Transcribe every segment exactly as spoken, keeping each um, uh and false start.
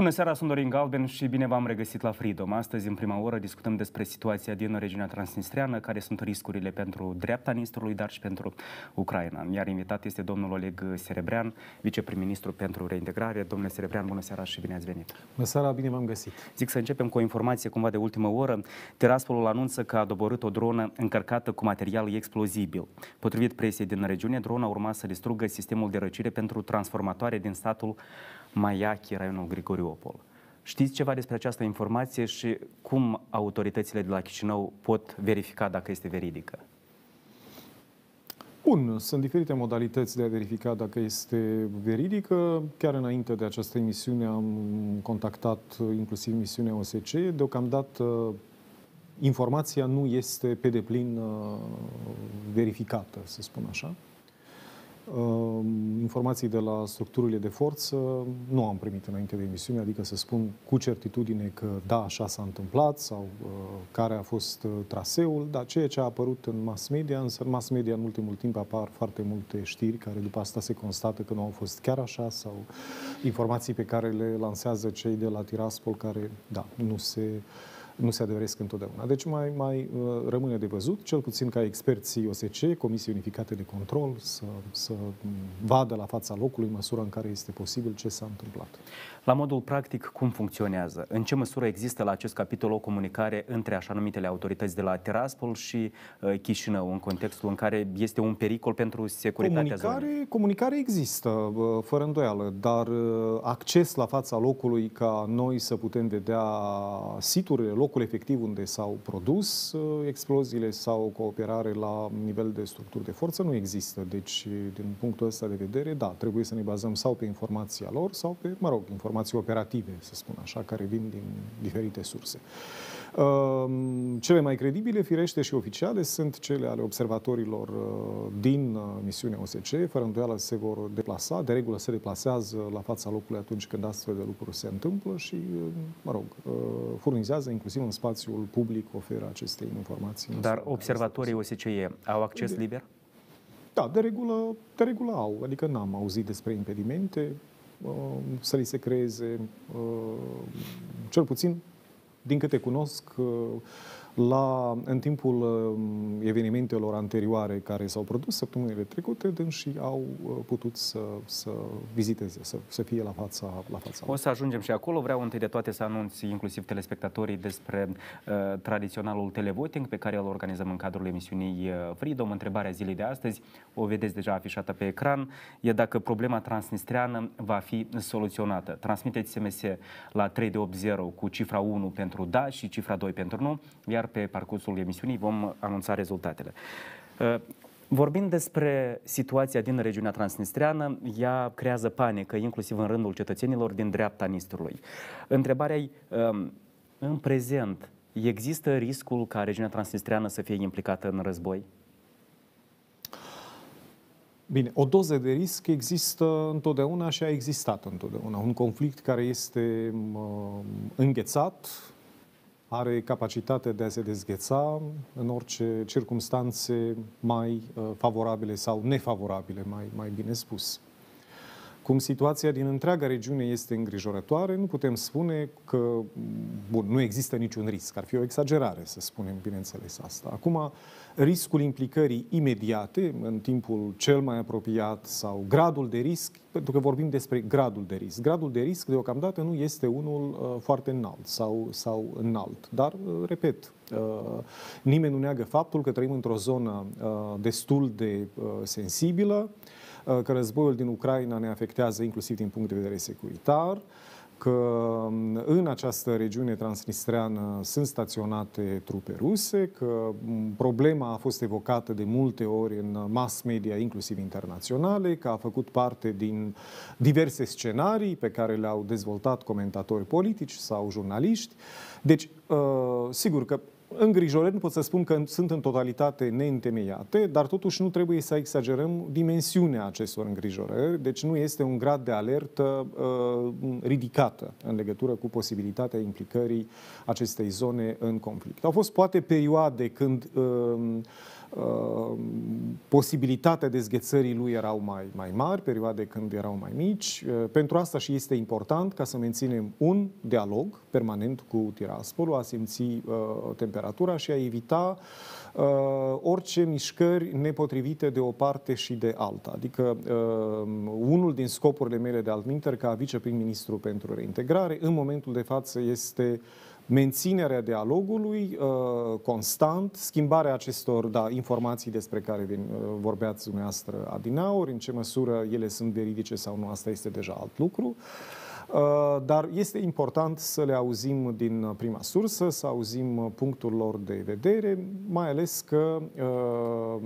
Bună seara, sunt Dorin Galben și bine v-am regăsit la Freedom. Astăzi, în prima oră, discutăm despre situația din regiunea transnistreană, care sunt riscurile pentru dreapta Nistrului, dar și pentru Ucraina. Iar invitat este domnul Oleg Serebrean, viceprim-ministru pentru reintegrare. Domnule Serebrean, bună seara și bine ați venit. Bună seara, bine v-am găsit. Zic să începem cu o informație cumva de ultimă oră. Tiraspolul anunță că a doborât o dronă încărcată cu material explozibil. Potrivit presiei din regiune, drona urma să distrugă sistemul de răcire pentru transformatoare din satul Maiachi, raionul Grigoriopol. Știți ceva despre această informație și cum autoritățile de la Chișinău pot verifica dacă este veridică? Bun, sunt diferite modalități de a verifica dacă este veridică. Chiar înainte de această emisiune am contactat inclusiv misiunea O S C E. Deocamdată informația nu este pe deplin verificată, să spun așa. Informații de la structurile de forță nu am primit înainte de emisiune, adică să spun cu certitudine că da, așa s-a întâmplat sau uh, care a fost uh, traseul, dar ceea ce a apărut în mass media, însă în mass media în ultimul timp apar foarte multe știri care după asta se constată că nu au fost chiar așa sau informații pe care le lansează cei de la Tiraspol care, da, nu se... nu se adeveresc întotdeauna. Deci mai, mai uh, rămâne de văzut, cel puțin ca experții O S C E, Comisii Unificate de Control, să, să vadă la fața locului măsura în care este posibil ce s-a întâmplat. La modul practic, cum funcționează? În ce măsură există la acest capitol o comunicare între așa numitele autorități de la Tiraspol și uh, Chișinău, în contextul în care este un pericol pentru securitatea comunicare, zonei? Comunicare există, uh, fără îndoială, dar uh, acces la fața locului ca noi să putem vedea siturile, locul efectiv unde s-au produs uh, exploziile sau cooperare la nivel de structuri de forță nu există. Deci, din punctul ăsta de vedere, da, trebuie să ne bazăm sau pe informația lor sau pe, mă rog, informații operative, să spun așa, care vin din diferite surse. Uh, cele mai credibile, firește și oficiale, sunt cele ale observatorilor uh, din uh, misiunea O S C E. Fără îndoială se vor deplasa, de regulă se deplasează la fața locului atunci când astfel de lucruri se întâmplă și, uh, mă rog, uh, furnizează inclusiv în spațiul public, oferă aceste informații. Dar observatorii O S C E au acces de... liber? Da, de regulă, de regulă au. Adică n-am auzit despre impedimente să li se creeze, cel puțin, din câte cunosc, la, în timpul evenimentelor anterioare care s-au produs săptămânile trecute, dânsii au putut să, să viziteze, să, să fie la fața, la fața. O să ajungem și acolo. Vreau întâi de toate să anunț inclusiv telespectatorii despre uh, tradiționalul televoting pe care îl organizăm în cadrul emisiunii Freedom. Întrebarea zilei de astăzi, o vedeți deja afișată pe ecran, e dacă problema transnistreană va fi soluționată. Transmiteți S M S la trei opt zero cu cifra unu pentru da și cifra doi pentru nu, iar pe parcursul emisiunii vom anunța rezultatele. Vorbind despre situația din regiunea transnistreană, ea creează panică, inclusiv în rândul cetățenilor din dreapta Nistrului. Întrebarea e, în prezent, există riscul ca regiunea transnistreană să fie implicată în război? Bine, o doză de risc există întotdeauna și a existat întotdeauna. Un conflict care este uh, înghețat, are capacitatea de a se dezgheța în orice circumstanțe mai uh, favorabile sau nefavorabile, mai, mai bine spus. Cum situația din întreaga regiune este îngrijorătoare, nu putem spune că, bun, nu există niciun risc. Ar fi o exagerare să spunem, bineînțeles, asta. Acum, riscul implicării imediate, în timpul cel mai apropiat, sau gradul de risc, pentru că vorbim despre gradul de risc. Gradul de risc, deocamdată, nu este unul uh, foarte înalt sau, sau înalt. Dar, uh, repet, uh, nimeni nu neagă faptul că trăim într-o zonă uh, destul de uh, sensibilă, că războiul din Ucraina ne afectează inclusiv din punct de vedere securitar, că în această regiune transnistreană sunt staționate trupe ruse, că problema a fost evocată de multe ori în mass media, inclusiv internaționale, că a făcut parte din diverse scenarii pe care le-au dezvoltat comentatori politici sau jurnaliști. Deci, sigur că îngrijorări nu pot să spun că sunt în totalitate neîntemeiate, dar totuși nu trebuie să exagerăm dimensiunea acestor îngrijorări, deci nu este un grad de alertă uh, ridicată în legătură cu posibilitatea implicării acestei zone în conflict. Au fost poate perioade când uh, posibilitatea dezghețării lui erau mai, mai mari, perioade când erau mai mici. Pentru asta și este important ca să menținem un dialog permanent cu Tiraspolul, a simți uh, temperatura și a evita uh, orice mișcări nepotrivite de o parte și de alta. Adică uh, unul din scopurile mele de altminteri ca viceprim-ministru pentru reintegrare în momentul de față este menținerea dialogului uh, constant, schimbarea acestor da, informații despre care vin, uh, vorbeați dumneavoastră adineauri, în ce măsură ele sunt veridice sau nu, asta este deja alt lucru. Uh, dar este important să le auzim din prima sursă, să auzim punctul lor de vedere, mai ales că uh,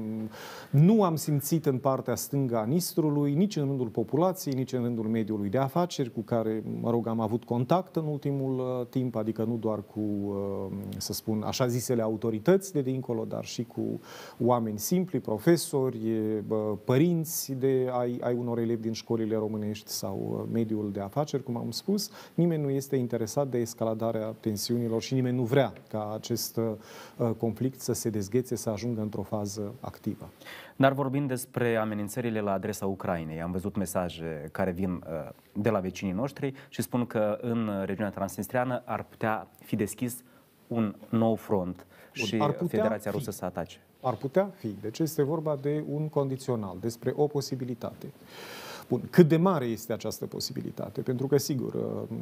nu am simțit în partea stângă a Nistrului, nici în rândul populației, nici în rândul mediului de afaceri, cu care, mă rog, am avut contact în ultimul uh, timp, adică nu doar cu, uh, să spun, așa zisele autorități de dincolo, dar și cu oameni simpli, profesori, uh, părinți de ai, ai unor elevi din școlile românești sau uh, mediul de afaceri, cum am spus, nimeni nu este interesat de escaladarea tensiunilor și nimeni nu vrea ca acest uh, conflict să se dezghețe, să ajungă într-o fază activă. Dar vorbind despre amenințările la adresa Ucrainei, am văzut mesaje care vin uh, de la vecinii noștri și spun că în regiunea transnistreană ar putea fi deschis un nou front și Federația Rusă să atace. Ar putea fi. Deci este vorba de un condițional, despre o posibilitate. Bun. Cât de mare este această posibilitate? Pentru că, sigur,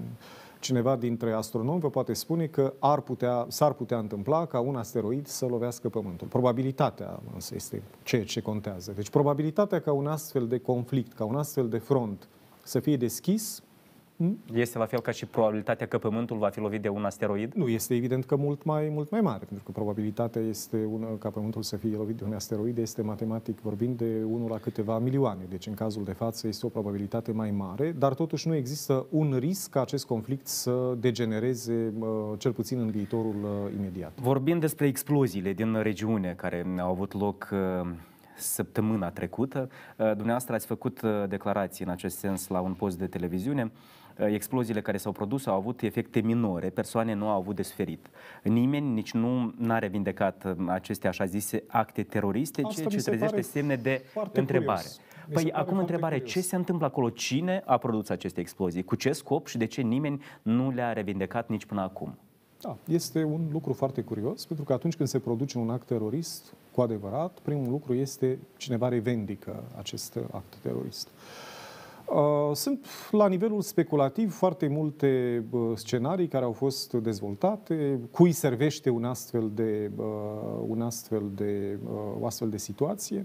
cineva dintre astronomi vă poate spune că ar putea, s-ar putea întâmpla ca un asteroid să lovească Pământul. Probabilitatea însă este ceea ce contează. Deci probabilitatea ca un astfel de conflict, ca un astfel de front să fie deschis, este la fel ca și probabilitatea că Pământul va fi lovit de un asteroid? Nu, este evident că mult mai, mult mai mare, pentru că probabilitatea este una, ca Pământul să fie lovit de un asteroid este, matematic vorbind, de unul la câteva milioane. Deci, în cazul de față, este o probabilitate mai mare, dar totuși nu există un risc ca acest conflict să degenereze, cel puțin în viitorul imediat. Vorbind despre exploziile din regiune care au avut loc săptămâna trecută, dumneavoastră ați făcut declarații în acest sens la un post de televiziune. Exploziile care s-au produs au avut efecte minore, persoane nu au avut de suferit. Nimeni nici nu n-a revindecat aceste așa zise acte teroriste, Asta ceea ce trezește semne de întrebare. Păi acum întrebare, ce se întâmplă acolo? Cine a produs aceste explozii? Cu ce scop și de ce nimeni nu le-a revindecat nici până acum? Da, este un lucru foarte curios, pentru că atunci când se produce un act terorist, cu adevărat, primul lucru este cineva revendică acest act terorist. Sunt la nivelul speculativ foarte multe scenarii care au fost dezvoltate, cui servește un astfel de, un astfel de, o astfel de situație.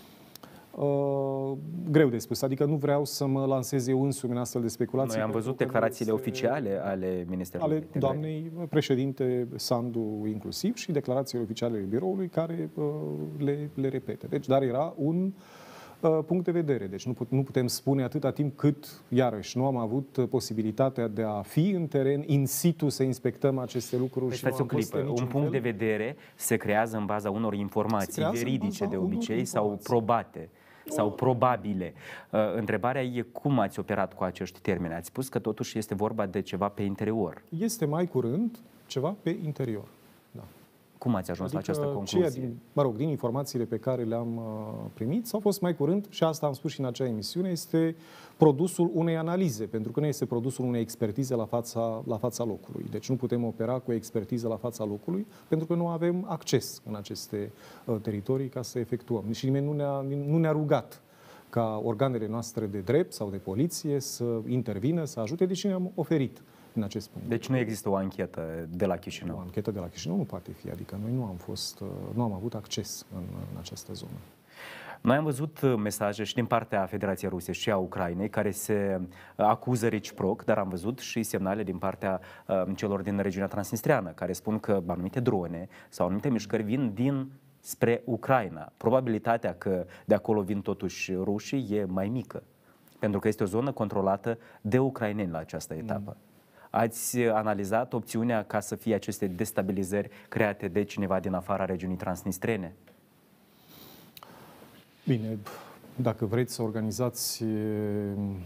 Greu de spus, adică nu vreau să mă lansez eu însumi în astfel de speculații. Noi am văzut declarațiile este, oficiale ale Ministerului ale doamnei președinte Sandu inclusiv și declarațiile oficiale ale biroului care le, le repete. Deci, dar era un punct de vedere. Deci nu, put, nu putem spune atâta timp cât, iarăși, nu am avut posibilitatea de a fi în teren, in situ, să inspectăm aceste lucruri. Deci, și nu am o clipă. Un punct fel. de vedere se creează în baza unor informații veridice de obicei sau probate sau probabile. Uh, întrebarea e cum ați operat cu acești termeni. Ați spus că totuși este vorba de ceva pe interior. Este mai curând ceva pe interior. Da. Cum ați ajuns adică la această concluzie? Din, mă rog, din informațiile pe care le-am uh, primit, s-au fost mai curând, și asta am spus și în acea emisiune, este produsul unei analize, pentru că nu este produsul unei expertize la fața, la fața locului. Deci nu putem opera cu o expertiză la fața locului, pentru că nu avem acces în aceste uh, teritorii ca să efectuăm. Și nimeni nu ne-a, nu ne-a rugat ca organele noastre de drept sau de poliție să intervină, să ajute, deși ne-am oferit în acest punct. Deci nu există o anchetă de la Chișinău? O anchetă de la Chișinău nu poate fi, adică noi nu am fost, nu am avut acces în, în această zonă. Noi am văzut mesaje și din partea Federației Ruse și a Ucrainei care se acuză reciproc, dar am văzut și semnale din partea uh, celor din regiunea transnistreană care spun că anumite drone sau anumite mișcări vin din spre Ucraina. Probabilitatea că de acolo vin totuși rușii e mai mică, pentru că este o zonă controlată de ucraineni la această etapă. Mm. Ați analizat opțiunea ca să fie aceste destabilizări create de cineva din afara regiunii transnistrene? Bine, dacă vreți să organizați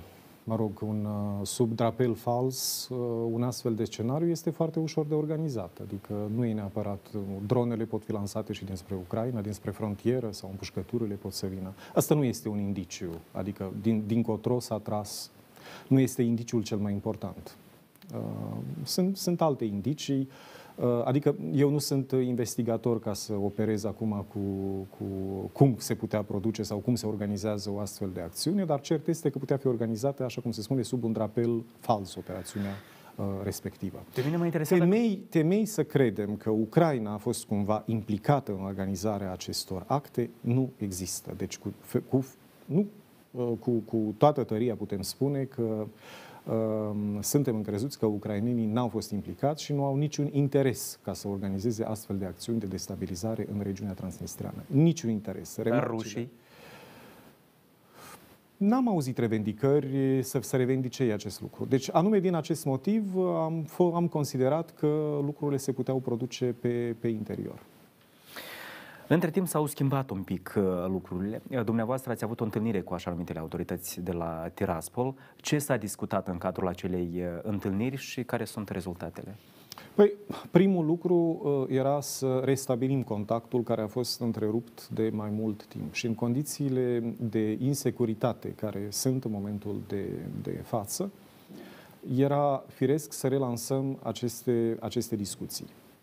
mă rog, un, sub drapel fals, un astfel de scenariu este foarte ușor de organizat. Adică nu e neapărat, dronele pot fi lansate și dinspre Ucraina, dinspre frontieră sau împușcăturile pot să vină. Asta nu este un indiciu, adică din, dincotro s-a tras, nu este indiciul cel mai important. Sunt, sunt alte indicii. Adică eu nu sunt investigator ca să operez acum cu, cu cum se putea produce sau cum se organizează o astfel de acțiune, dar cert este că putea fi organizată, așa cum se spune, sub un drapel fals operațiunea uh, respectivă. Pe mine mă interesează temei, temei să credem că Ucraina a fost cumva implicată în organizarea acestor acte nu există. Deci cu, cu, nu, uh, cu, cu toată tăria putem spune că suntem încrezuți că ucrainenii n-au fost implicați și nu au niciun interes ca să organizeze astfel de acțiuni de destabilizare în regiunea transnistreană. Niciun interes. Dar rușii? N-am auzit revendicări să, să revendice acest lucru. Deci, anume din acest motiv, am, am considerat că lucrurile se puteau produce pe, pe interior. Între timp s-au schimbat un pic uh, lucrurile. Dumneavoastră ați avut o întâlnire cu așa numitele autorități de la Tiraspol. Ce s-a discutat în cadrul acelei uh, întâlniri și care sunt rezultatele? Păi, primul lucru uh, era să restabilim contactul care a fost întrerupt de mai mult timp. Și în condițiile de insecuritate care sunt în momentul de, de față, era firesc să relansăm aceste, aceste discuții.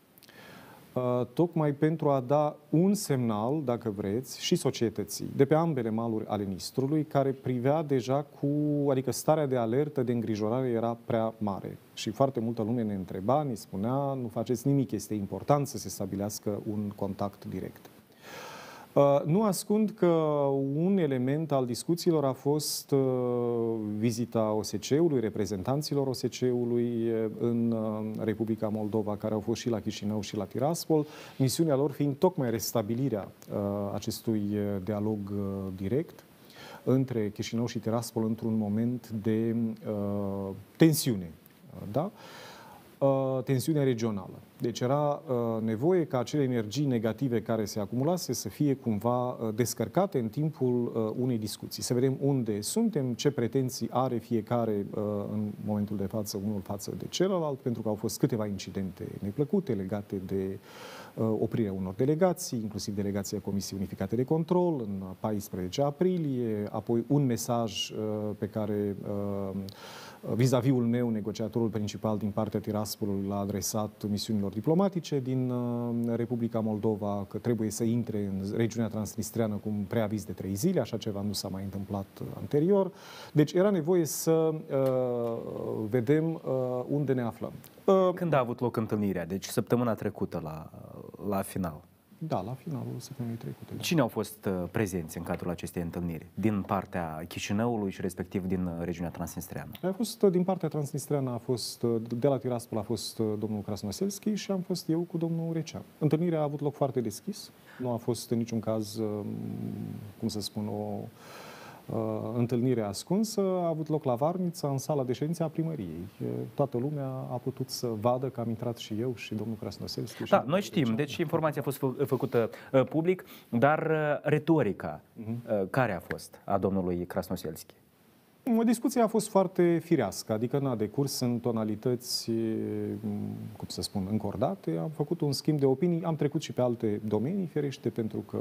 Uh, tocmai pentru a da un semnal, dacă vreți, și societății, de pe ambele maluri ale Nistrului, care privea deja cu, adică starea de alertă, de îngrijorare era prea mare. Și foarte multă lume ne întreba, ne spunea, nu faceți nimic, este important să se stabilească un contact direct. Uh, nu ascund că un element al discuțiilor a fost uh, vizita O S C-ului, reprezentanților O S C-ului în uh, Republica Moldova, care au fost și la Chișinău și la Tiraspol, misiunea lor fiind tocmai restabilirea uh, acestui dialog uh, direct între Chișinău și Tiraspol într-un moment de uh, tensiune. Uh, da? tensiune regională. Deci era uh, nevoie ca acele energii negative care se acumulase să fie cumva uh, descărcate în timpul uh, unei discuții. Să vedem unde suntem, ce pretenții are fiecare uh, în momentul de față unul față de celălalt, pentru că au fost câteva incidente neplăcute legate de uh, oprirea unor delegații, inclusiv delegația Comisiei Unificate de Control în paisprezece aprilie, apoi un mesaj uh, pe care uh, vis-a-vis-ul meu, negociatorul principal din partea Tiraspolului l-a adresat misiunilor diplomatice din Republica Moldova că trebuie să intre în regiunea transnistreană cu un preaviz de trei zile, așa ceva nu s-a mai întâmplat anterior. Deci era nevoie să uh, vedem uh, unde ne aflăm. Uh, Când a avut loc întâlnirea? Deci săptămâna trecută la, la final. Da, la finalul săptămânii trecute. Da. Cine au fost uh, prezenți în cadrul acestei întâlniri? Din partea Chișinăului și respectiv din uh, regiunea transnistreană? A fost, uh, din partea transnistreană a fost, uh, de la Tiraspol a fost uh, domnul Krasnoselski și am fost eu cu domnul Recea. Întâlnirea a avut loc foarte deschis. Nu a fost în niciun caz, uh, cum să spun, o uh, întâlnire ascunsă. A avut loc la Varnița, în sala de ședințe a primăriei. Toată lumea a putut să vadă că am intrat și eu și domnul Krasnoselski. Da, noi știm, Recea. Deci informația a fost fă, făcută uh, public, dar uh, retorica, uh-huh. uh, care a fost a domnului Krasnoselski? Discuția a fost foarte firească, adică n-a decurs în tonalități, cum să spun, încordate. Am făcut un schimb de opinii, am trecut și pe alte domenii, ferește, pentru că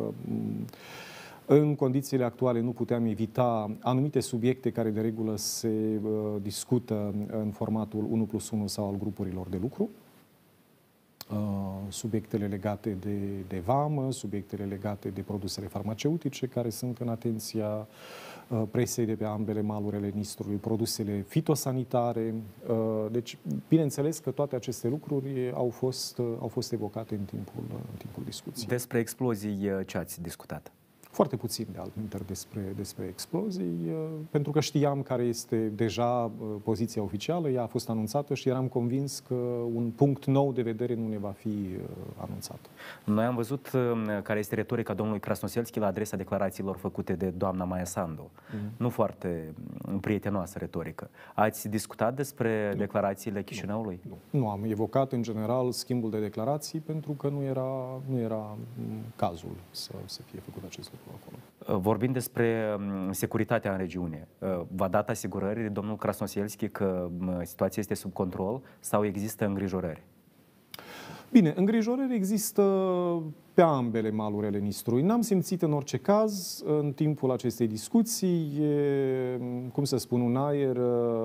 în condițiile actuale nu puteam evita anumite subiecte care de regulă se uh, discută în formatul unu plus unu sau al grupurilor de lucru. Uh, subiectele legate de, de vamă, subiectele legate de produsele farmaceutice care sunt în atenția uh, presei de pe ambele maluri ale Nistrului, produsele fitosanitare. Uh, deci, bineînțeles că toate aceste lucruri au fost, uh, au fost evocate în timpul, uh, în timpul discuției. Despre explozii ce ați discutat? Foarte puțin de altminteri despre, despre explozii, pentru că știam care este deja poziția oficială, ea a fost anunțată și eram convins că un punct nou de vedere nu ne va fi anunțat. Noi am văzut care este retorica domnului Krasnoselski la adresa declarațiilor făcute de doamna Maia Sandu. Mm. Nu foarte prietenoasă retorică. Ați discutat despre nu. declarațiile Chișinăului? Nu. Nu. Nu am evocat în general schimbul de declarații pentru că nu era, nu era cazul să, să fie făcut acest lucru acolo. Vorbind despre securitatea în regiune, v-a dat asigurări domnul Krasnoselski că situația este sub control sau există îngrijorări? Bine, îngrijorări există pe ambele maluri ale Nistrului. N-am simțit în orice caz, în timpul acestei discuții, e, cum să spun, un aer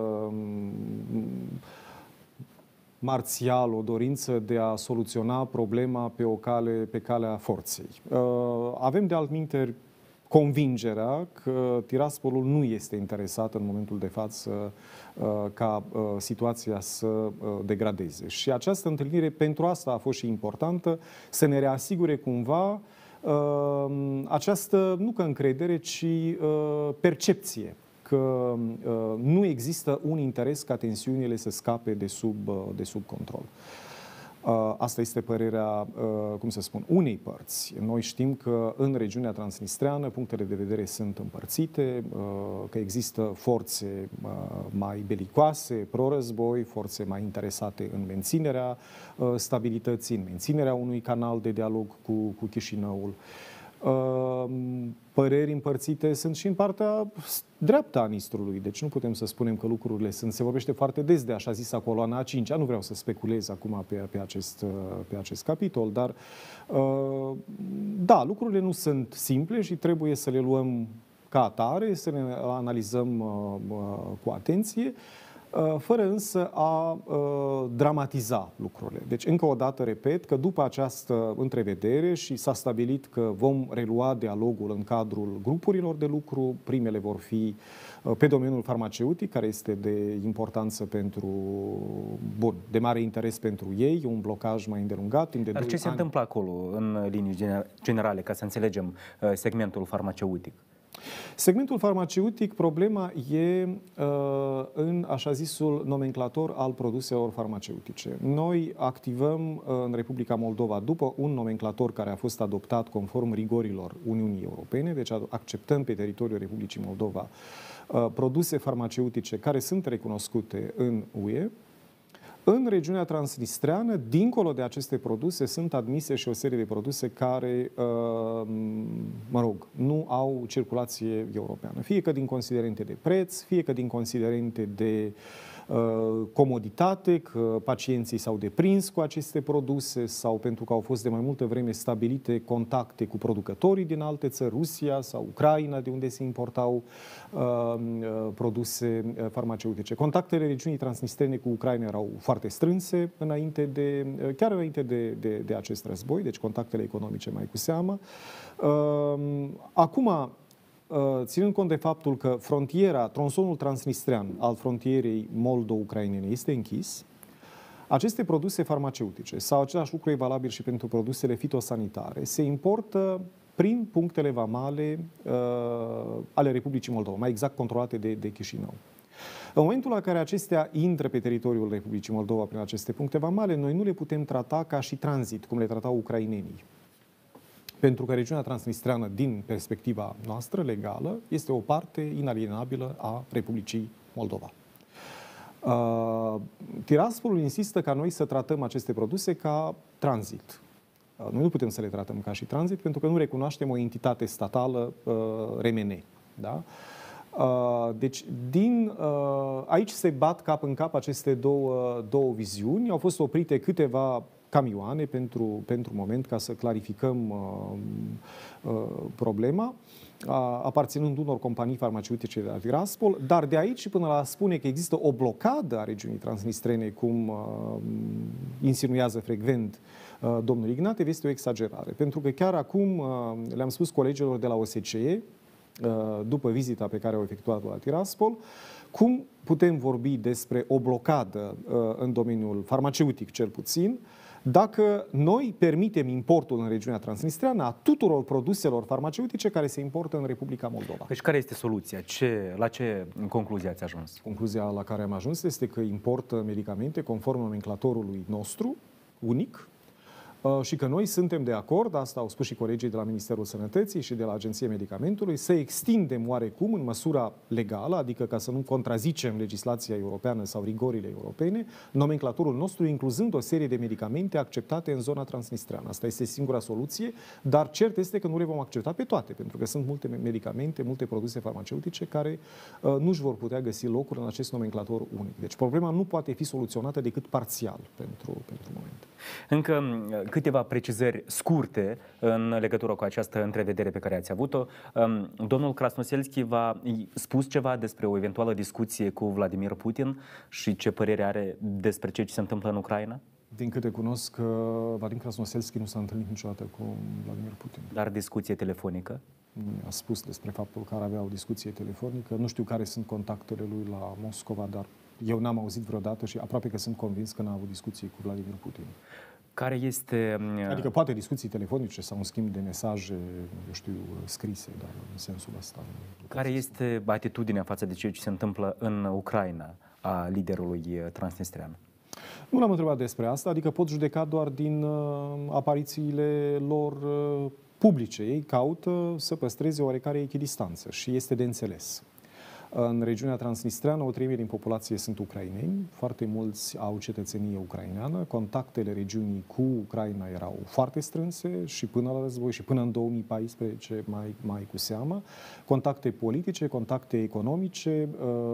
marțial, o dorință de a soluționa problema pe o cale, pe calea forței. Avem de altminteri convingerea că Tiraspolul nu este interesat în momentul de față ca situația să degradeze. Și această întâlnire pentru asta a fost și importantă, să ne reasigure cumva această, nu că încredere, ci percepție că nu există un interes ca tensiunile să scape de sub, de sub control. Asta este părerea, cum să spun, unei părți. Noi știm că în regiunea transnistreană punctele de vedere sunt împărțite, că există forțe mai belicoase, pro-război, forțe mai interesate în menținerea stabilității, în menținerea unui canal de dialog cu, cu Chișinăul. Păreri împărțite sunt și în partea dreaptă a Nistrului, deci nu putem să spunem că lucrurile sunt. Se vorbește foarte des de așa zisa coloana a cincea, nu vreau să speculez acum pe, pe, acest, pe acest capitol, dar da, lucrurile nu sunt simple și trebuie să le luăm ca atare, să le analizăm cu atenție, fără însă a dramatiza lucrurile. Deci, încă o dată, repet, că după această întrevedere și s-a stabilit că vom relua dialogul în cadrul grupurilor de lucru, primele vor fi pe domeniul farmaceutic, care este de importanță pentru, bun, de mare interes pentru ei, un blocaj mai îndelungat, timp de Dar ce se ani. întâmplă acolo, în linii generale, ca să înțelegem segmentul farmaceutic? Segmentul farmaceutic, problema e uh, în așa zisul nomenclator al produselor farmaceutice. Noi activăm uh, în Republica Moldova după un nomenclator care a fost adoptat conform rigorilor Uniunii Europene, deci acceptăm pe teritoriul Republicii Moldova uh, produse farmaceutice care sunt recunoscute în U E. În regiunea transnistreană, dincolo de aceste produse, sunt admise și o serie de produse care, mă rog, nu au circulație europeană. Fie că din considerente de preț, fie că din considerente de comoditate, că pacienții s-au deprins cu aceste produse sau pentru că au fost de mai multă vreme stabilite contacte cu producătorii din alte țări, Rusia sau Ucraina, de unde se importau uh, produse farmaceutice. Contactele regiunii transnistrene cu Ucraina erau foarte strânse înainte de, chiar înainte de, de, de acest război, deci contactele economice mai cu seamă. Uh, acum, ținând cont de faptul că frontiera, tronsonul transnistrean al frontierei moldo-ucrainene este închis, aceste produse farmaceutice, sau același lucru e valabil și pentru produsele fitosanitare, se importă prin punctele vamale uh, ale Republicii Moldova, mai exact controlate de, de Chișinău. În momentul în care acestea intră pe teritoriul Republicii Moldova prin aceste puncte vamale, noi nu le putem trata ca și tranzit, cum le tratau ucrainenii. Pentru că regiunea transnistreană, din perspectiva noastră legală, este o parte inalienabilă a Republicii Moldova. Uh, Tiraspolul insistă ca noi să tratăm aceste produse ca tranzit. Uh, noi nu putem să le tratăm ca și tranzit pentru că nu recunoaștem o entitate statală uh, R M N. Da? Uh, deci, din, uh, aici se bat cap în cap aceste două, două viziuni. Au fost oprite câteva camioane pentru, pentru moment, ca să clarificăm uh, uh, problema, uh, aparținând unor companii farmaceutice de la Tiraspol, dar de aici și până la spune că există o blocadă a regiunii transnistrene, cum uh, insinuează frecvent uh, domnul Ignatev, este o exagerare. Pentru că chiar acum uh, le-am spus colegilor de la O S C E, uh, după vizita pe care au efectuat-o la Tiraspol, cum putem vorbi despre o blocadă uh, în domeniul farmaceutic, cel puțin, dacă noi permitem importul în regiunea transnistreană a tuturor produselor farmaceutice care se importă în Republica Moldova. Deci care este soluția? Ce, la ce concluzie ați ajuns? Concluzia la care am ajuns este că importă medicamente conform nomenclatorului nostru, unic, și că noi suntem de acord, asta au spus și colegii de la Ministerul Sănătății și de la Agenția Medicamentului, să extindem oarecum în măsura legală, adică ca să nu contrazicem legislația europeană sau rigorile europene, nomenclatorul nostru, incluzând o serie de medicamente acceptate în zona transnistreană. Asta este singura soluție, dar cert este că nu le vom accepta pe toate, pentru că sunt multe medicamente, multe produse farmaceutice care uh, nu își vor putea găsi locuri în acest nomenclator unic. Deci problema nu poate fi soluționată decât parțial pentru, pentru moment. Încă câteva precizări scurte în legătură cu această întrevedere pe care ați avut-o. Domnul Krasnoselski v-a spus ceva despre o eventuală discuție cu Vladimir Putin și ce părere are despre ce se întâmplă în Ucraina? Din câte cunosc, Vadim Krasnoselski nu s-a întâlnit niciodată cu Vladimir Putin. Dar discuție telefonică? A spus despre faptul că ar avea o discuție telefonică. Nu știu care sunt contactele lui la Moscova, dar eu n-am auzit vreodată și aproape că sunt convins că n-a avut discuții cu Vladimir Putin. Care este... Adică poate discuții telefonice sau un schimb de mesaje, eu știu, scrise, dar în sensul ăsta. Care este atitudinea față de ceea ce se întâmplă în Ucraina a liderului transnistrean? Nu l-am întrebat despre asta, adică pot judeca doar din uh, aparițiile lor uh, publice. Ei caută să păstreze oarecare echidistanță și este de înțeles. În regiunea transnistreană, o treime din populație sunt ucraineni, foarte mulți au cetățenie ucraineană, contactele regiunii cu Ucraina erau foarte strânse și până la război și până în două mii paisprezece mai, mai cu seamă, contacte politice, contacte economice,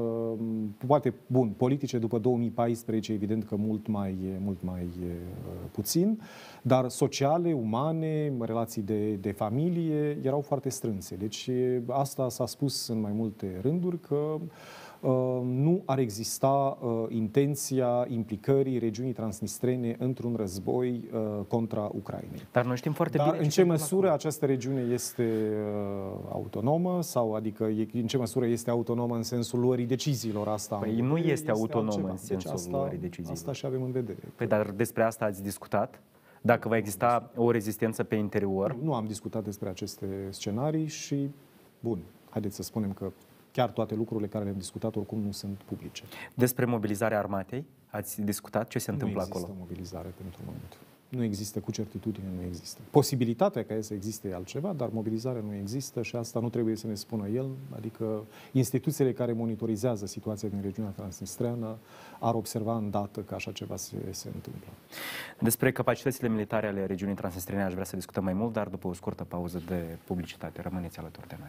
poate, bun, politice după două mii paisprezece, evident că mult mai, mult mai puțin, dar sociale, umane, relații de, de familie erau foarte strânse. Deci asta s-a spus în mai multe rânduri, că uh, nu ar exista uh, intenția implicării regiunii transnistrene într-un război uh, contra Ucrainei. Dar noi știm foarte Dar bine în ce măsură această regiune este uh, autonomă sau adică e, în ce măsură este autonomă în sensul luării deciziilor asta? Păi nu este, este autonomă altceva. În sensul deci asta, luării deciziilor. Asta și avem în vedere. Păi dar despre asta ați discutat? Dacă va exista o rezistență pe interior? Nu, nu am discutat despre aceste scenarii și, bun, haideți să spunem că chiar toate lucrurile care le-am discutat oricum nu sunt publice. Despre mobilizarea armatei ați discutat? Ce se întâmplă acolo? Nu există mobilizare pentru moment. Nu există, cu certitudine nu există. Posibilitatea ca să existe e altceva, dar mobilizarea nu există și asta nu trebuie să ne spună el, adică instituțiile care monitorizează situația din regiunea transnistreană ar observa îndată că așa ceva se, se întâmplă. Despre capacitățile militare ale regiunii transnistrene aș vrea să discutăm mai mult, dar după o scurtă pauză de publicitate. Rămâneți alături de noi.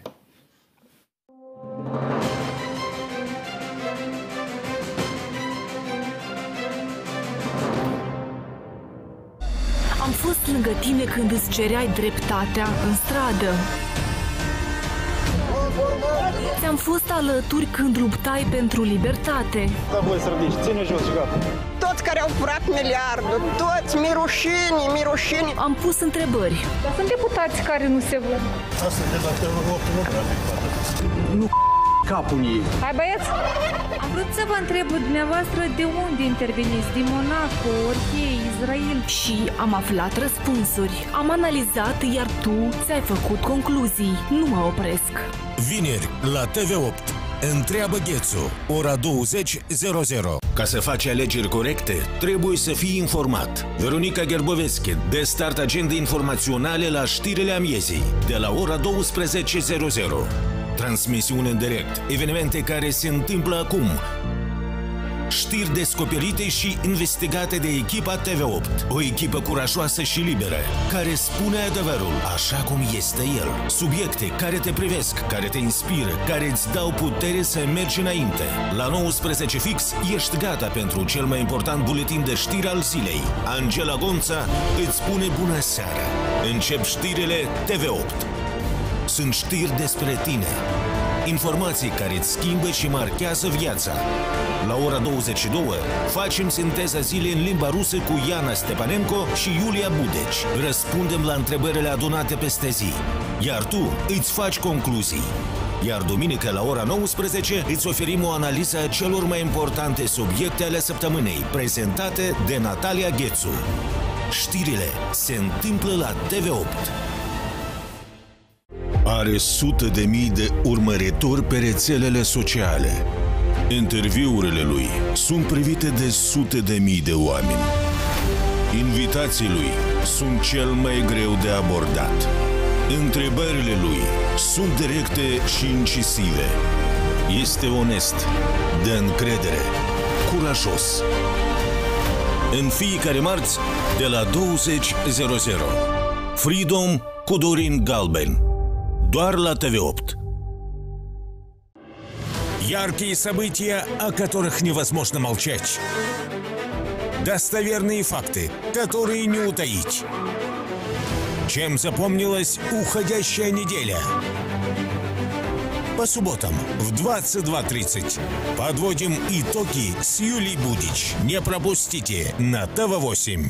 Am fost lângă tine când îți cereai dreptatea în stradă. Ți-am fost alături când luptai pentru libertate. Da, voi să ridici, ține jos și gata. Toți care au furat miliardul, toți, mirușini, mirușini. Am pus întrebări. Dar sunt deputați care nu se văd. Asta de la T V opt nu prea Nu capul ei. Hai băieți! Am vrut să vă întreb dumneavoastră de unde interveniți, din Monaco, Orhei, Israel. Și am aflat răspunsuri. Am analizat, iar tu ți-ai făcut concluzii. Nu mă opresc. Vineri, la T V opt. Întreabă Ghețu, ora douăzeci zero zero. Ca să faci alegeri corecte, trebuie să fii informat. Veronica Gerboveschi, de start agende informaționale la știrile amiezii, de la ora douăsprezece zero zero. Transmisiune în direct, evenimente care se întâmplă acum. Știri descoperite și investigate de echipa T V opt. O echipă curajoasă și liberă, care spune adevărul așa cum este el. Subiecte care te privesc, care te inspiră, care îți dau putere să mergi înainte. La nouăsprezece fix ești gata pentru cel mai important buletin de știri al zilei. Angela Gonța îți spune bună seara. Încep știrile T V opt. Sunt știri despre tine. Informații care îți schimbă și marchează viața. La ora douăzeci și două facem sinteza zilei în limba rusă cu Iana Stepanenko și Iulia Budeci. Răspundem la întrebările adunate peste zi. Iar tu îți faci concluzii. Iar duminică la ora nouăsprezece îți oferim o analiză a celor mai importante subiecte ale săptămânii, prezentate de Natalia Ghețu. Știrile se întâmplă la T V opt. Are sute de mii de urmăritori pe rețelele sociale. Interviurile lui sunt privite de sute de mii de oameni. Invitații lui sunt cel mai greu de abordat. Întrebările lui sunt directe și incisive. Este onest, de încredere, curajos. În fiecare marți, de la douăzeci zero zero. Freedom cu Dorin Galben. Доar la T V opt. Яркие события, о которых невозможно молчать. Достоверные факты, которые не утаить. Чем запомнилась уходящая неделя? По субботам в двадцать два тридцать подводим итоги с Юлией Будич. Не пропустите на T V восемь.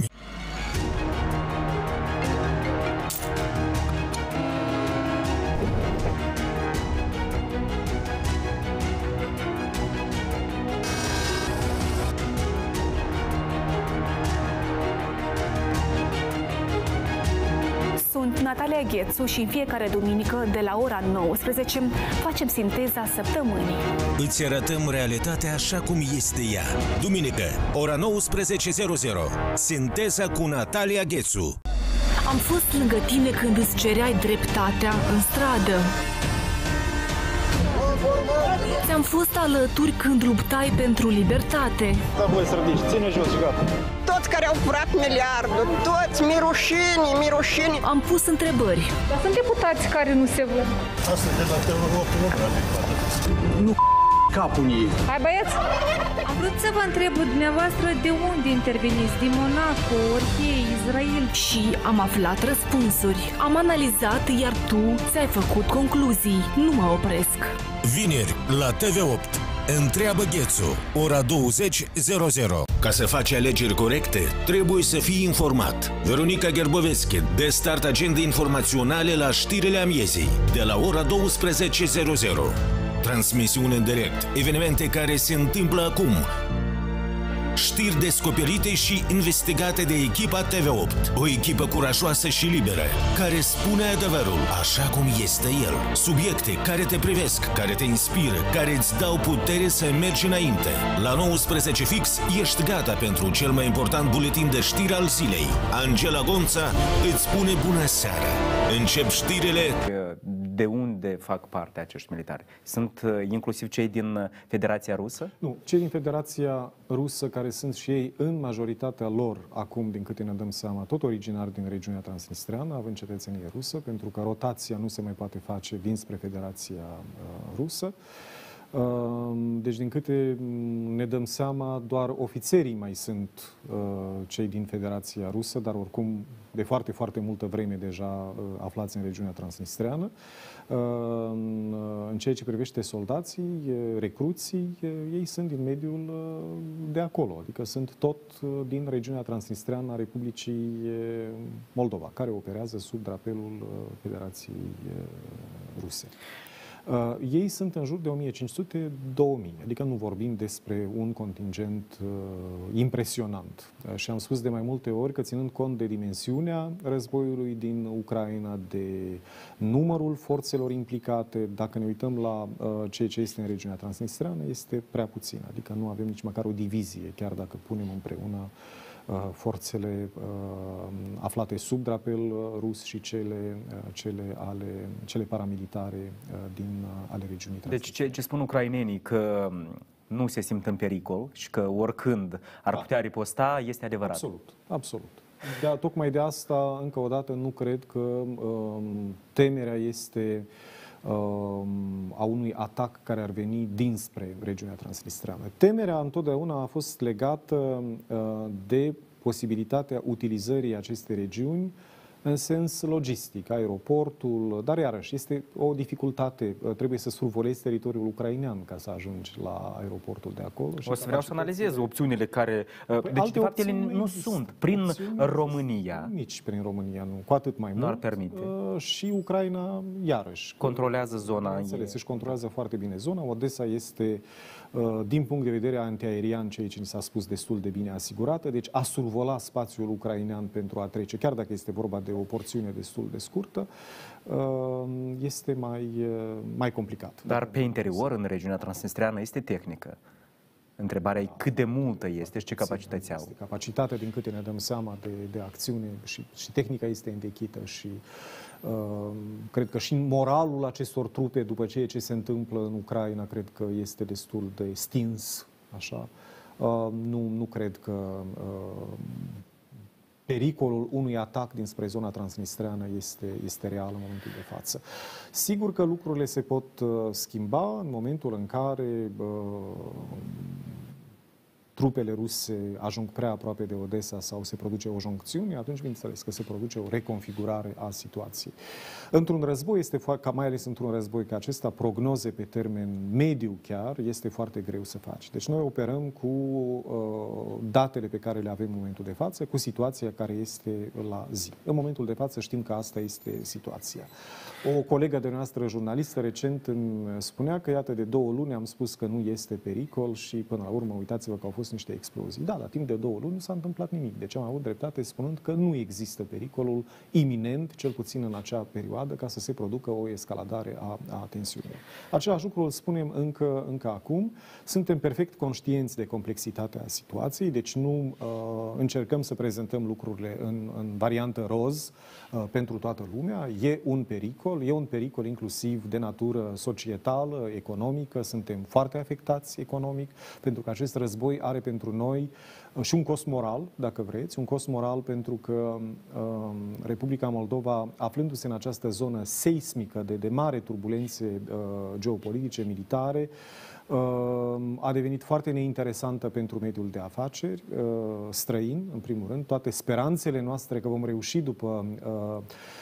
Sunt Natalia Ghețu și în fiecare duminică de la ora nouăsprezece facem sinteza săptămânii. Îți arătăm realitatea așa cum este ea. Duminică, ora nouăsprezece zero zero. Sinteza cu Natalia Ghețu. Am fost lângă tine când îți cereai dreptatea în stradă. Ți-am fost alături când luptai pentru libertate. Da, voi sărdici, ține jos și gata. Toți care au furat miliardul, toți mirușini, mirușini. Am pus întrebări. Dar sunt deputați care nu se văd. Asta de la T V opt, nu prea Nu capul în ei. Hai băieți! Am vrut să vă întreb dumneavoastră de unde interveniți, din Monaco, Orhei, Israel. Și am aflat răspunsuri. Am analizat, iar tu ți-ai făcut concluzii. Nu mă opresc. Vineri, la T V opt. Întreabă Ghețu, ora douăzeci zero zero. Ca să faci alegeri corecte, trebuie să fii informat. Veronica Gerboveschi, de start agende informaționale la știrile amiezii, de la ora douăsprezece zero zero. Transmisiune în direct, evenimente care se întâmplă acum. Știri descoperite și investigate de echipa T V opt. O echipă curajoasă și liberă, care spune adevărul așa cum este el. Subiecte care te privesc, care te inspiră, care îți dau putere să mergi înainte. La nouăsprezece fix ești gata pentru cel mai important buletin de știri al zilei. Angela Gonța îți spune bună seara. Încep știrile. De unde fac parte acești militari? Sunt inclusiv cei din Federația Rusă? Nu, cei din Federația Rusă, care sunt și ei în majoritatea lor, acum, din câte ne dăm seama, tot originari din regiunea transnistreană, având cetățenie rusă, pentru că rotația nu se mai poate face dinspre Federația uh, Rusă. Uh, deci, din câte ne dăm seama, doar ofițerii mai sunt uh, cei din Federația Rusă, dar oricum de foarte, foarte multă vreme deja uh, aflați în regiunea transnistreană. Uh, în ceea ce privește soldații, recruții, ei sunt din mediul de acolo, adică sunt tot din regiunea transnistreană a Republicii Moldova, care operează sub drapelul Federației Ruse. Uh, ei sunt în jur de o mie cinci sute - două mii, adică nu vorbim despre un contingent uh, impresionant. Uh, și am spus de mai multe ori că, ținând cont de dimensiunea războiului din Ucraina, de numărul forțelor implicate, dacă ne uităm la uh, ceea ce este în regiunea transnistreană, este prea puțin. Adică nu avem nici măcar o divizie, chiar dacă punem împreună forțele uh, aflate sub drapel rus și cele, uh, cele, ale, cele paramilitare uh, din, uh, ale regiunii transnistreane. Deci ce, ce spun ucrainenii, că nu se simt în pericol și că oricând ar da. putea riposta, este adevărat? Absolut, absolut. De, tocmai de asta, încă o dată, nu cred că um, temerea este a unui atac care ar veni dinspre regiunea transnistreană. Temerea întotdeauna a fost legată de posibilitatea utilizării acestei regiuni în sens logistic, aeroportul, dar iarăși este o dificultate. Trebuie să survolezi teritoriul ucrainean ca să ajungi la aeroportul de acolo. O să vreau să analizez opțiunile care... Păi, deci, de fapt, ele nu există. sunt. Prin România... Nici prin România, nu. Cu atât mai mult. Nu ar permite. Și Ucraina, iarăși... Controlează zona. Înțeles, își controlează foarte bine zona. Odessa este, din punct de vedere antiaerian, ceea ce ni s-a spus, destul de bine asigurată. Deci a survola spațiul ucrainean pentru a trece, chiar dacă este vorba de o porțiune destul de scurtă, este mai, mai complicat. Dar pe interior, în regiunea transnistreană, este tehnică. Întrebarea e cât de multă este și ce capacități au. Capacitatea, din câte ne dăm seama, de, de acțiune și, și tehnica este învechită și uh, cred că și moralul acestor trupe, după ceea ce se întâmplă în Ucraina, cred că este destul de stins, așa. Uh, nu, nu cred că uh, pericolul unui atac dinspre zona transnistreană este, este real în momentul de față. Sigur că lucrurile se pot uh, schimba în momentul în care uh, trupele ruse ajung prea aproape de Odessa sau se produce o joncțiune, atunci bineînțeles că se produce o reconfigurare a situației. Într-un război este foarte, mai ales într-un război ca acesta, prognoze pe termen mediu chiar, este foarte greu să faci. Deci noi operăm cu uh, datele pe care le avem în momentul de față, cu situația care este la zi. În momentul de față știm că asta este situația. O colegă de noastră jurnalistă recent îmi spunea că iată de două luni am spus că nu este pericol și până la urmă uitați-vă că au fost niște explozii. Da, la timp de două luni nu s-a întâmplat nimic. Deci am avut dreptate spunând că nu există pericolul iminent, cel puțin în acea perioadă, ca să se producă o escaladare a, a tensiunii. Același lucru îl spunem încă, încă acum. Suntem perfect conștienți de complexitatea situației, deci nu uh, încercăm să prezentăm lucrurile în, în variantă roz uh, pentru toată lumea. E un pericol, e un pericol inclusiv de natură societală, economică. Suntem foarte afectați economic, pentru că acest război are pentru noi și un cost moral, dacă vreți, un cost moral pentru că uh, Republica Moldova, aflându-se în această zonă seismică de, de mare turbulențe uh, geopolitice, militare, uh, a devenit foarte neinteresantă pentru mediul de afaceri uh, străin, în primul rând. Toate speranțele noastre că vom reuși după uh,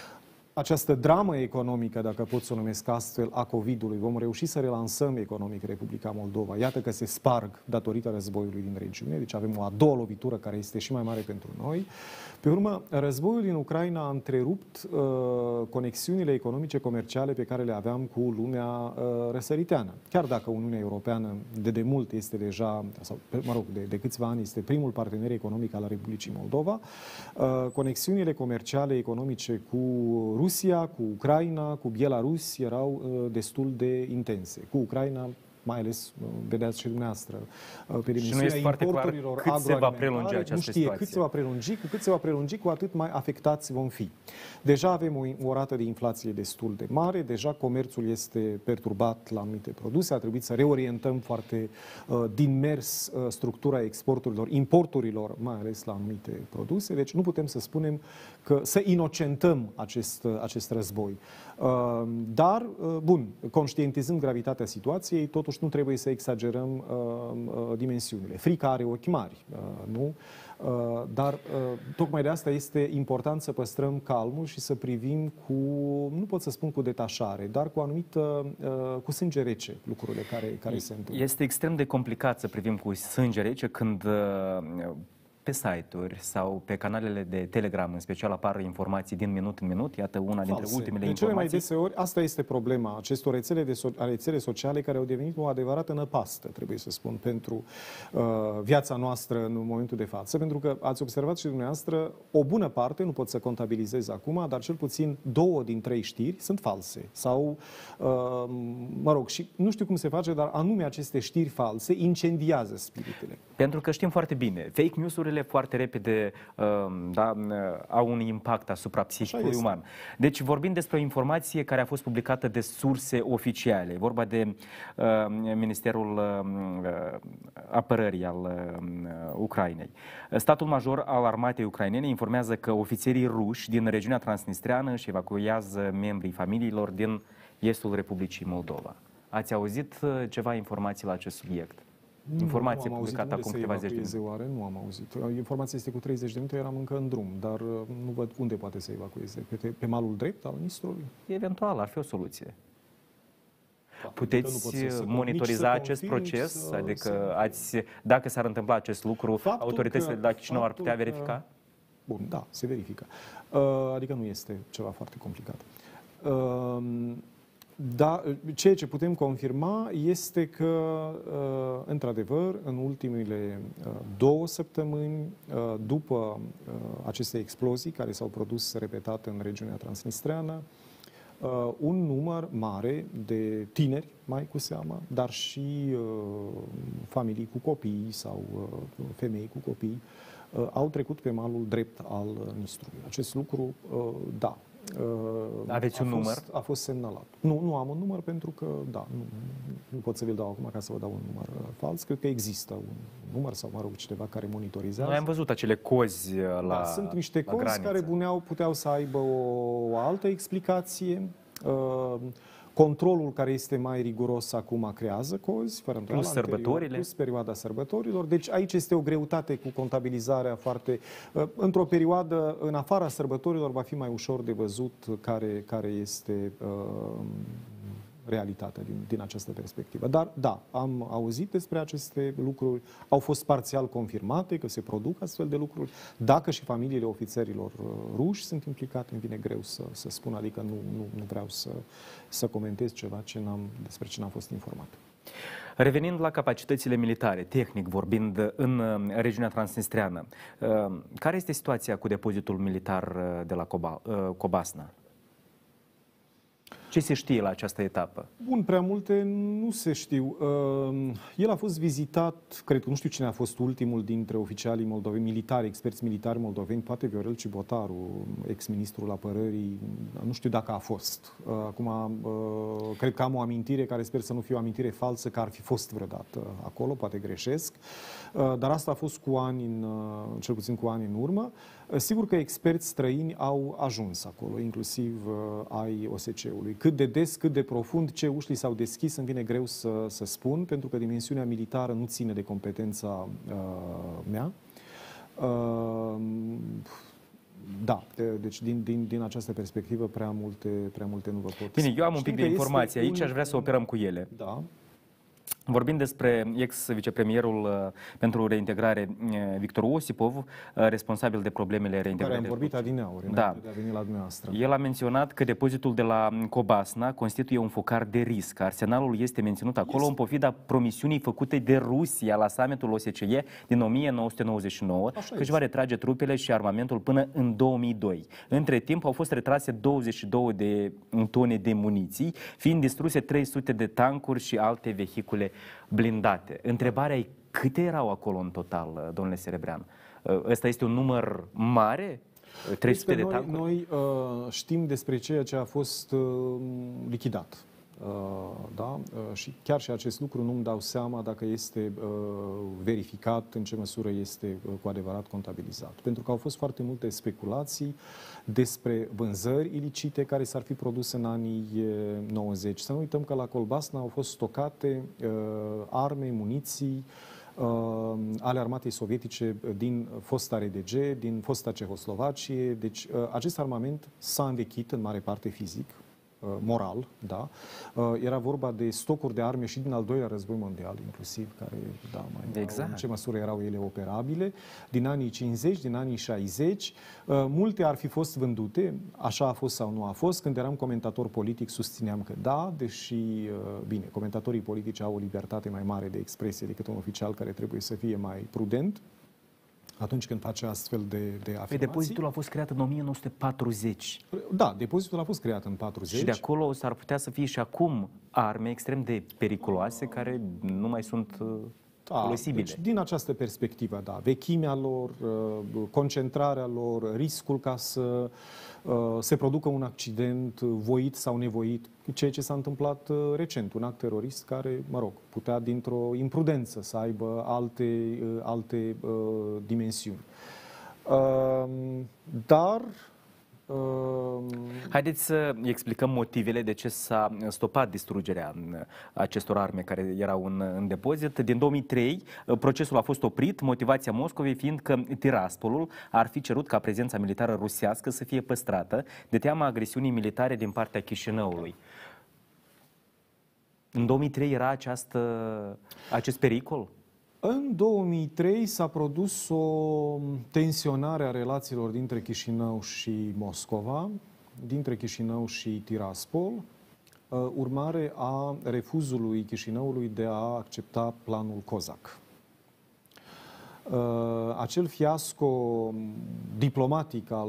această dramă economică, dacă pot să o numesc astfel, a COVID-ului, vom reuși să relansăm economic Republica Moldova. Iată că se sparg datorită războiului din regiune, deci avem o a doua lovitură care este și mai mare pentru noi. Pe urmă, războiul din Ucraina a întrerupt uh, conexiunile economice comerciale pe care le aveam cu lumea uh, răsăriteană. Chiar dacă Uniunea Europeană de demult este deja, sau mă rog, de, de câțiva ani este primul partener economic al Republicii Moldova, uh, conexiunile comerciale economice cu Rusia, cu Ucraina, cu Belarus erau uh, destul de intense. Cu Ucraina, mai ales, vedeați și dumneavoastră, pe dimensiunea importurilor cât se va prelungi această nu știe situație. cât se va prelungi, cu cât se va prelungi, cu atât mai afectați vom fi. Deja avem o, o rată de inflație destul de mare, deja comerțul este perturbat la anumite produse, a trebuit să reorientăm foarte uh, din mers uh, structura exporturilor, importurilor, mai ales la anumite produse, deci nu putem să spunem că să inocentăm acest, uh, acest război. Uh, dar, uh, bun, conștientizând gravitatea situației, totuși nu trebuie să exagerăm uh, uh, dimensiunile. Frica are ochi mari, uh, nu? Uh, dar uh, tocmai de asta este important să păstrăm calmul și să privim cu, nu pot să spun cu detașare, dar cu anumită, uh, cu sânge rece lucrurile care, care se întâmplă. Este extrem de complicat să privim cu sânge rece când uh, pe site-uri sau pe canalele de Telegram, în special, apar informații din minut în minut. Iată una dintre False. ultimele de informații. Cele mai deseori, asta este problema acestor rețele, de so- rețele sociale care au devenit o adevărată năpastă, trebuie să spun, pentru uh, viața noastră în momentul de față. Pentru că ați observat și dumneavoastră, o bună parte, nu pot să contabilizez acum, dar cel puțin două din trei știri sunt false. Sau, uh, mă rog, și nu știu cum se face, dar anume aceste știri false incendiază spiritele. Pentru că știm foarte bine, fake news-urile foarte repede uh, da, uh, au un impact asupra psihicului uman. Deci vorbim despre o informație care a fost publicată de surse oficiale. Vorba de uh, Ministerul uh, Apărării al uh, Ucrainei. Statul major al armatei ucrainene informează că ofițerii ruși din regiunea transnistreană își evacuează membrii familiilor din estul Republicii Moldova. Ați auzit ceva informații la acest subiect? Informație nu, publicată acum câteva zeci de minute. Oare? Nu am auzit. Informația este cu treizeci de minute, eram încă în drum, dar nu văd unde poate să evacueze. Pe, pe malul drept al Nistrului? Eventual, ar fi o soluție. Da, Puteți adică să monitoriza acest confirm, proces? să, adică, să... Ați, dacă s-ar întâmpla acest lucru, faptul autoritățile de la Chișinău ar putea verifica? Că... Bun, da, se verifică. Adică nu este ceva foarte complicat. Da, ceea ce putem confirma este că, într-adevăr, în ultimele două săptămâni, după aceste explozii care s-au produs repetate în regiunea transnistreană, un număr mare de tineri, mai cu seamă, dar și familii cu copii sau femei cu copii au trecut pe malul drept al Nistrului. Acest lucru, da. Aveți un a fost, număr? A fost semnalat. Nu, nu am un număr pentru că, da, nu, nu pot să vi-l dau acum ca să vă dau un număr fals. Cred că există un număr sau, mă rog, cineva care monitorizează. Noi am văzut acele cozi la da, sunt niște cozi graniță care buneau, puteau să aibă o, o altă explicație. Uh, Controlul care este mai riguros acum creează cozi, fără îndoială, plus sărbătorile. Plus perioada sărbătorilor. Deci aici este o greutate cu contabilizarea foarte... Într-o perioadă, în afara sărbătorilor, va fi mai ușor de văzut care, care este uh, realitatea din, din această perspectivă. Dar, da, am auzit despre aceste lucruri, au fost parțial confirmate că se produc astfel de lucruri. Dacă și familiile ofițerilor ruși sunt implicate, îmi vine greu să, să spun, adică nu, nu, nu vreau să, să comentez ceva ce n-am, despre ce n-am fost informat. Revenind la capacitățile militare, tehnic vorbind, în regiunea transnistreană, care este situația cu depozitul militar de la Cobasna? Ce se știe la această etapă? Bun, prea multe nu se știu. El a fost vizitat, cred că nu știu cine a fost ultimul dintre oficialii moldoveni, militari, experți militari moldoveni, poate Viorel Cibotaru, ex-ministrul apărării, nu știu dacă a fost. Acum, cred că am o amintire, care sper să nu fie o amintire falsă, că ar fi fost vreodată acolo, poate greșesc. Dar asta a fost cu ani, în, cel puțin cu ani în urmă. Sigur că experți străini au ajuns acolo, inclusiv ai O S C-ului. Cât de des, cât de profund, ce uși li s-au deschis, îmi vine greu să, să spun, pentru că dimensiunea militară nu ține de competența uh, mea. Uh, Da, deci din, din, din această perspectivă prea multe, prea multe nu vă pot. Bine, eu am un pic de informații aici, un... aș vrea să operăm cu ele. Da. Vorbim despre ex-vicepremierul uh, pentru reintegrare uh, Victor Osipov, uh, responsabil de problemele reintegrării. Care am vorbit adineauri, da. de a veni la dumneavoastră. El a menționat că depozitul de la Cobasna constituie un focar de risc. Arsenalul este menținut acolo este. în pofida promisiunii făcute de Rusia la summitul O S C E din o mie nouă sute nouăzeci și nouă, că își va retrage trupele și armamentul până în două mii doi. Între timp au fost retrase douăzeci și două de tone de muniții, fiind distruse trei sute de tancuri și alte vehicule blindate. Întrebarea e câte erau acolo în total, domnule Serebrean? Ăsta este un număr mare? trei sute de noi, tancuri? Noi uh, știm despre ceea ce a fost uh, lichidat. Uh, da? Uh, și chiar și acest lucru nu-mi dau seama dacă este uh, verificat, în ce măsură este uh, cu adevărat contabilizat. Pentru că au fost foarte multe speculații despre vânzări ilicite care s-ar fi produs în anii uh, nouăzeci. Să nu uităm că la Cobasna au fost stocate uh, arme, muniții uh, ale armatei sovietice din fosta R D G, din fosta Cehoslovacie. Deci uh, acest armament s-a învechit în mare parte fizic, moral, da. Era vorba de stocuri de arme și din al doilea război mondial, inclusiv, care, da, mai exact. erau, în ce măsură erau ele operabile, din anii cincizeci, din anii șaizeci. Multe ar fi fost vândute, așa a fost sau nu a fost. Când eram comentator politic, susțineam că da, deși, bine, comentatorii politici au o libertate mai mare de expresie decât un oficial care trebuie să fie mai prudent atunci când face astfel de, de afirmații. Depozitul a fost creat în o mie nouă sute patruzeci. Da, depozitul a fost creat în patruzeci. Și de acolo s-ar putea să fie și acum arme extrem de periculoase care nu mai sunt da, folosibile. Deci, din această perspectivă, da, vechimea lor, concentrarea lor, riscul ca să se producă un accident voit sau nevoit, ceea ce s-a întâmplat recent, un act terorist care, mă rog, putea dintr-o imprudență să aibă alte, alte uh, dimensiuni. Uh, dar Haideți să explicăm motivele de ce s-a stopat distrugerea acestor arme care erau în, în depozit. Din două mii trei, procesul a fost oprit, motivația Moscovei fiind că Tiraspolul ar fi cerut ca prezența militară rusească să fie păstrată de teama agresiunii militare din partea Chișinăului. În două mii trei era această, acest pericol? În două mii trei s-a produs o tensionare a relațiilor dintre Chișinău și Moscova, dintre Chișinău și Tiraspol, urmare a refuzului Chișinăului de a accepta planul Cozac. Acel fiasco diplomatic al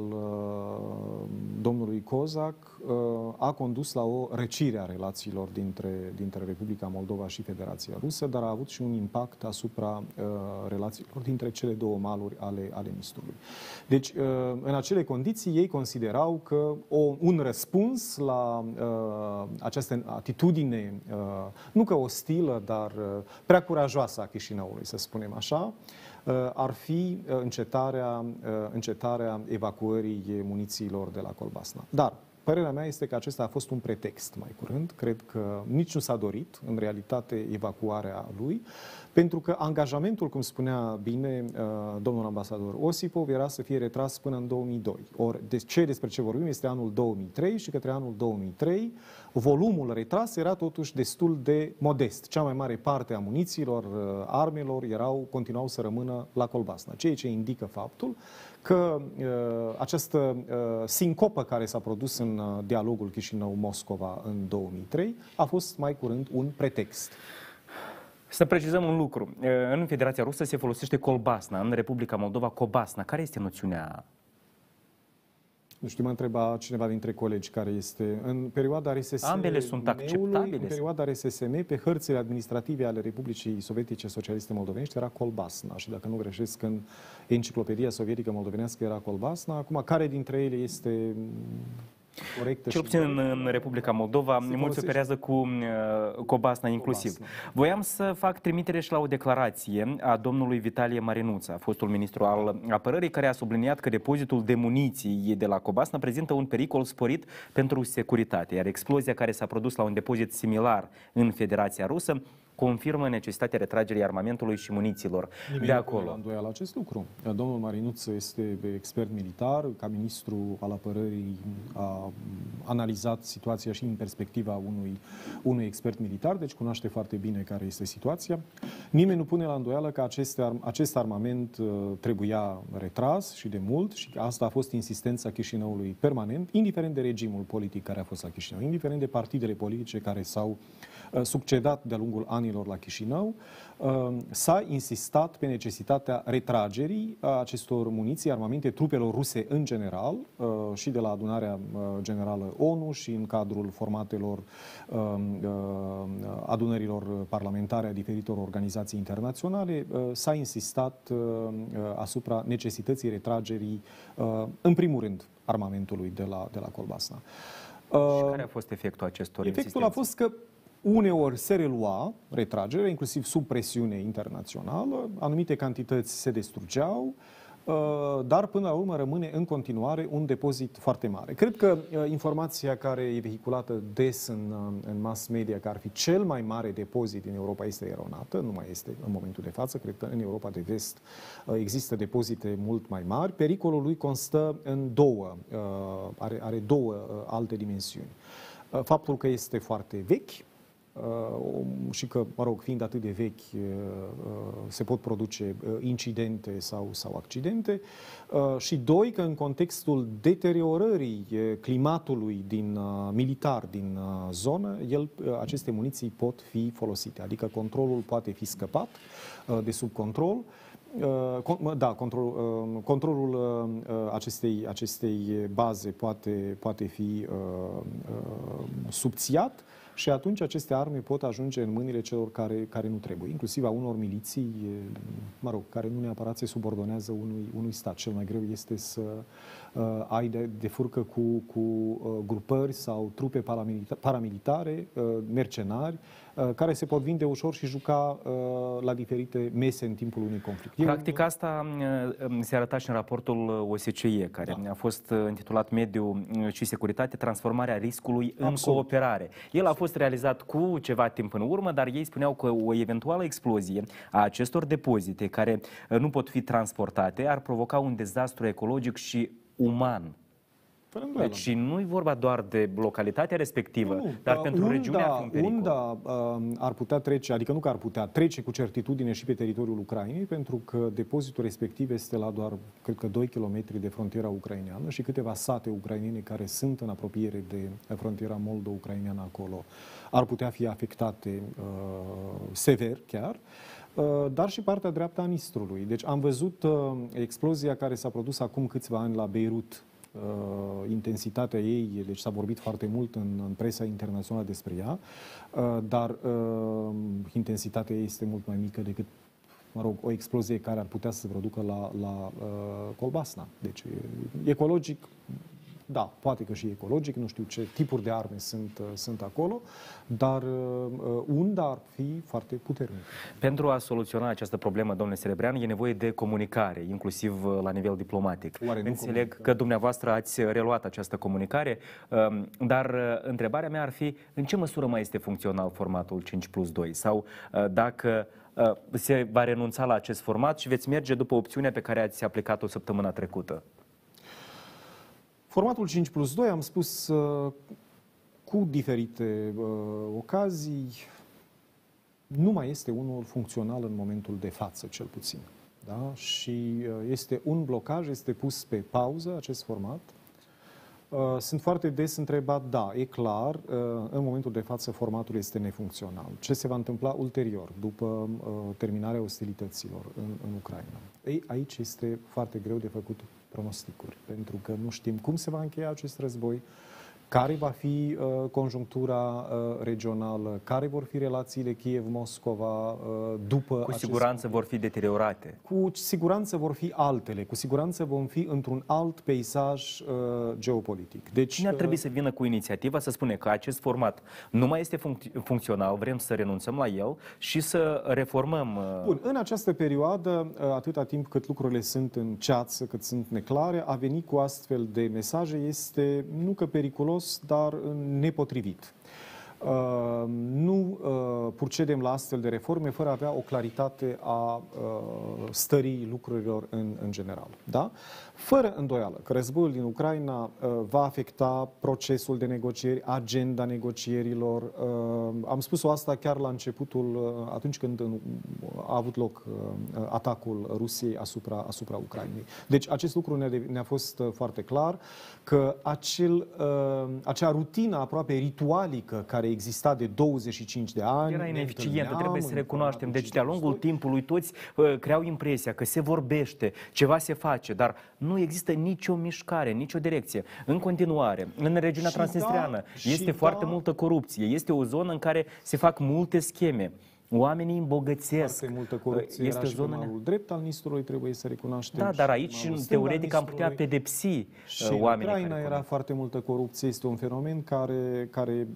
domnului Kozak a condus la o răcire a relațiilor dintre, dintre Republica Moldova și Federația Rusă, dar a avut și un impact asupra relațiilor dintre cele două maluri ale, ale Nistrului. Deci, în acele condiții, ei considerau că o, un răspuns la această atitudine, nu că ostilă, dar prea curajoasă a Chișinăului, să spunem așa, ar fi încetarea, încetarea evacuării munițiilor de la Colbasna. Dar părerea mea este că acesta a fost un pretext mai curând. Cred că nici nu s-a dorit, în realitate, evacuarea lui, pentru că angajamentul, cum spunea bine domnul ambasador Osipov, era să fie retras până în două mii doi. Ori de ce despre ce vorbim este anul două mii trei și către anul două mii trei volumul retras era totuși destul de modest. Cea mai mare parte a munițiilor, armelor, erau, continuau să rămână la Colbasna, ceea ce indică faptul că uh, această uh, sincopă care s-a produs în uh, dialogul Chișinău-Moscova în două mii trei a fost mai curând un pretext. Să precizăm un lucru. În Federația Rusă se folosește Colbasna, în Republica Moldova Cobasna. Care este noțiunea? Nu știu, mă întreba cineva dintre colegi care este. În perioada R S S M, ambele sunt acceptabile. În perioada R S S M, pe hărțile administrative ale Republicii Sovietice Socialiste Moldovenești era Colbasna. Și dacă nu greșesc, în Enciclopedia Sovietică Moldovenească era Colbasna. Acum, care dintre ele este corectă? Cel puțin în, în Republica Moldova, mulți operează cu uh, Cobasna inclusiv. Cobasna. Voiam să fac trimitere și la o declarație a domnului Vitalie Marinuța, fostul ministru al apărării, care a subliniat că depozitul de muniții de la Cobasna prezintă un pericol sporit pentru securitate, iar explozia care s-a produs la un depozit similar în Federația Rusă confirmă necesitatea retragerii armamentului și munițiilor de acolo. Nu îndoială acest lucru. Domnul Marinuț este expert militar, ca ministru al apărării a analizat situația și în perspectiva unui, unui expert militar, deci cunoaște foarte bine care este situația. Nimeni nu pune la îndoială că aceste, acest armament trebuia retras și de mult și că asta a fost insistența Chișinăului permanent, indiferent de regimul politic care a fost la Chișinău, indiferent de partidele politice care s-au succedat de-a lungul anilor la Chișinău, s-a insistat pe necesitatea retragerii acestor muniții, armamente, trupelor ruse în general și de la adunarea generală ONU și în cadrul formatelor adunărilor parlamentare a diferitor organizații internaționale. S-a insistat asupra necesității retragerii, în primul rând, armamentului de la, de la Colbasna. Și care a fost efectul acestor Efectul insistențe? a fost că uneori se relua retragerea, inclusiv sub presiune internațională, anumite cantități se distrugeau, dar până la urmă rămâne în continuare un depozit foarte mare. Cred că informația care e vehiculată des în, în mass media, că ar fi cel mai mare depozit din Europa, este eronată, nu mai este în momentul de față. Cred că în Europa de vest există depozite mult mai mari. Pericolul lui constă în două, are, are două alte dimensiuni. Faptul că este foarte vechi, și că, mă rog, fiind atât de vechi, se pot produce incidente sau, sau accidente. Și doi, că în contextul deteriorării climatului din, militar din zonă, el, aceste muniții pot fi folosite. Adică controlul poate fi scăpat de sub control. Da, control, controlul acestei, acestei baze poate, poate fi subțiat. Și atunci aceste arme pot ajunge în mâinile celor care, care nu trebuie, inclusiv a unor miliții, mă rog, care nu neapărat se subordonează unui, unui stat. Cel mai greu este să uh, ai de, de furcă cu, cu uh, grupări sau trupe paramilita paramilitare, uh, mercenari, uh, care se pot vinde ușor și juca uh, la diferite mese în timpul unui conflict. Practic asta uh, se arăta și în raportul O S C E, care da. a fost intitulat Mediu și Securitate, transformarea riscului în Absolut. cooperare. El a fost fost realizat cu ceva timp în urmă, dar ei spuneau că o eventuală explozie a acestor depozite care nu pot fi transportate ar provoca un dezastru ecologic și uman. Deci nu e vorba doar de localitatea respectivă, nu, dar pentru unda, regiunea ar fi un pericol. Unda uh, ar putea trece, adică nu că ar putea trece cu certitudine și pe teritoriul Ucrainei, pentru că depozitul respectiv este la doar, cred că, doi kilometri de frontiera ucraineană și câteva sate ucrainene care sunt în apropiere de frontiera moldo-ucraineană acolo ar putea fi afectate uh, sever chiar. dar și partea dreaptă a Nistrului. Deci am văzut explozia care s-a produs acum câțiva ani la Beirut, intensitatea ei, deci s-a vorbit foarte mult în, în presa internațională despre ea, dar intensitatea ei este mult mai mică decât, mă rog, o explozie care ar putea să se producă la, la Colbasna. Deci, ecologic, da, poate că și ecologic, nu știu ce tipuri de arme sunt, sunt acolo, dar unda ar fi foarte puternică. Pentru a soluționa această problemă, domnule Serebrean, e nevoie de comunicare, inclusiv la nivel diplomatic. Înțeleg că dumneavoastră ați reluat această comunicare, dar întrebarea mea ar fi în ce măsură mai este funcțional formatul cinci plus doi sau dacă se va renunța la acest format și veți merge după opțiunea pe care ați aplicat-o săptămâna trecută. Formatul cinci plus doi, am spus uh, cu diferite uh, ocazii, nu mai este unul funcțional în momentul de față, cel puțin. Da? Și uh, este un blocaj, este pus pe pauză acest format. Uh, sunt foarte des întrebat, da, e clar, uh, în momentul de față formatul este nefuncțional. Ce se va întâmpla ulterior, după uh, terminarea ostilităților în, în Ucraina? Ei, aici este foarte greu de făcut pronosticuri, pentru că nu știm cum se va încheia acest război, care va fi uh, conjunctura uh, regională, care vor fi relațiile Kiev-Moscova uh, după Cu siguranță vor fi deteriorate. Cu siguranță vor fi altele, cu siguranță vom fi într-un alt peisaj uh, geopolitic. Deci, Cine ar trebui uh, să vină cu inițiativa să spune că acest format nu mai este func- funcțional, vrem să renunțăm la el și să reformăm? Uh... Bun, în această perioadă, uh, atâta timp cât lucrurile sunt în ceață, cât sunt neclare, a venit cu astfel de mesaje este nu că periculos, dar nepotrivit. Uh, nu uh, procedem la astfel de reforme fără a avea o claritate a uh, stării lucrurilor în, în general. Da? Fără îndoială că războiul din Ucraina uh, va afecta procesul de negocieri, agenda negocierilor. Uh, am spus-o asta chiar la începutul, uh, atunci când uh, a avut loc uh, atacul Rusiei asupra, asupra Ucrainei. Deci acest lucru ne-a, ne-a fost uh, foarte clar că acel, uh, acea rutină aproape ritualică care exista de douăzeci și cinci de ani era ineficientă, trebuie să recunoaștem. Deci de-a lungul timpului toți uh, creau impresia că se vorbește, ceva se face, dar nu există nicio mișcare, nicio direcție. În continuare, în regiunea transnistreană da, este foarte da. multă corupție, este o zonă în care se fac multe scheme. Oamenii îmbogățesc. Foarte multă corupție este era și zonă... pe malul drept al Nistrului, trebuie să recunoaștem. Da, dar aici, teoretic, am putea pedepsi și oamenii. în Ucraina era foarte multă corupție. Este un fenomen care, care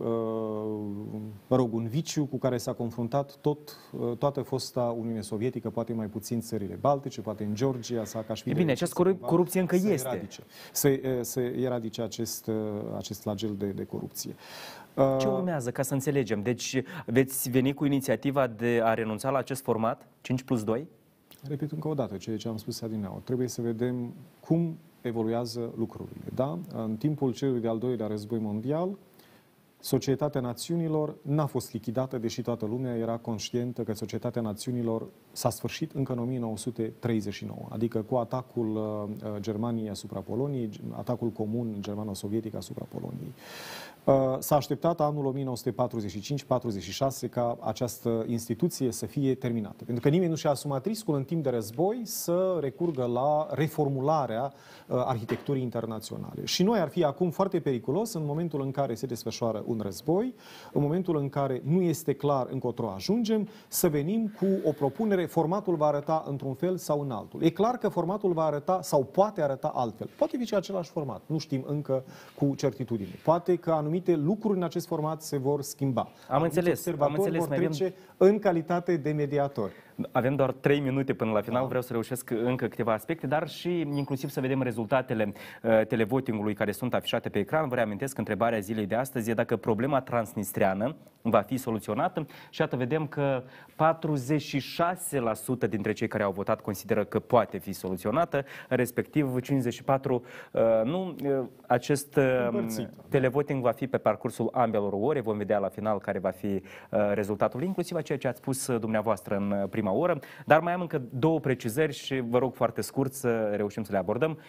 mă rog, un viciu cu care s-a confruntat tot, toată fosta Uniune Sovietică, poate mai puțin țările Baltice, poate în Georgia, Saakashvili. E bine, această corupție încă să este. Eradice, să, să eradice acest, acest flagel de, de corupție. Ce urmează, ca să înțelegem? Deci veți veni cu inițiativa de a renunța la acest format, cinci plus doi? Repet încă o dată ceea ce am spus adineauri. Trebuie să vedem cum evoluează lucrurile. Da? În timpul celui de-al doilea război mondial, Societatea Națiunilor n-a fost lichidată, deși toată lumea era conștientă că Societatea Națiunilor s-a sfârșit încă în o mie nouă sute treizeci și nouă, adică cu atacul uh, Germaniei asupra Poloniei, atacul comun germano-sovietic asupra Poloniei. Uh, s-a așteptat anul o mie nouă sute patruzeci și cinci patruzeci și șase ca această instituție să fie terminată. Pentru că nimeni nu și-a asumat riscul în timp de război să recurgă la reformularea uh, arhitecturii internaționale. Și noi ar fi acum foarte periculos în momentul în care se desfășoară un război, în momentul în care nu este clar încotro ajungem, să venim cu o propunere, formatul va arăta într-un fel sau în altul. E clar că formatul va arăta sau poate arăta altfel. Poate fi și același format, nu știm încă cu certitudine. Poate că anumite lucruri în acest format se vor schimba. Am înțeles, am înțeles. Vor trece în calitate de mediatori. Avem doar trei minute până la final, vreau să reușesc încă câteva aspecte, dar și inclusiv să vedem rezultatele uh, televotingului care sunt afișate pe ecran. Vă reamintesc că întrebarea zilei de astăzi e dacă problema transnistreană va fi soluționată și iată vedem că patruzeci și șase la sută dintre cei care au votat consideră că poate fi soluționată, respectiv cincizeci și patru la sută uh, nu. Uh, acest uh, televoting va fi pe parcursul ambelor ore, vom vedea la final care va fi uh, rezultatul, inclusiv a ceea ce ați spus uh, dumneavoastră în prima oră, dar mai am încă două precizări și vă rog foarte scurt să reușim să le abordăm.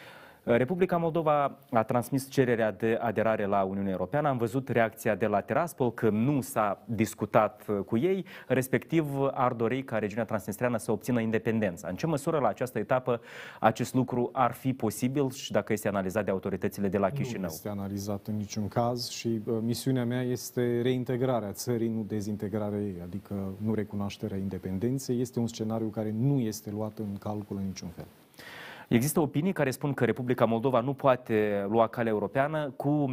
Republica Moldova a transmis cererea de aderare la Uniunea Europeană. Am văzut reacția de la Tiraspol că nu s-a discutat cu ei, respectiv ar dori ca regiunea transnistreană să obțină independența. În ce măsură la această etapă acest lucru ar fi posibil și dacă este analizat de autoritățile de la Chișinău? Nu este analizat în niciun caz și uh, misiunea mea este reintegrarea țării, nu dezintegrarea ei, adică nu recunoașterea independenței. Este un scenariu care nu este luat în calcul în niciun fel. Există opinii care spun că Republica Moldova nu poate lua calea europeană cu uh,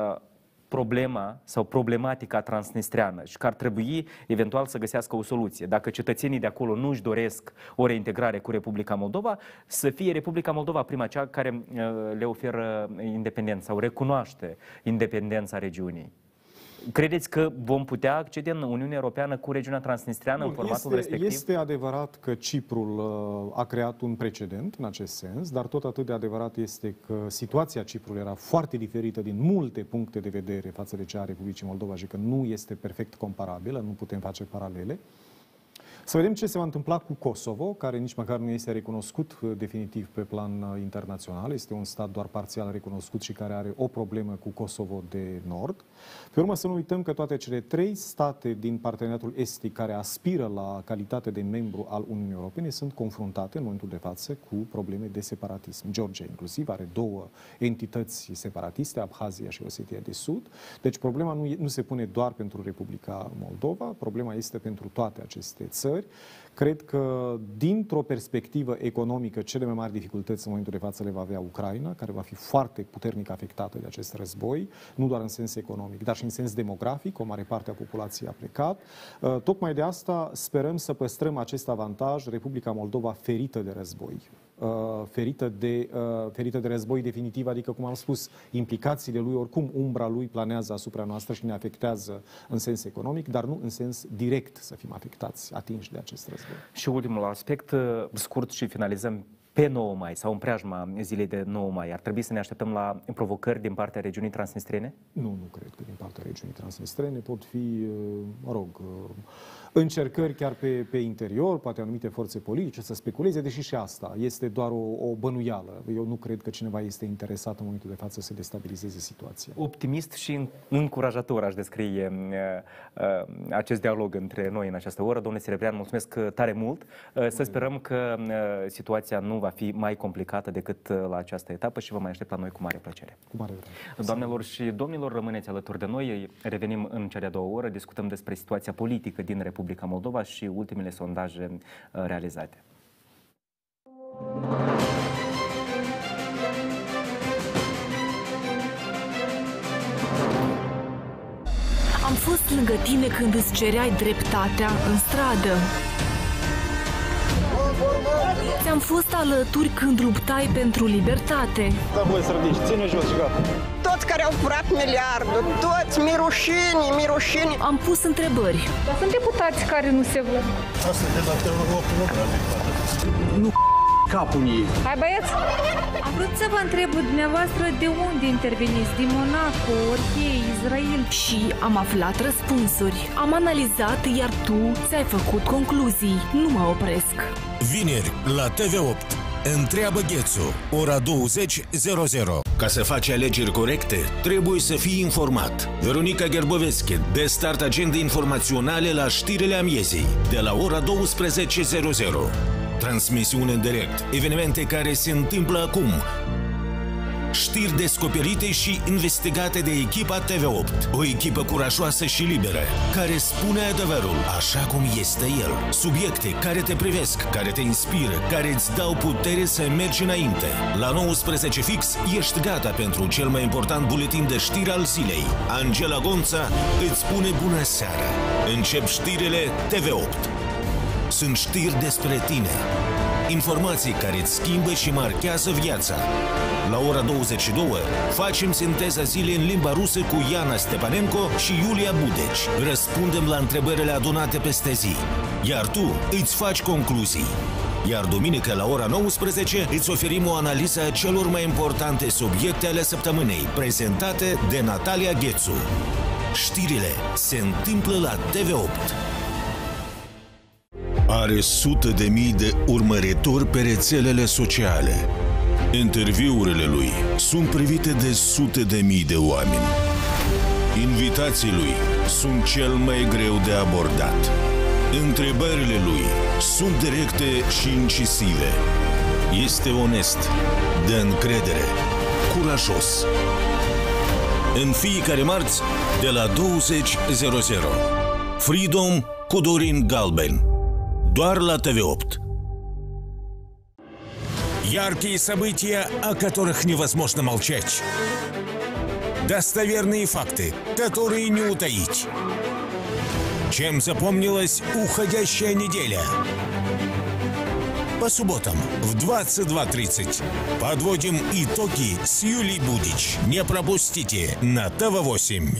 problema sau problematica transnistreană și că ar trebui eventual să găsească o soluție. Dacă cetățenii de acolo nu își doresc o reintegrare cu Republica Moldova, să fie Republica Moldova prima cea care uh, le oferă independența sau recunoaște independența regiunii. Credeți că vom putea accede în Uniunea Europeană cu regiunea transnistreană în formatul este, respectiv? Este adevărat că Ciprul uh, a creat un precedent în acest sens, dar tot atât de adevărat este că situația Ciprului era foarte diferită din multe puncte de vedere față de cea a Republicii Moldova și că nu este perfect comparabilă, nu putem face paralele. Să vedem ce se va întâmpla cu Kosovo, care nici măcar nu este recunoscut definitiv pe plan internațional. Este un stat doar parțial recunoscut și care are o problemă cu Kosovo de Nord. Pe urmă să nu uităm că toate cele trei state din parteneriatul estic care aspiră la calitate de membru al Uniunii Europene sunt confruntate în momentul de față cu probleme de separatism. Georgia inclusiv are două entități separatiste, Abhazia și Osetia de Sud. Deci problema nu, nu se pune doar pentru Republica Moldova, problema este pentru toate aceste țări. Cred că, dintr-o perspectivă economică, cele mai mari dificultăți în momentul de față le va avea Ucraina, care va fi foarte puternic afectată de acest război, nu doar în sens economic, dar și în sens demografic. O mare parte a populației a plecat. Tocmai de asta sperăm să păstrăm acest avantaj, Republica Moldova ferită de război. Ferită de, ferită de război definitiv, adică, cum am spus, implicațiile lui, oricum umbra lui planează asupra noastră și ne afectează în sens economic, dar nu în sens direct să fim afectați, atinși de acest război. Și ultimul aspect, scurt și finalizăm. Pe nouă mai sau în preajma zilei de nouă mai, ar trebui să ne așteptăm la provocări din partea regiunii transnistrene? Nu, nu cred că din partea regiunii transnistrene pot fi, mă rog, încercări chiar pe, pe interior, poate anumite forțe politice să speculeze, deși și asta este doar o, o bănuială. Eu nu cred că cineva este interesat în momentul de față să destabilizeze situația. Optimist și încurajator aș descrie uh, uh, acest dialog între noi în această oră. Domnule Serebrian, mulțumesc tare mult. Uh, să sperăm că uh, situația nu va fi mai complicată decât la această etapă și vă mai aștept la noi cu mare plăcere. Cu mare plăcere. Doamnelor și domnilor, rămâneți alături de noi. Revenim în cea de-a doua oră. Discutăm despre situația politică din Republica Moldova și ultimele sondaje realizate. Am fost lângă tine când îți cereai dreptatea în stradă. Ți-am fost alături când luptai pentru libertate. Da, voi sărdici, ține jos și gata. Toți care au furat miliardul, toți mirușini, mirușini. Am pus întrebări. Dar sunt deputați care nu se văd. Asta de la T V opt Nu capul ei. Hai, băieți! Am vrut să vă întreb dumneavoastră de unde interveniți, din Monaco, Orhei, Israel. Și am aflat răspunsuri. Am analizat, iar tu ți-ai făcut concluzii. Nu mă opresc. Vineri, la T V opt. Întreabă Ghețu, ora douăzeci zero zero. Ca să faci alegeri corecte, trebuie să fii informat. Veronica Gerboveschi, de start agende informaționale la știrile amiezii, de la ora douăsprezece zero zero. Transmisiune în direct, evenimente care se întâmplă acum. Știri descoperite și investigate de echipa T V opt. O echipă curajoasă și liberă, care spune adevărul așa cum este el. Subiecte care te privesc, care te inspiră, care îți dau putere să mergi înainte. La nouăsprezece fix ești gata pentru cel mai important buletin de știri al zilei. Angela Gonța îți spune bună seara. Încep știrile T V opt. Sunt știri despre tine. Informații care îți schimbă și marchează viața. La ora douăzeci și două facem sinteza zilei în limba rusă cu Iana Stepanenko și Iulia Budeci. Răspundem la întrebările adunate peste zi. Iar tu îți faci concluzii. Iar duminică la ora nouăsprezece îți oferim o analiză a celor mai importante subiecte ale săptămânii, prezentate de Natalia Ghețu. Știrile se întâmplă la T V opt. Are sute de mii de urmăritori pe rețelele sociale. Interviurile lui sunt privite de sute de mii de oameni. Invitații lui sunt cel mai greu de abordat. Întrebările lui sunt directe și incisive. Este onest, de încredere, curajos. În fiecare marți, de la douăzeci zero zero. Freedom cu Dorin Galben. Доar la T V opt. Яркие события, о которых невозможно молчать. Достоверные факты, которые не утаить. Чем запомнилась уходящая неделя? По субботам в двадцать два тридцать подводим итоги с Юлией Будич. Не пропустите на T V восемь.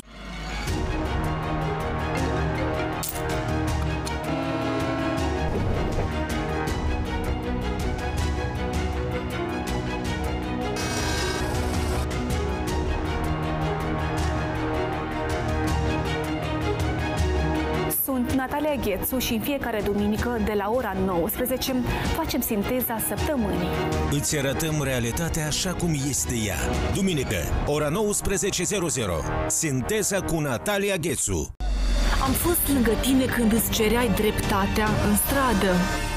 Sunt Natalia Ghețu și în fiecare duminică de la ora nouăsprezece facem sinteza săptămânii. Îți arătăm realitatea așa cum este ea. Duminică, ora nouăsprezece zero zero. Sinteza cu Natalia Ghețu. Am fost lângă tine când îți cereai dreptatea în stradă.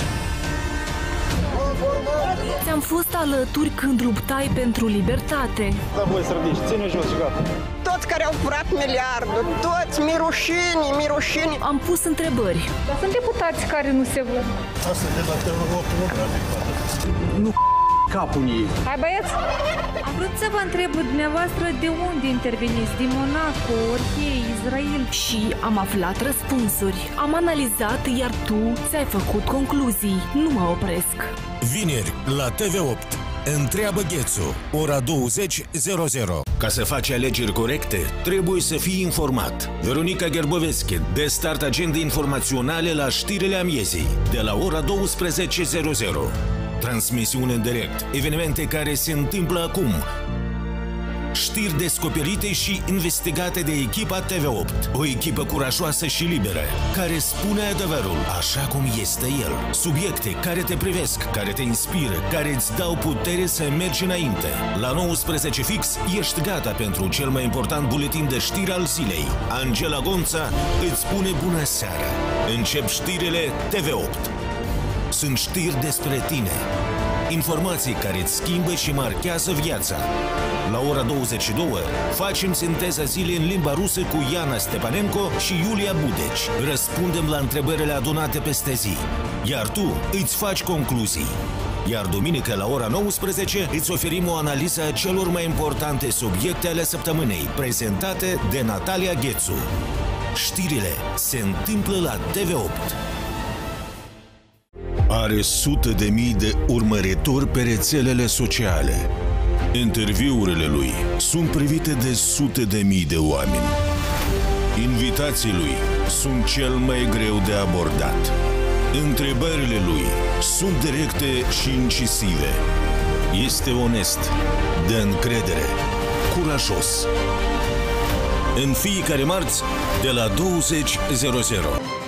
Ți-am fost alături când luptai pentru libertate. Da, voi să ridici, ține jos și gata. Toți care au furat miliardul, toți mirușini, mirușini. Am pus întrebări. Dar sunt deputați care nu se văd. Asta de la T V opt nu prea Nu capul ei. Hai băieți! Am vrut să vă întreb dumneavoastră de unde interveniți, din Monaco, Orhei, Israel. Și am aflat răspunsuri. Am analizat, iar tu ți-ai făcut concluzii. Nu mă opresc. Vineri, la T V opt. Întreabă Ghețu, ora douăzeci zero zero. Ca să faci alegeri corecte, trebuie să fii informat. Veronica Gerboveschi, de start agende informaționale la știrile amiezii, de la ora douăsprezece zero zero. Transmisiune în direct, evenimente care se întâmplă acum. Știri descoperite și investigate de echipa T V opt. O echipă curajoasă și liberă, care spune adevărul așa cum este el. Subiecte care te privesc, care te inspiră, care îți dau putere să mergi înainte. La nouăsprezece fix ești gata pentru cel mai important buletin de știri al zilei. Angela Gonța îți spune bună seara. Încep știrile T V opt. Sunt știri despre tine. Informații care îți schimbă și marchează viața. La ora douăzeci și două facem sinteza zilei în limba rusă cu Iana Stepanenko și Iulia Budeci. Răspundem la întrebările adunate peste zi. Iar tu îți faci concluzii. Iar duminică la ora nouăsprezece îți oferim o analiză a celor mai importante subiecte ale săptămânii, prezentate de Natalia Ghețu. Știrile se întâmplă la T V opt. Are sute de mii de urmăritori pe rețelele sociale. Interviurile lui sunt privite de sute de mii de oameni. Invitații lui sunt cel mai greu de abordat. Întrebările lui sunt directe și incisive. Este onest, de încredere, curajos. În fiecare marți, de la douăzeci zero zero.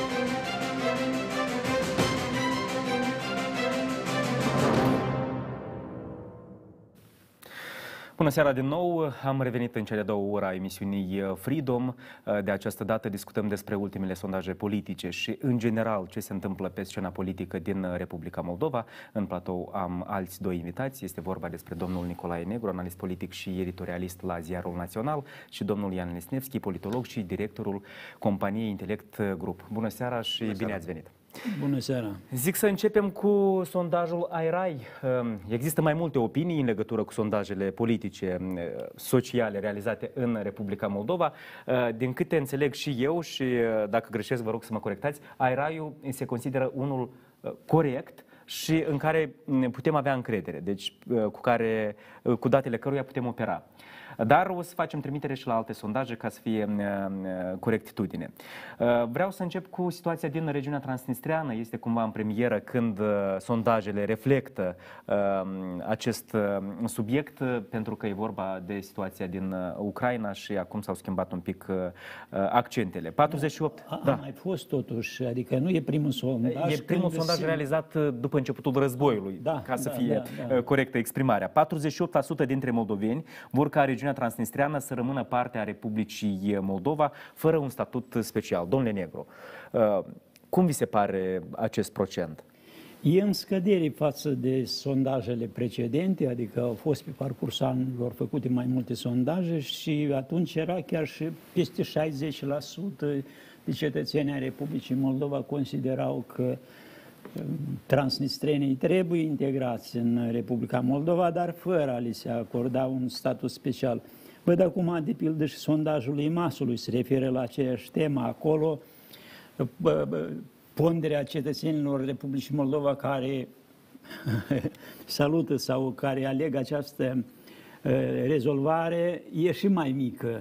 Bună seara din nou! Am revenit în cele două ore a emisiunii Freedom. De această dată discutăm despre ultimele sondaje politice și, în general, ce se întâmplă pe scena politică din Republica Moldova. În platou am alți doi invitați. Este vorba despre domnul Nicolae Negru, analist politic și editorialist la Ziarul Național, și domnul Ian Lesnevski, politolog și directorul companiei Intelect Group. Bună seara și Bună bine seara. Ați venit! Bună seara! Zic să începem cu sondajul AIRAI. Există mai multe opinii în legătură cu sondajele politice, sociale realizate în Republica Moldova. Din câte înțeleg și eu, și dacă greșesc vă rog să mă corectați, AIRAI-ul se consideră unul corect și în care putem avea încredere, deci cu, care, cu datele căruia putem opera. Dar o să facem trimitere și la alte sondaje ca să fie corectitudine. Vreau să încep cu situația din regiunea transnistreană. Este cumva în premieră când sondajele reflectă acest subiect, pentru că e vorba de situația din Ucraina și acum s-au schimbat un pic accentele. patruzeci și opt. A, da. a mai fost totuși, adică nu e primul sondaj. E primul sondaj se... realizat după începutul războiului, da, ca să da, fie da, da. corectă exprimarea. patruzeci și opt la sută dintre moldoveni vor ca regiunea transnistreană să rămână parte a Republicii Moldova, fără un statut special. Domnule Negru, cum vi se pare acest procent? E în scădere față de sondajele precedente, adică au fost pe parcursul anilor făcute mai multe sondaje și atunci era chiar și peste șaizeci la sută de cetățenii ai Republicii Moldova considerau că transnistrenii trebuie integrați în Republica Moldova, dar fără a li se acorda un statut special. Văd acum, de pildă, și sondajul IMAS-ului se referă la aceeași temă. Acolo, ponderea cetățenilor Republicii Moldova care salută sau care aleg această rezolvare e și mai mică.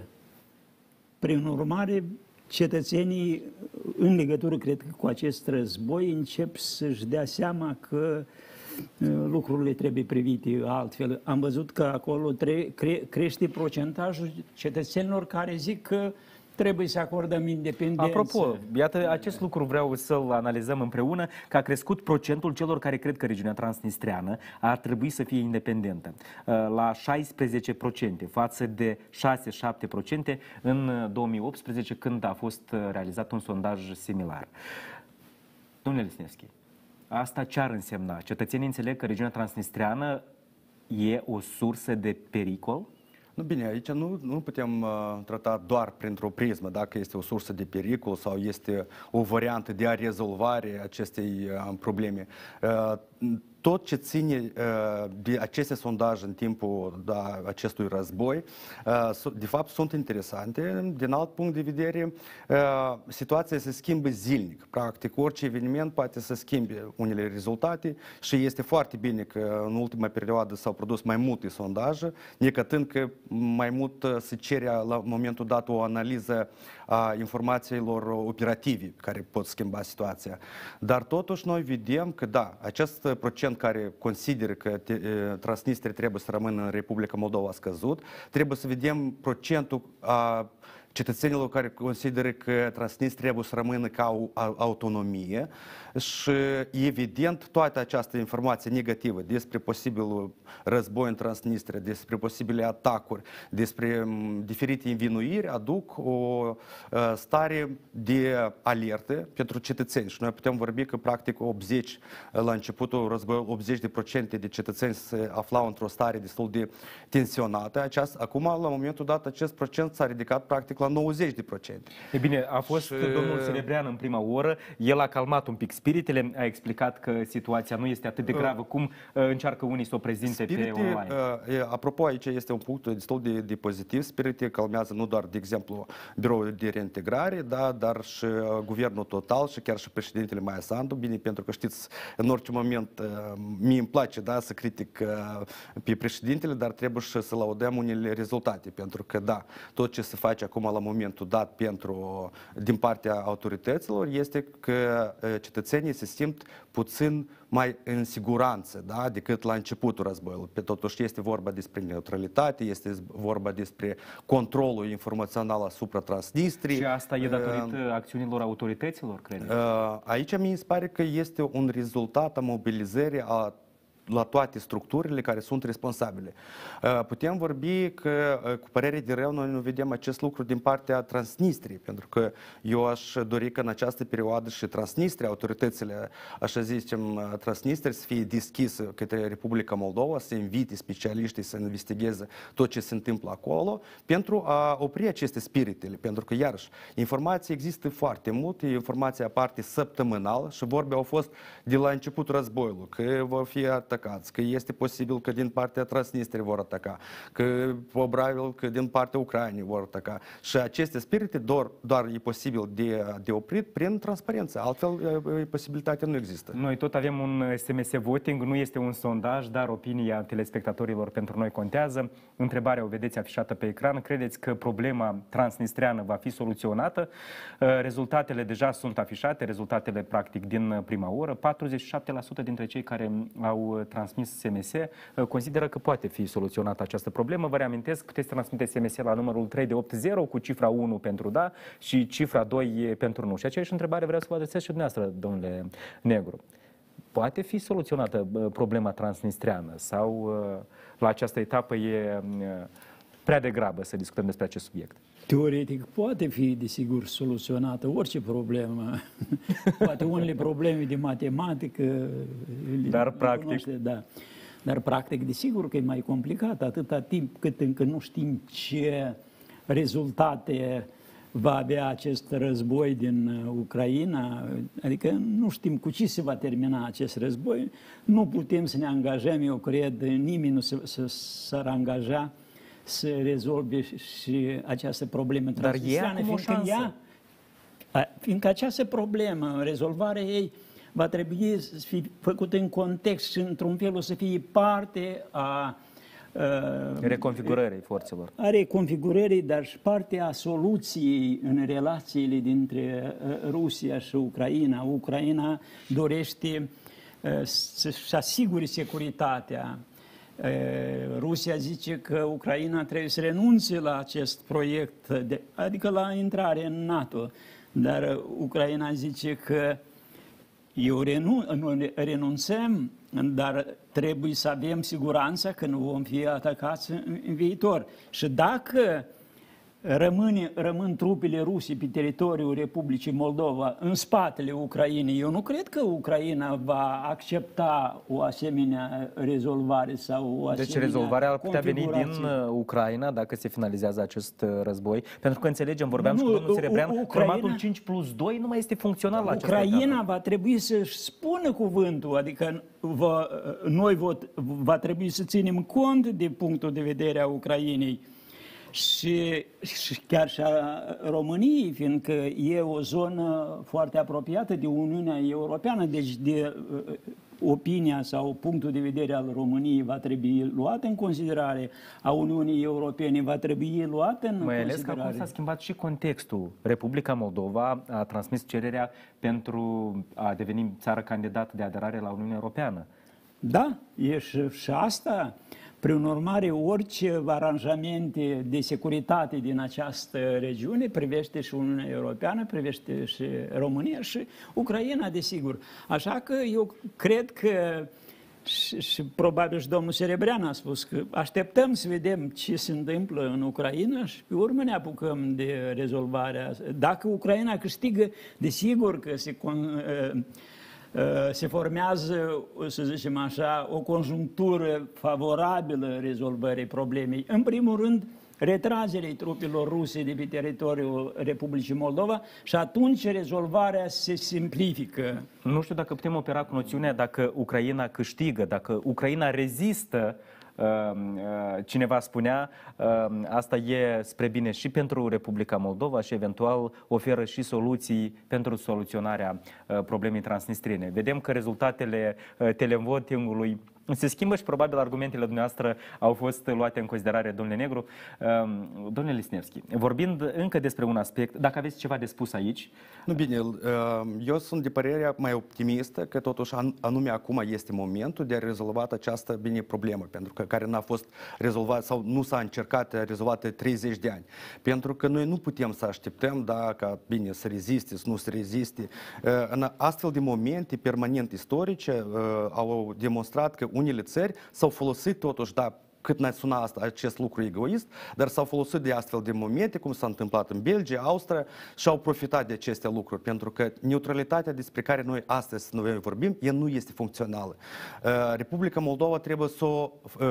Prin urmare, cetățenii, în legătură, cred că, cu acest război, încep să-și dea seama că lucrurile trebuie privite altfel. Am văzut că acolo tre- cre- crește procentajul cetățenilor care zic că trebuie să acordăm independență. Apropo, iată, acest lucru vreau să-l analizăm împreună, că a crescut procentul celor care cred că regiunea transnistreană ar trebui să fie independentă, la șaisprezece la sută față de șase șapte la sută în două mii optsprezece, când a fost realizat un sondaj similar. Domnule Lisnevski, asta ce ar însemna? Cetățenii înțeleg că regiunea transnistreană e o sursă de pericol? Nu, bine, aici nu, nu putem uh, trata doar printr-o prismă, dacă este o sursă de pericol sau este o variantă de a rezolvare acestei uh, probleme. Uh, tot ce ține uh, de aceste sondaje în timpul da, acestui război, uh, de fapt, sunt interesante. Din alt punct de vedere, uh, situația se schimbă zilnic. Practic, orice eveniment poate să schimbe unele rezultate și este foarte bine că în ultima perioadă s-au produs mai multe sondaje, necătând că mai mult se cere la momentul dat o analiză a informațiilor operative care pot schimba situația. Dar totuși noi vedem că da, acest procent care consideră că te, Transnistria trebuie să rămână în Republica Moldova a scăzut, trebuie să vedem procentul a cetățenilor care consideră că Transnistria trebuie să rămână ca o autonomie și, evident, toată această informație negativă despre posibilul război în Transnistria, despre posibile atacuri, despre diferite învinuiri, aduc o stare de alertă pentru cetățeni. Și noi putem vorbi că, practic, optzeci la începutul războiului, optzeci la sută de cetățeni se aflau într-o stare destul de tensionată. Aceast, acum, la momentul dat, acest procent s-a ridicat, practic, la nouăzeci la sută. E bine, a fost și domnul Serebrean în prima oră, el a calmat un pic spiritele, a explicat că situația nu este atât de gravă cum încearcă unii să o prezinte Spirite, pe online. Uh, apropo, aici este un punct destul de, de pozitiv. Spirite calmează nu doar, de exemplu, Biroul de Reintegrare, da, dar și uh, Guvernul total și chiar și președintele Maia Sandu. Bine, pentru că știți, în orice moment, uh, mie îmi place, da, să critic uh, pe președintele, dar trebuie și să laudăm unele rezultate, pentru că, da, tot ce se face acum la momentul dat pentru, din partea autorităților este că uh, cetățenii se simt puțin mai în siguranță, da, decât la începutul războiului. Pe totuși este vorba despre neutralitate, este vorba despre controlul informațional asupra Transnistriei. Și asta e datorită uh, acțiunilor autorităților, cred? Uh, aici mi se pare că este un rezultat a mobilizării a la toate structurile care sunt responsabile. Putem vorbi că, cu părere de rău, noi nu vedem acest lucru din partea Transnistriei, pentru că eu aș dori că în această perioadă și Transnistria, autoritățile, așa zicem, Transnistria să fie deschisă către Republica Moldova, să invite specialiștii să investigheze tot ce se întâmplă acolo, pentru a opri aceste spiritele, pentru că, iarăși, informații există foarte multe, informația aparte săptămânal și vorbe au fost de la începutul războiului, că va fi atacați, că este posibil că din partea Transnistria vor ataca, că probabil că din partea Ucrainei vor ataca. Și aceste spirite doar, doar e posibil de, de oprit prin transparență. Altfel, posibilitatea nu există. Noi tot avem un S M S voting, nu este un sondaj, dar opinia telespectatorilor pentru noi contează. Întrebarea o vedeți afișată pe ecran. Credeți că problema transnistreană va fi soluționată? Rezultatele deja sunt afișate, rezultatele practic din prima oră. patruzeci și șapte la sută dintre cei care au transmis S M S consideră că poate fi soluționată această problemă. Vă reamintesc, puteți transmite S M S la numărul trei de optzeci cu cifra unu pentru da și cifra doi pentru nu. Și aceeași întrebare vreau să vă adresez și dumneavoastră, domnule Negru. Poate fi soluționată problema transnistreană sau la această etapă e prea degrabă să discutăm despre acest subiect? Teoretic poate fi, desigur, soluționată orice problemă. Poate unele probleme de matematică. Dar practic... Cunoaște, da. Dar practic, desigur că e mai complicat atâta timp cât încă nu știm ce rezultate va avea acest război din Ucraina, adică nu știm cu ce se va termina acest război, nu putem să ne angajăm, eu cred, nimeni nu s-ar angaja să rezolve și această problemă transnistreană, fiindcă ea, fiindcă această problemă, rezolvarea ei, va trebui să fie făcută în context și într-un fel o să fie parte a reconfigurării forțelor. A reconfigurării, dar și parte a soluției în relațiile dintre Rusia și Ucraina. Ucraina dorește să-și asigure securitatea. Rusia zice că Ucraina trebuie să renunțe la acest proiect, de, adică la intrare în NATO, dar Ucraina zice că eu renun, renunțăm, dar trebuie să avem siguranța că nu vom fi atacați în viitor. Și dacă rămâne, rămân trupele ruse pe teritoriul Republicii Moldova în spatele Ucrainei, eu nu cred că Ucraina va accepta o asemenea rezolvare sau o asemenea Deci rezolvarea ar putea veni din configurație. Ucraina dacă se finalizează acest război? Pentru că înțelegem, vorbeam Nu, și cu domnul Serebrean, Ucraina- formatul cinci plus doi nu mai este funcțional la această Ucraina etapă. va trebui să-și spună cuvântul, adică va, noi vot, va trebui să ținem cont de punctul de vedere a Ucrainei și, și chiar și a României, fiindcă e o zonă foarte apropiată de Uniunea Europeană, deci de uh, opinia sau punctul de vedere al României va trebui luat în considerare, a Uniunii Europene va trebui luat în Mai ales că considerare. acum s-a schimbat și contextul. Republica Moldova a transmis cererea pentru a deveni țară candidată de aderare la Uniunea Europeană. Da, e și, și asta. Prin urmare, orice aranjamente de securitate din această regiune privește și Uniunea Europeană, privește și România și Ucraina, desigur. Așa că eu cred că și, și probabil și domnul Serebrean a spus că așteptăm să vedem ce se întâmplă în Ucraina și pe urmă ne apucăm de rezolvarea. Dacă Ucraina câștigă, desigur că se... se formează, să zicem așa, o conjunctură favorabilă rezolvării problemei. În primul rând, retragerea trupelor ruse de pe teritoriul Republicii Moldova și atunci rezolvarea se simplifică. Nu știu dacă putem opera cu noțiunea dacă Ucraina câștigă, dacă Ucraina rezistă. Cineva spunea, asta e spre bine și pentru Republica Moldova și eventual oferă și soluții pentru soluționarea problemei transnistrine. Vedem că rezultatele televotingului se schimbă și probabil argumentele dumneavoastră au fost luate în considerare, domnule Negru. Domnule Lisnevski, vorbind încă despre un aspect, dacă aveți ceva de spus aici... Nu, bine, eu sunt de părerea mai optimistă că totuși anume acum este momentul de a rezolva această bine problemă, pentru că care n-a fost rezolvată sau nu s-a încercat rezolvată treizeci de ani. Pentru că noi nu putem să așteptăm, da, ca bine să reziste, să nu se reziste. În astfel de momente permanent istorice au demonstrat că unele țări s-au folosit totuși, da, cât ne suna asta, acest lucru egoist, dar s-au folosit de astfel de momente, cum s-a întâmplat în Belgia, Austria, și au profitat de aceste lucruri, pentru că neutralitatea despre care noi astăzi noi vorbim, ea nu este funcțională. Republica Moldova trebuie să o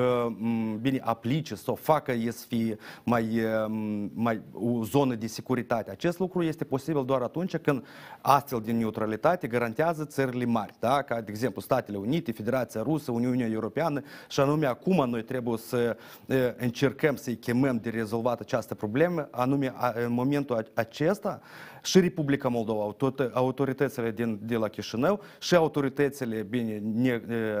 bine aplice, să o facă să fie mai, mai o zonă de securitate. Acest lucru este posibil doar atunci când astfel de neutralitate garantează țările mari, da? Ca de exemplu Statele Unite, Federația Rusă, Uniunea Europeană, și anume acum noi trebuie să încercăm să-i chemăm de rezolvat această problemă, anume în momentul acesta și Republica Moldova, autoritățile din, de la Chișinău și autoritățile bine, ne,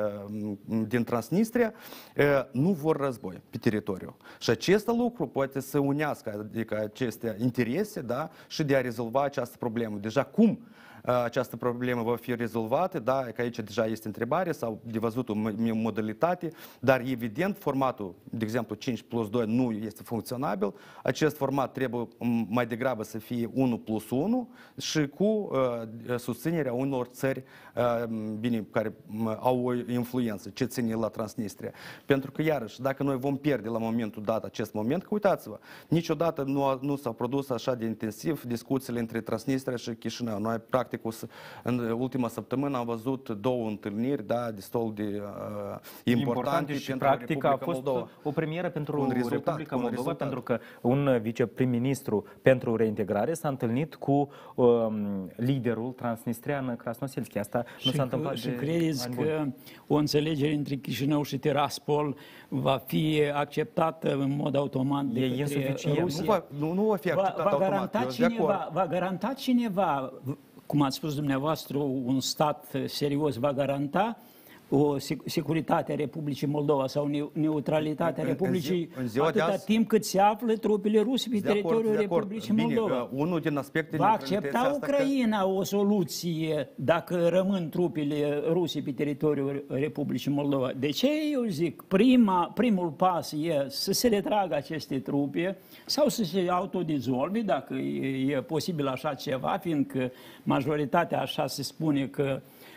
din Transnistria nu vor război pe teritoriu. Și acest lucru poate să unească adică aceste interese, da, și de a rezolva această problemă. Deja cum această problemă va fi rezolvată, da, că aici deja este întrebare sau de văzut o modalitate, dar evident formatul, de exemplu cinci plus doi nu este funcționabil, acest format trebuie mai degrabă să fie unu plus unu și cu uh, susținerea unor țări uh, bine, care au o influență, ce ține la Transnistria. Pentru că iarăși, dacă noi vom pierde la momentul dat acest moment, că uitați-vă, niciodată nu, nu s-au produs așa de intensiv discuțiile între Transnistria și Chișinău. Noi practic în ultima săptămână am văzut două întâlniri, da, destul de uh, importante și pentru practic Republica a fost Moldova. o premieră pentru un rezultat, Republica un Moldova, rezultat. pentru că un viceprim-ministru pentru reintegrare s-a întâlnit cu um, liderul transnistrian Krasnoselski. Asta nu s-a întâmplat și de credeți ani că buni. o înțelegere între Chișinău și Tiraspol va fi acceptată în mod automat de E către insuficient. Rusia? Nu va, nu, nu va fi acceptat va, va automat. garanta Eu sunt de acord. cineva, va garanta cineva, cum ați spus dumneavoastră, un stat serios va garanta o securitate a Republicii Moldova sau neutralitatea În- în zi- Republicii în ziua de atâta azi- timp cât se află trupele ruse pe De acord, teritoriul de acord. Republicii Bine, Moldova. unul din aspectele Va neutralității accepta asta că- Ucraina o soluție dacă rămân trupele ruse pe teritoriul Republicii Moldova. De ce eu zic? Prima, primul pas e să se retragă aceste trupe sau să se autodizolve, dacă e, e posibil așa ceva, fiindcă majoritatea, așa se spune că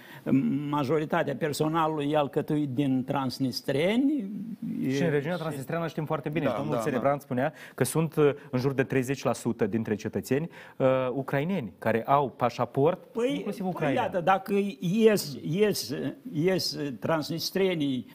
majoritatea personalului e alcătuit din transnistreni. Și în regiunea transnistreană știm foarte bine. Da, Și domnul da, Țerebran spunea că sunt uh, în jur de treizeci la sută dintre cetățeni uh, ucraineni care au pașaport, Păi, inclusiv păi Ucraina. iată, dacă ies, ies, ies transnistrenii,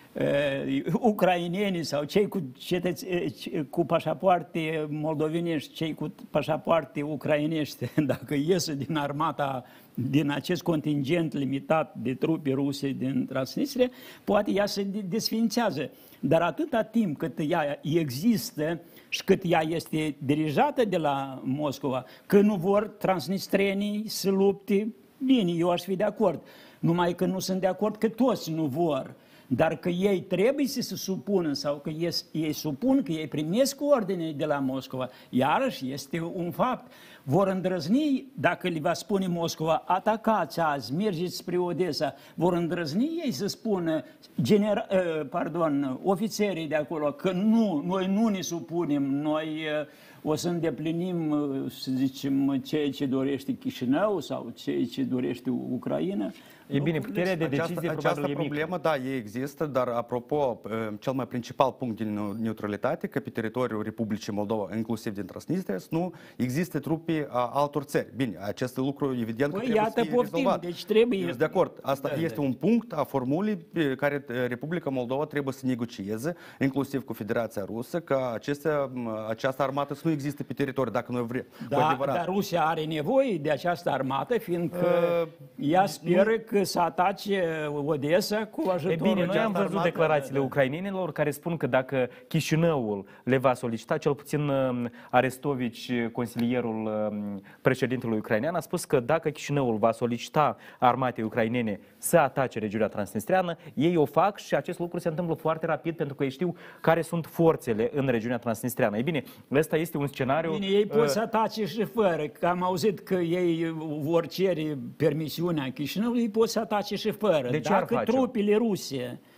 uh, ucrainenii sau cei cu, cetăț- uh, cu pașapoarte moldovenești, cei cu pașapoarte ucrainești, dacă ies din armata, din acest contingent limitat de trupe ruse din Transnistria, poate ea se desfințează. Dar atâta timp cât ea există și cât ea este dirijată de la Moscova, că nu vor transnistrenii să lupte, bine, eu aș fi de acord. Numai că nu sunt de acord că toți nu vor. Dar că ei trebuie să se supună sau că ei, ei supun, că ei primesc ordine de la Moscova, iarăși este un fapt. Vor îndrăzni, dacă li va spune Moscova, atacați azi, mergeți spre Odessa, vor îndrăzni ei să spună genera, pardon, ofițerii de acolo că nu, noi nu ne supunem, noi o să îndeplinim, să zicem, ceea ce dorește Chișinău sau ceea ce dorește Ucraina. E bine, puterea de decizie această, probabil această e mică. problemă, da, ea există, dar apropo, cel mai principal punct din neutralitate, că pe teritoriul Republicii Moldova, inclusiv din Transnistria, nu există trupe a altor țări. Bine, acest lucru evident că Păi, trebuie iată, să fie poftim, rezolvat. deci trebuie- Eu sunt de acord. Asta Da, este da. un punct a formulei pe care Republica Moldova trebuie să negocieze, inclusiv cu Federația Rusă, că acestea, această armată să nu există pe teritoriu, dacă noi vrem. Cu Da, adevărat. dar Rusia are nevoie de această armată, fiindcă Uh, ea speră că să atace Odessa cu E ajutorul bine, noi am aceasta văzut armată. declarațiile ucrainenilor care spun că dacă Chișinăul le va solicita, cel puțin um, Arestovici, consilierul um, președintelui ucrainean, a spus că dacă Chișinăul va solicita armatei ucrainene să atace regiunea transnistreană, ei o fac și acest lucru se întâmplă foarte rapid pentru că ei știu care sunt forțele în regiunea transnistreană. Ei bine, ăsta este un scenariu... Bine, ei pot uh, să atace și fără, că am auzit că ei vor cere permisiunea Chișinăului, ei pot să atace și fără. De ce ar Dacă face-o? trupele ruse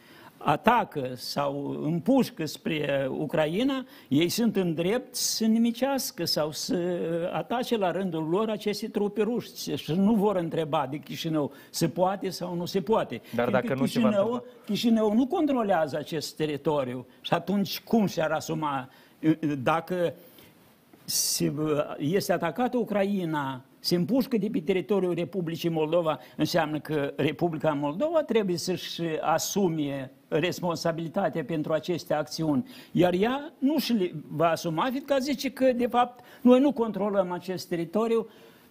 atacă sau împușcă spre Ucraina, ei sunt în drept să nimicească sau să atace la rândul lor aceste trupe ruși și nu vor întreba de Chișinău se poate sau nu se poate. Dar dacă nu se va întâmpla... Chișinău nu controlează acest teritoriu și atunci cum și-ar asuma dacă se, este atacată Ucraina, se împușcă de pe teritoriul Republicii Moldova, înseamnă că Republica Moldova trebuie să-și asume responsabilitatea pentru aceste acțiuni. Iar ea nu și le va asuma, fiindcă zice că, de fapt, noi nu controlăm acest teritoriu,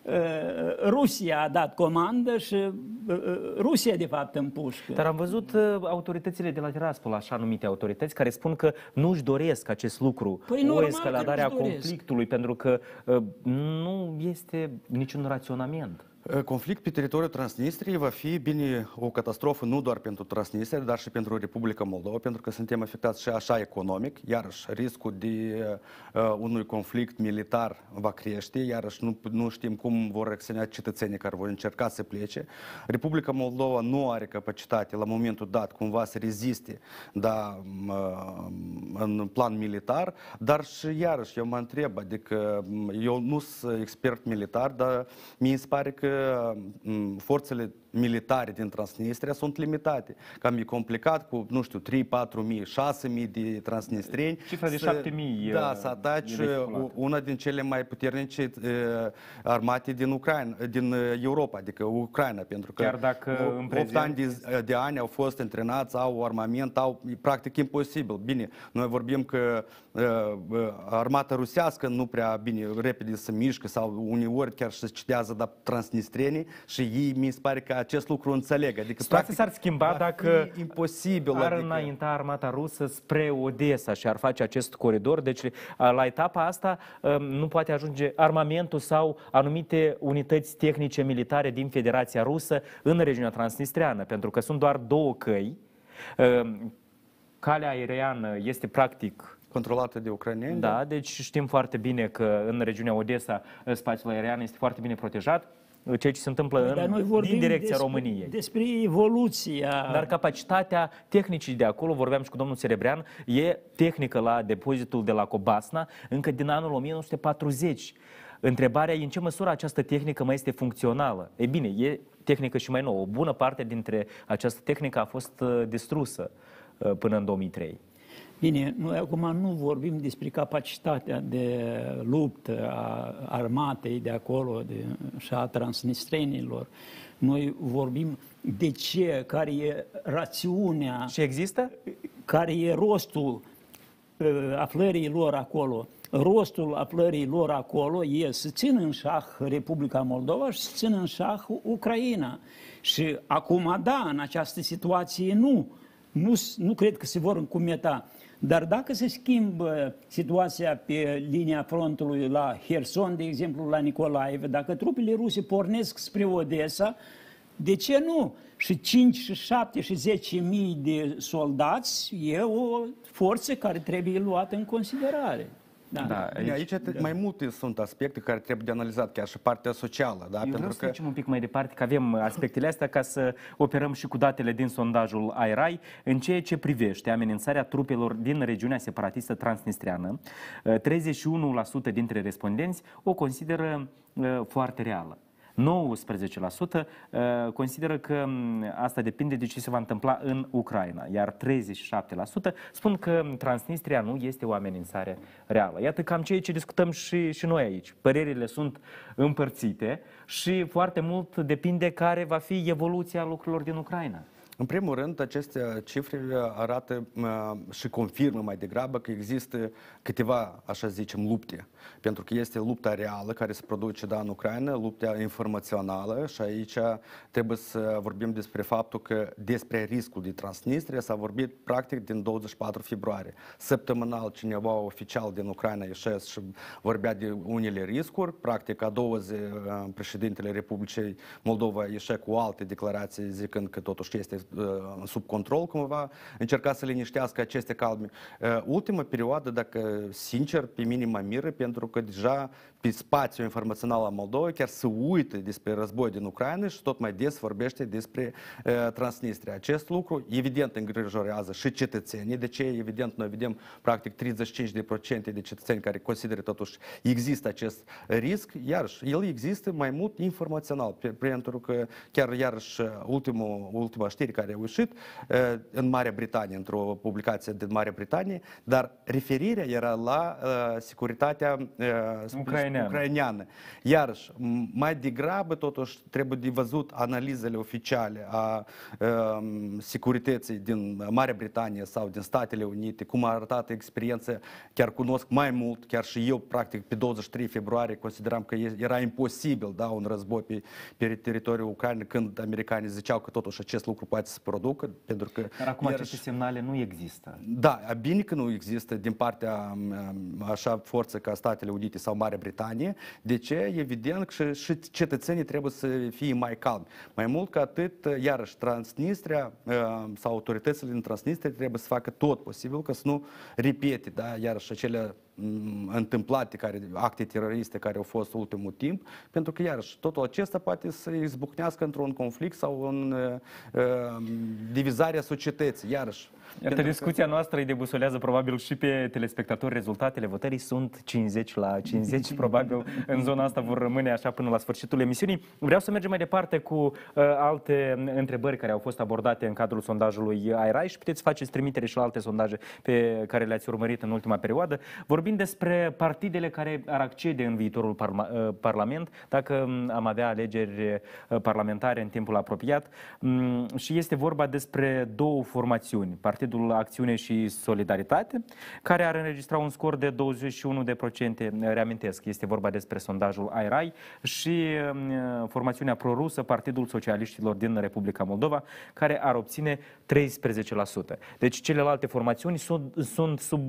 Rusia a dat comandă și Rusia, de fapt, împușcă. Dar am văzut autoritățile de la Tiraspol, așa numite autorități, care spun că nu își doresc acest lucru, păi o escaladare a conflictului, pentru că nu este niciun raționament. Conflict pe teritoriul Transnistriei va fi, bine, o catastrofă nu doar pentru Transnistria, dar și pentru Republica Moldova, pentru că suntem afectați și așa economic, iarăși riscul de uh, unui conflict militar va crește, iarăși nu, nu știm cum vor reacționa cetățenii care vor încerca să plece. Republica Moldova nu are capacitate la momentul dat cumva să reziste, da, uh, în plan militar, dar și iarăși eu mă întreb, adică eu nu sunt expert militar, dar mi se pare că forțele militare din Transnistria sunt limitate. Cam e complicat cu, nu știu, trei patru mii, șase mii de transnistreni. Cifra de șapte mii. Da, să ataci una din cele mai puternice uh, armate din Ucraina, din Europa, adică Ucraina, pentru că chiar dacă în prezent... opt ani de, de ani au fost antrenați, au armament, au, e practic imposibil. Bine, noi vorbim că uh, armata rusească nu prea bine, repede se mișcă sau uneori chiar se citează, dar transnistrenii și ei mi se pare că acest lucru înțeleg. Adică, situația s-ar schimba dacă imposibil, ar adică... înainta armata rusă spre Odessa și ar face acest coridor. Deci la etapa asta nu poate ajunge armamentul sau anumite unități tehnice militare din Federația Rusă în regiunea transnistreană, pentru că sunt doar două căi. Calea aeriană este practic controlată de ucraineni. Da, deci știm foarte bine că în regiunea Odessa spațiul aerian este foarte bine protejat. Ceea ce se întâmplă în, din direcția despre, României. Despre evoluția... Dar capacitatea tehnicii de acolo, vorbeam și cu domnul Serebrean, e tehnică la depozitul de la Cobasna încă din anul o mie nouă sute patruzeci. Întrebarea e în ce măsură această tehnică mai este funcțională. E bine, e tehnică și mai nouă. O bună parte dintre această tehnică a fost distrusă până în două mii trei. Bine, noi acum nu vorbim despre capacitatea de luptă a armatei de acolo de, și a transnistrenilor. Noi vorbim de ce, care e rațiunea... Și există? Care e rostul aflării lor acolo. Rostul aflării lor acolo e să țină în șah Republica Moldova și să țină în șah Ucraina. Și acum, da, în această situație nu. Nu, nu cred că se vor încumeta. Dar dacă se schimbă situația pe linia frontului la Herson, de exemplu, la Nicolaev, dacă trupele ruse pornesc spre Odessa, de ce nu? Și cinci, și șapte, și zece mii de soldați e o forță care trebuie luată în considerare. Da. Da, aici, aici da. mai multe sunt aspecte care trebuie de analizat, chiar și partea socială. Da? Eu Pentru vreau că... să trecem un pic mai departe, că avem aspectele astea ca să operăm și cu datele din sondajul A I R A I în ceea ce privește amenințarea trupelor din regiunea separatistă transnistreană. treizeci și unu la sută dintre respondenți o consideră foarte reală. nouăsprezece la sută consideră că asta depinde de ce se va întâmpla în Ucraina, iar treizeci și șapte la sută spun că Transnistria nu este o amenințare reală. Iată cam ceea ce discutăm și, și noi aici. Părerile sunt împărțite și foarte mult depinde care va fi evoluția lucrurilor din Ucraina. În primul rând, aceste cifre arată uh, și confirmă mai degrabă că există câteva, așa zicem, lupte. Pentru că este lupta reală care se produce da, în Ucraina, lupta informațională și aici trebuie să vorbim despre faptul că despre riscul de Transnistria s-a vorbit practic din douăzeci și patru februarie. Săptămânal cineva oficial din Ucraina ieșea și vorbea de unele riscuri. Practic a doua zi președintele Republicii Moldova ieșea cu alte declarații zicând că totuși este sub control cumva, încerca să liniștească aceste calme. Ultima perioadă, dacă sincer, pe mine mă miră, pentru că deja pe spațiul informațional al Moldovei chiar să uită despre război din Ucraina și tot mai des vorbește despre uh, Transnistria. Acest lucru evident îngrijorează și cetățenii. De ce? Evident, noi vedem practic treizeci și cinci la sută de cetățeni care consideră totuși există acest risc, iarăși el există mai mult informațional, pentru că chiar iarăși ultimul, ultima știre care a ieșit uh, în Marea Britanie, într-o publicație din Marea Britanie, dar referirea era la uh, securitatea uh, ucraineană. ucraineană. Iarăși, mai degrabă, totuși, trebuie de văzut analizele oficiale a uh, securității din Marea Britanie sau din Statele Unite, cum a arătat experiența, chiar cunosc mai mult, chiar și eu, practic, pe douăzeci și trei februarie, consideram că era imposibil, da, un război pe, pe teritoriul Ucrainei, când americanii ziceau că totuși acest lucru poate să producă, pentru că... Dar acum iarăși, aceste semnale nu există. Da, bine că nu există din partea așa forță ca Statele Unite sau Marea Britanie. De ce? Evident că și, și cetățenii trebuie să fie mai calmi. Mai mult ca atât, iarăși, Transnistria sau autoritățile din Transnistria trebuie să facă tot posibil ca să nu repete, da, iarăși acele întâmplate, care, acte teroriste care au fost ultimul timp, pentru că, iarăși, totul acesta poate să izbucnească într-un conflict sau în uh, divizarea societății, iarăși. Iată, discuția că... noastră îi debusolează probabil și pe telespectatori. Rezultatele votării sunt cincizeci la cincizeci, probabil în zona asta vor rămâne așa până la sfârșitul emisiunii. Vreau să mergem mai departe cu uh, alte întrebări care au fost abordate în cadrul sondajului I R A I și puteți faceți trimitere și la alte sondaje pe care le-ați urmărit în ultima perioadă. Vorbim despre partidele care ar accede în viitorul parla uh, Parlament, dacă am avea alegeri uh, parlamentare în timpul apropiat. Um, și este vorba despre două formațiuni. Partidul Acțiune și Solidaritate, care ar înregistra un scor de douăzeci și unu la sută, reamintesc, este vorba despre sondajul I R A I, și formațiunea prorusă, Partidul Socialiștilor din Republica Moldova, care ar obține treisprezece la sută. Deci celelalte formațiuni sunt, sunt sub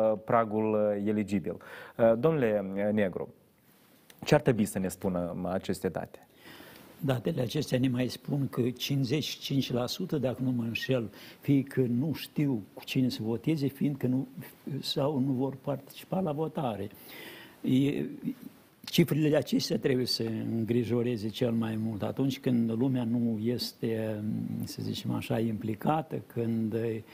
pragul eligibil. Domnule Negru, ce ar trebui să ne spună aceste date? Datele acestea ne mai spun că cincizeci și cinci la sută, dacă nu mă înșel, fie că nu știu cu cine să voteze, fiindcă nu, sau nu vor participa la votare. E, cifrele acestea trebuie să îngrijoreze cel mai mult atunci când lumea nu este, să zicem așa, implicată, când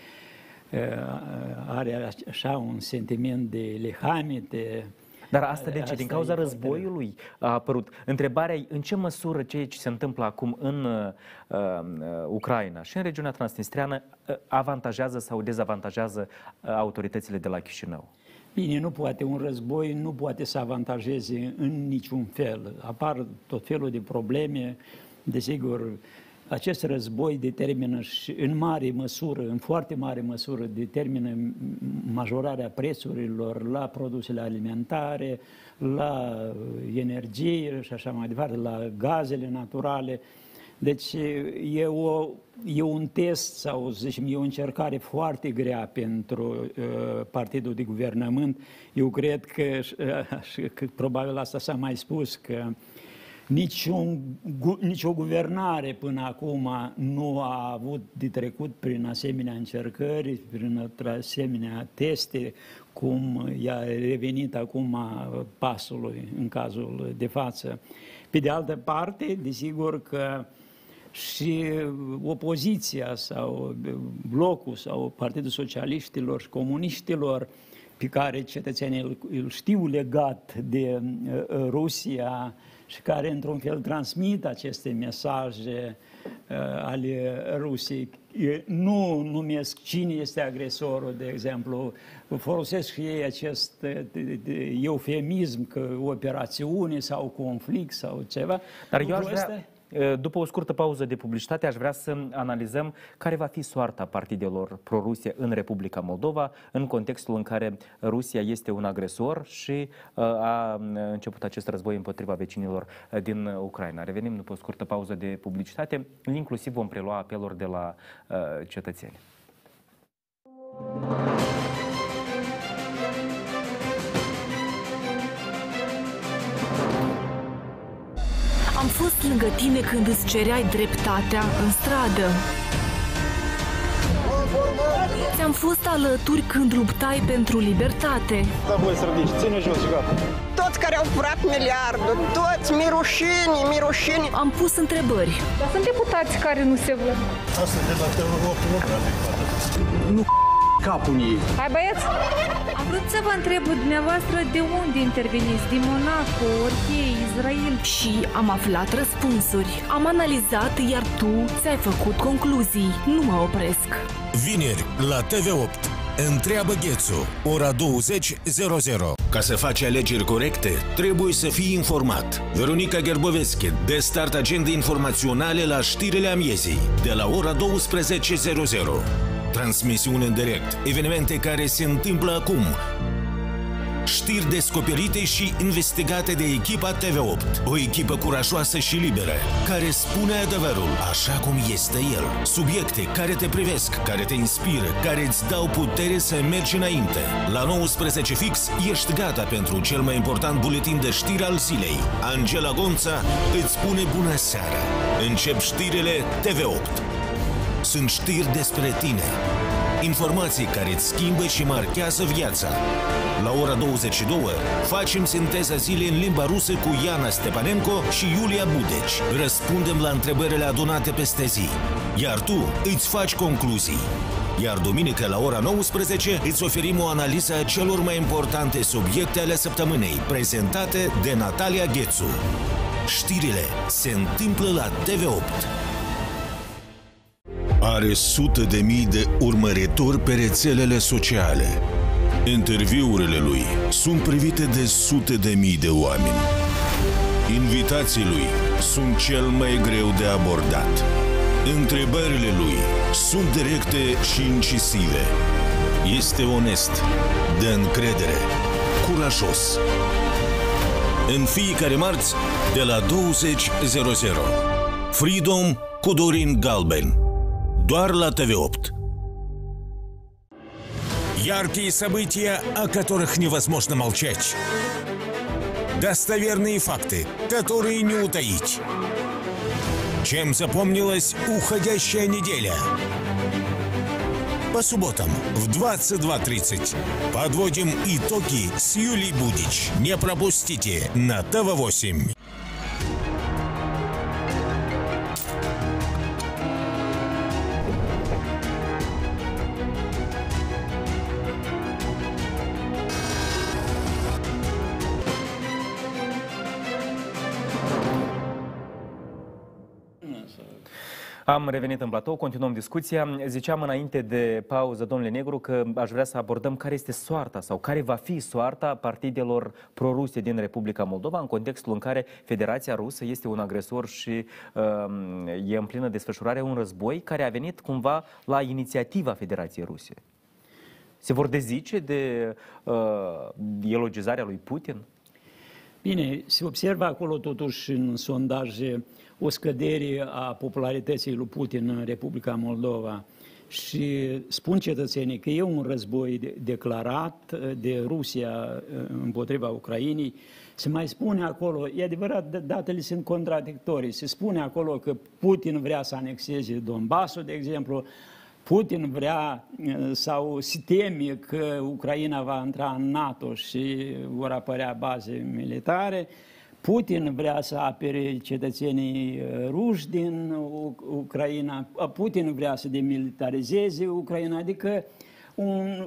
are așa un sentiment de lehamite. Dar asta de ce? Din cauza războiului a apărut. Întrebarea e în ce măsură ceea ce se întâmplă acum în uh, Ucraina și în regiunea transnistreană avantajează sau dezavantajează autoritățile de la Chișinău? Bine, nu poate un război, nu poate să avantajeze în niciun fel. Apar tot felul de probleme, desigur. Acest război determină și în mare măsură, în foarte mare măsură, determină majorarea prețurilor la produsele alimentare, la energie și așa mai departe, la gazele naturale. Deci e, o, e un test sau, zicem, e o încercare foarte grea pentru uh, partidul de guvernământ. Eu cred că, uh, că probabil asta s-a mai spus, că Niciun, nici o guvernare până acum nu a avut de trecut prin asemenea încercări, prin asemenea teste, cum i-a revenit acum pasului în cazul de față. Pe de altă parte, desigur că și opoziția sau blocul sau Partidul Socialiștilor și Comuniștilor, pe care cetățenii îl știu legat de Rusia, și care, într-un fel, transmit aceste mesaje uh, ale Rusiei. Nu numesc cine este agresorul, de exemplu, folosesc și ei acest de, de, eufemism că operațiune sau conflict sau ceva. Dar eu aș vrea... După o scurtă pauză de publicitate, aș vrea să analizăm care va fi soarta partidelor pro-Rusie în Republica Moldova, în contextul în care Rusia este un agresor și a început acest război împotriva vecinilor din Ucraina. Revenim după o scurtă pauză de publicitate, inclusiv vom prelua apeluri de la cetățeni. Am fost lângă tine când îți cereai dreptatea în stradă. Ți-am fost alături când luptai pentru libertate. Da, voi să ridici, ține jos și gata. Toți care au furat miliardul, toți mirușini, mirușini. Am pus întrebări. Dar sunt deputați care nu se văd. Asta de la T V opt, Nu capul ei. Hai băieți! Am vrut să vă întreb dumneavoastră de unde interveniți, din Monaco, Orchei, Israel. Și am aflat răspunsuri. Am analizat, iar tu ți-ai făcut concluzii. Nu mă opresc. Vineri, la T V opt. Întreabă Ghețu, ora douăzeci zero zero. Ca să faci alegeri corecte, trebuie să fii informat. Veronica Gerboveschi, de start agende informaționale la știrile amiezii, de la ora douăsprezece zero zero. Transmisiune în direct, evenimente care se întâmplă acum. Știri descoperite și investigate de echipa T V opt. O echipă curajoasă și liberă, care spune adevărul așa cum este el. Subiecte care te privesc, care te inspiră, care îți dau putere să mergi înainte. La nouăsprezece fix ești gata pentru cel mai important buletin de știri al zilei. Angela Gonța îți spune bună seara. Încep știrile T V opt. Sunt știri despre tine. Informații care îți schimbă și marchează viața. La ora douăzeci și două facem sinteza zilei în limba rusă cu Iana Stepanenko și Iulia Budeci. Răspundem la întrebările adunate peste zi. Iar tu îți faci concluzii. Iar duminică la ora nouăsprezece îți oferim o analiză a celor mai importante subiecte ale săptămânii, prezentate de Natalia Ghețu. Știrile se întâmplă la T V opt. Are sute de mii de urmăritori pe rețelele sociale. Interviurile lui sunt privite de sute de mii de oameni. Invitații lui sunt cel mai greu de abordat. Întrebările lui sunt directe și incisive. Este onest, de încredere, curajos. În fiecare marți, de la douăzeci zero zero. Freedom cu Dorin Galben. Doar la T V opt. Яркие события, о которых невозможно молчать. Достоверные факты, которые не утаить. Чем запомнилась уходящая неделя? По субботам в двадцать два тридцать подводим итоги с Юлией Будич. Не пропустите на Т В восемь. Am revenit în platou, continuăm discuția. Ziceam înainte de pauză, domnule Negru, că aș vrea să abordăm care este soarta sau care va fi soarta partidelor proruse din Republica Moldova în contextul în care Federația Rusă este un agresor și uh, e în plină desfășurare un război care a venit cumva la inițiativa Federației Ruse. Se vor dezice de uh, elogizarea lui Putin? Bine, se observă acolo totuși în sondaje o scădere a popularității lui Putin în Republica Moldova și spun cetățenii că e un război declarat de Rusia împotriva Ucrainei. Se mai spune acolo, e adevărat, datele sunt contradictorii, se spune acolo că Putin vrea să anexeze Donbassul, de exemplu, Putin vrea sau se teme că Ucraina va intra în NATO și vor apărea baze militare. Putin vrea să apere cetățenii ruși din Ucraina. Putin vrea să demilitarizeze Ucraina, adică un,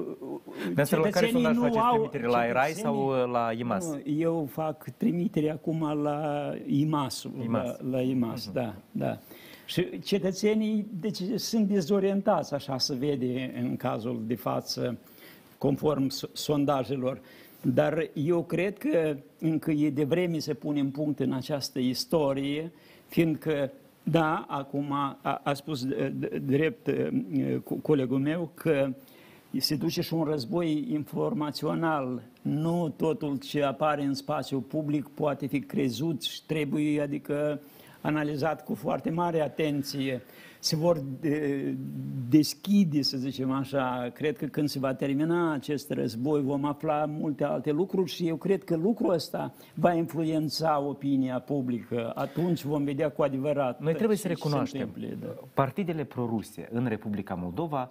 cetățenii nu faceți au... trimitere la ERAI sau la I M A S? Nu, eu fac trimitere acum la I M A S. I M A S. La, la I M A S, uh-huh. da, da. Și cetățenii deci, sunt dezorientați, așa se vede în cazul de față, conform sondajelor. Dar eu cred că încă e devreme să punem punct în această istorie, fiindcă, da, acum a, a spus drept colegul meu că se duce și un război informațional. Nu totul ce apare în spațiul public poate fi crezut și trebuie, adică, analizat cu foarte mare atenție. Se vor de, deschide, să zicem așa. Cred că când se va termina acest război vom afla multe alte lucruri și eu cred că lucrul ăsta va influența opinia publică. Atunci vom vedea cu adevărat. Noi trebuie să recunoaștem, da. Partidele proruse în Republica Moldova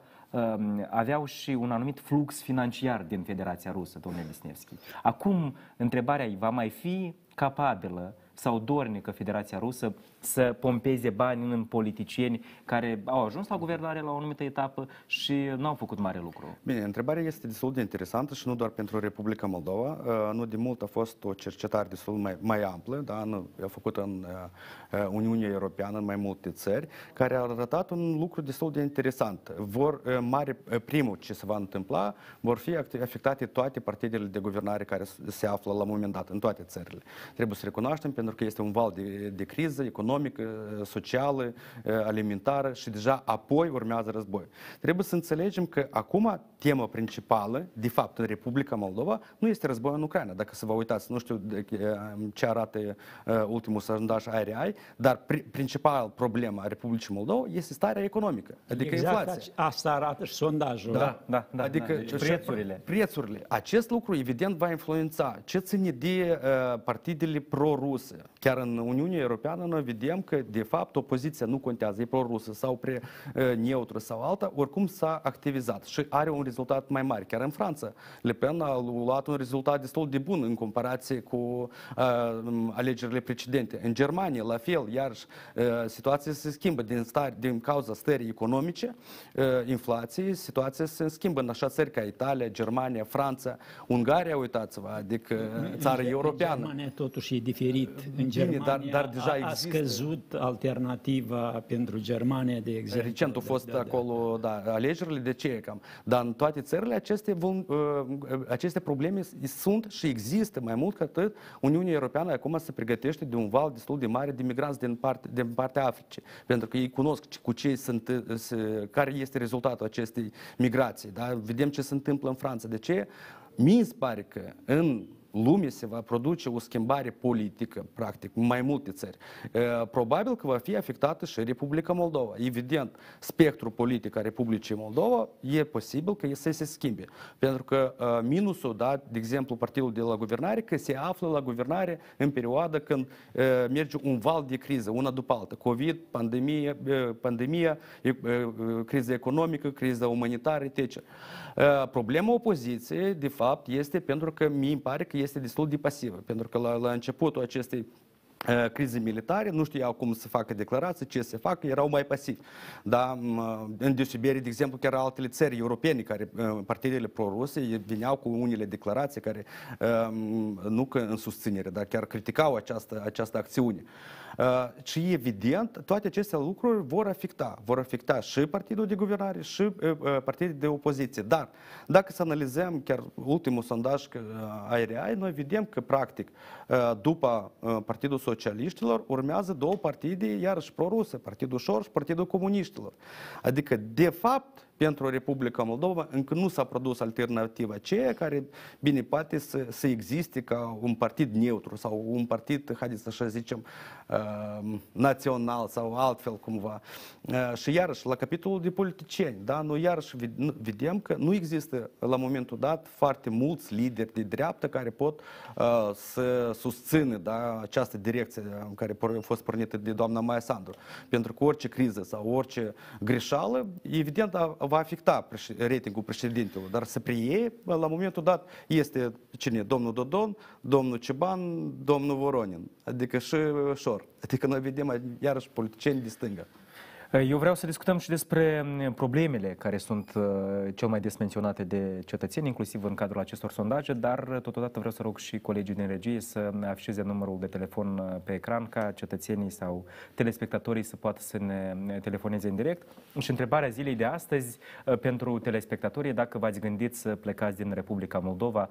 aveau și un anumit flux financiar din Federația Rusă, domnule Visnevski. Acum, întrebarea ei, va mai fi capabilă sau dornică Federația Rusă să pompeze bani în politicieni care au ajuns la guvernare la o anumită etapă și nu au făcut mare lucru? Bine, întrebarea este destul de interesantă și nu doar pentru Republica Moldova. Nu de mult a fost o cercetare destul mai, mai amplă, da, a făcută în Uniunea Europeană, în mai multe țări, care a arătat un lucru destul de interesant. Vor, mare, primul ce se va întâmpla, vor fi afectate toate partidele de guvernare care se află la un moment dat, în toate țările. Trebuie să recunoaștem, pentru că este un val de, de criză economică, socială, alimentară și deja apoi urmează război. Trebuie să înțelegem că acum tema principală, de fapt, în Republica Moldova, nu este războiul în Ucraina. Dacă să vă uitați, nu știu ce arată ultimul sondaj I R I, dar principal problema a Republicii Moldova este starea economică, adică exact inflația. Asta arată și sondajul. Da, da, da. Adică da, deci prețurile. Prețurile. Acest lucru, evident, va influența ce ține de uh, partidele pro-ruse. Chiar în Uniunea Europeană noi vedem că, de fapt, opoziția nu contează, e pro-rusă sau pre-neutră sau alta, oricum s-a activizat și are un rezultat mai mare. Chiar în Franța, Le Pen a luat un rezultat destul de bun în comparație cu uh, alegerile precedente. În Germania, la fel, iarăși, uh, situația se schimbă din, stare, din cauza stării economice, uh, inflației, situația se schimbă în așa țări ca Italia, Germania, Franța, Ungaria, uitați-vă, adică țară europeană. În Germania totuși e diferit. În Germania dar, dar deja a, a scăzut alternativa pentru Germania, de exemplu. Recent au fost da, acolo da. Da, alegerile, de ce cam? Dar în toate țările aceste, uh, aceste probleme sunt și există mai mult ca atât. Uniunea Europeană acum se pregătește de un val destul de mare de migranți din, parte, din partea Africii, pentru că ei cunosc cu ce sunt, care este rezultatul acestei migrații. Da? Vedem ce se întâmplă în Franța. De ce? Mi se pare că în lume se va produce o schimbare politică, practic, în mai multe țări. Probabil că va fi afectată și Republica Moldova. Evident, spectrul politic al Republicii Moldova e posibil că să se schimbe. Pentru că minusul, da, de exemplu, partidul de la guvernare, că se află la guvernare în perioada când merge un val de criză, una după alta. COVID, pandemie, pandemia, criza economică, criza umanitară, et cetera. Problema opoziției, de fapt, este pentru că mi pare că este destul de pasivă, pentru că la, la începutul acestei uh, crize militare nu știau cum să facă declarații, ce să facă, erau mai pasivi. Da? În deosebire, de exemplu, chiar altele țări europene, care uh, partidele pro-ruse veneau cu unele declarații care uh, nu că în susținere, dar chiar criticau această, această acțiune. Uh, și evident, toate aceste lucruri vor afecta, vor afecta și partidul de guvernare și uh, partidul de opoziție. Dar dacă să analizăm chiar ultimul sondaj uh, I R I, noi vedem că practic uh, după uh, Partidul Socialiștilor urmează două partide iarăși pro-ruse, Partidul Șor și Partidul Comuniștilor. Adică, de fapt, pentru Republica Moldova încă nu s-a produs alternativa aceea care, bine, poate să, să existe ca un partid neutru sau un partid, haideți să așa zicem, uh, național sau altfel cumva. Uh, și iarăși, la capitolul de politicieni, da, noi iarăși vedem că nu există la momentul dat foarte mulți lideri de dreaptă care pot uh, să susțină, da, această direcție care a fost pornită de doamna Maia Sandu. Pentru că orice criză sau orice greșeală, evident, va afecta ratingul președintelui, dar să preie, la momentul dat, este cine? Domnul Dodon, domnul Ciban, domnul Voronin, adică și Șor. Adică noi vedem iarăși politicieni de stânga. Eu vreau să discutăm și despre problemele care sunt cel mai des menționate de cetățeni, inclusiv în cadrul acestor sondaje, dar totodată vreau să rog și colegii din regie să afișeze numărul de telefon pe ecran ca cetățenii sau telespectatorii să poată să ne telefoneze în direct. Și întrebarea zilei de astăzi pentru telespectatorii, dacă v-ați gândit să plecați din Republica Moldova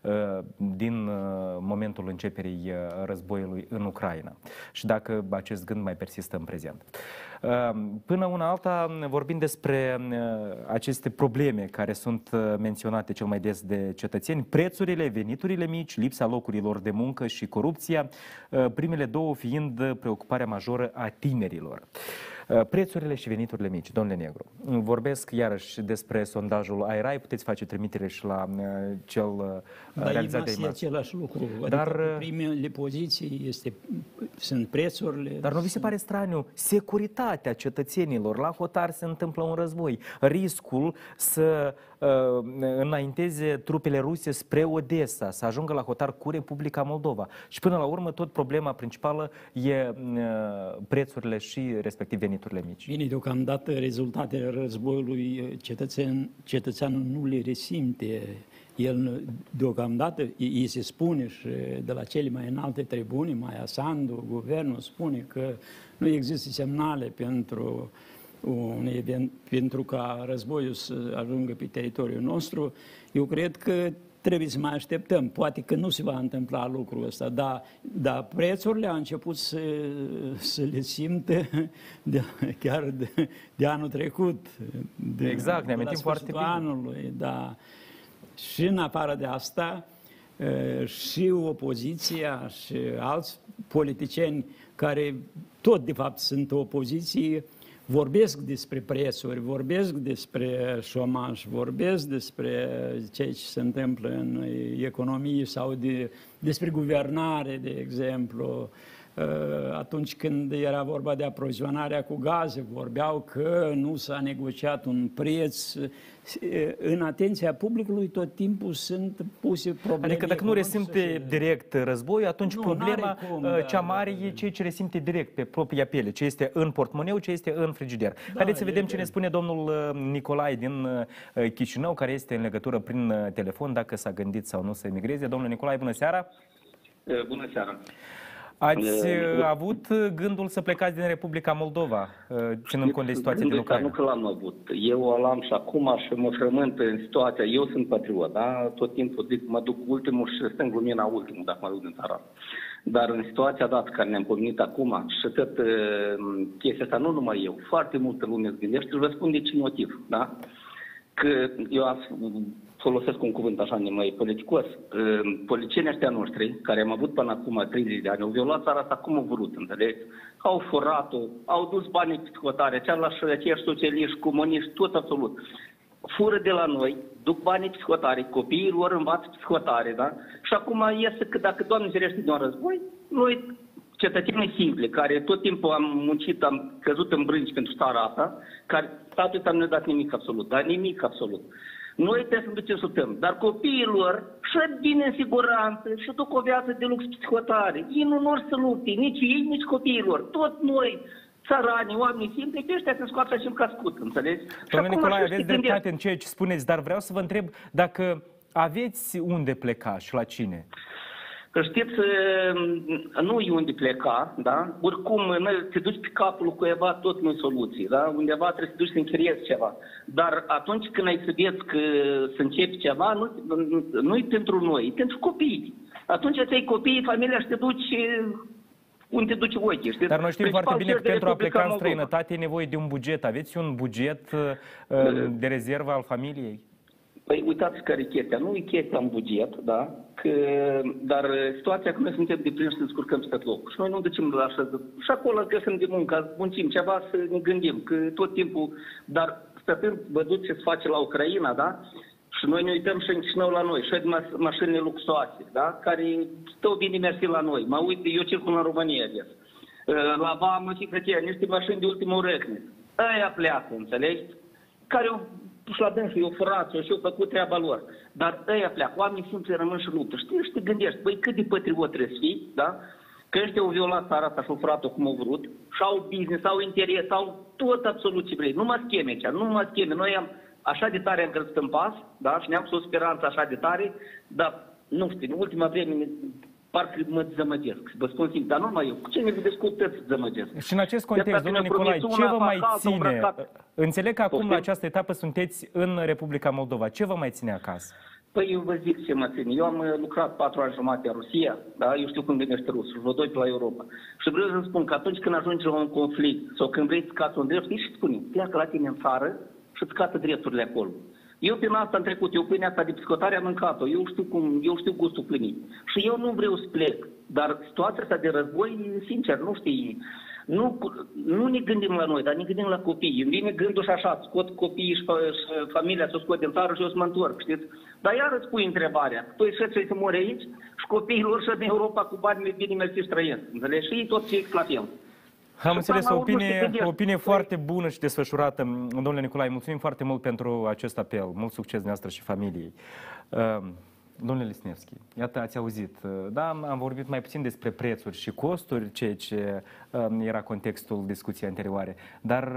din momentul începerii războiului în Ucraina și dacă acest gând mai persistă în prezent. Până una alta vorbim despre aceste probleme care sunt menționate cel mai des de cetățeni, prețurile, veniturile mici, lipsa locurilor de muncă și corupția, primele două fiind preocuparea majoră a tinerilor. Prețurile și veniturile mici, domnule Negru. Vorbesc iarăși despre sondajul A I R A I, puteți face trimitere și la cel Dar realizat de e IMAS. același lucru. Adică Dar, primele poziții este, sunt prețurile. Dar nu vi se pare straniu securitatea cetățenilor? La hotar se întâmplă un război. Riscul să uh, înainteze trupele ruse spre Odessa, să ajungă la hotar cu Republica Moldova. Și până la urmă tot problema principală e uh, prețurile și respectiv veniturile mici. Bine, deocamdată rezultatele războiului cetățean, cetățeanul nu le resimte. El deocamdată, îi se spune și de la cele mai înalte tribune, Maia Sandu, guvernul spune că nu există semnale pentru un event, pentru ca războiul să ajungă pe teritoriul nostru. Eu cred că trebuie să mai așteptăm. Poate că nu se va întâmpla lucrul ăsta, dar, dar prețurile au început să, să le simte de, chiar de, de anul trecut. De, exact, ne amintim foarte bine. Anului, da. Și în afară de asta, și opoziția și alți politicieni care tot de fapt sunt opoziție, vorbesc despre prețuri, vorbesc despre șomaj, vorbesc despre ceea ce se întâmplă în economie sau de, despre guvernare, de exemplu. Atunci când era vorba de aprovizionarea cu gaze, vorbeau că nu s-a negociat un preț. În atenția publicului tot timpul sunt puse probleme. Adică dacă nu resimte și... direct război, atunci nu, problema cum, cea mare da, e ceea ce resimte direct pe propria piele, ce este în portmoneu, ce este în frigider. Da, haideți să vedem ce ne spune domnul Nicolae din Chișinău, care este în legătură prin telefon, dacă s-a gândit sau nu să emigreze. Domnule Nicolae, bună seara! Bună seara! Ați uh, avut gândul să plecați din Republica Moldova, uh, ținând cont de situația din Ucraina? Nu că l-am avut. Eu l-am și acum și mă frământ în situația. Eu sunt patriot, da? Tot timpul zic, mă duc ultimul și stâng lumina ultimul, dacă mă duc din țara. Dar în situația dată care ne-am pomenit acum și tot uh, chestia asta, nu numai eu, foarte multă lume îți gândește și vă spun de ce motiv, da? Că eu am folosesc un cuvânt așa mai politicos, politicienii ăștia noștri, care am avut până acum treizeci de ani, au violat țara asta cum au vrut, înțelegeți? Au furat-o, au dus banii pe psihotare, cealaltă aceiași socialiști, comuniști, tot absolut. Fură de la noi, duc banii psihotare, copiii lor învață psihotare, da? Și acum iese că dacă Doamne ferește de un război, noi, cetățenii simple, care tot timpul am muncit, am căzut în brânci pentru țara asta, care statul ăsta nu ne-a dat nimic absolut, dar nimic absolut. Noi trebuie să ducem să tăm, dar copiilor și vin în siguranță și duc o viață de lux psihotare. Ei nu vor să lupte, nici ei, nici copiilor. Tot noi, țărani, oameni simpli, pe ăștia se scoată și în cascut, înțelegi? Domnule Nicolae, aveți dreptate în ceea ce spuneți, dar vreau să vă întreb dacă aveți unde pleca și la cine? Că știți, nu e unde pleca, da? Oricum, te duci pe capul lui cuiva, tot nu-i soluții, da? Undeva trebuie să te duci să închiriezi ceva. Dar atunci când ai să vezi că să începi ceva, nu, nu-i pentru noi, e pentru copii. Atunci ți-ai copiii, familia și te duci unde te duci ochii. Știi? Dar noi știm foarte bine că pentru a pleca în străinătate e nevoie de un buget. Aveți un buget de rezervă al familiei? Păi uitați care e chestia. Nu e chestia în buget, da? Că, dar situația că noi suntem deprinși să ne scurcăm pe tot locul. Și noi nu ducem la așa. Și acolo găsim de muncă, muncim ceva să ne gândim. Că tot timpul, dar stătând, văzut ce se face la Ucraina, da? Și noi ne uităm și în Chișinău la noi, și de mașinile luxoase, da? Care stau bine mersi la noi. Mă uit, eu circul în România des. La vamă și cătia, niște mașini de ultimul recne. Aia pleacă, înțelegi? Care au și la dânsul, eu furat-o și eu făcut treaba lor. Dar ăia pleacă, oamenii simpli rămân și luptă. Știi, și te gândești, băi, cât de patriot trebuie să fii, da? Că ăștia au violat țara asta și au furat-o cum au vrut, și au business, au interes, au tot absolut ce vrei. Nu mă scheme aici, nu mă scheme. Noi am, așa de tare am crescut în pas, da? Și ne-am pus o speranță așa de tare, dar, nu știu, în ultima vreme, parcă mă dezamăgesc. Vă spun simplu, dar nu numai eu. Cu ce ne vedeți cu tăți dezamăgesc? Și în acest context, domnule Nicolae, ce vă mai ține? Înțeleg că acum, la această etapă, sunteți în Republica Moldova. Ce vă mai ține acasă? Păi eu vă zic ce mă ține. Eu am lucrat patru ani jumate în Rusia, da? Eu știu cum gândește rusul, vă doi pe la Europa. Și vreau să spun că atunci când ajungi la un conflict sau când vrei să scați un drept, știi și spune, pleacă la tine în țară și îți scată drepturile acolo. Eu prin asta am trecut, eu pâinea asta de psicotare am mâncat-o, eu știu cum, eu știu gustul pâinii. Și eu nu vreau să plec, dar situația asta de război, sincer, nu știi, nu, nu ne gândim la noi, dar ne gândim la copii. Îmi vine gândul și așa, scot copiii și, și familia, să o scot din țară și eu să mă întorc, știți? Dar iar îți pui întrebarea, tu ești să mori aici și copiii lor și în Europa cu bani bine mersi străini, înțelegi? Și ei tot ce la fel. Am înțeles, o opinie, o opinie foarte bună și desfășurată. Domnule Nicolae, mulțumim foarte mult pentru acest apel. Mult succes dumneavoastră și familiei. Domnule Lisnevski, iată, ați auzit. Da, am vorbit mai puțin despre prețuri și costuri, ceea ce era contextul discuției anterioare, dar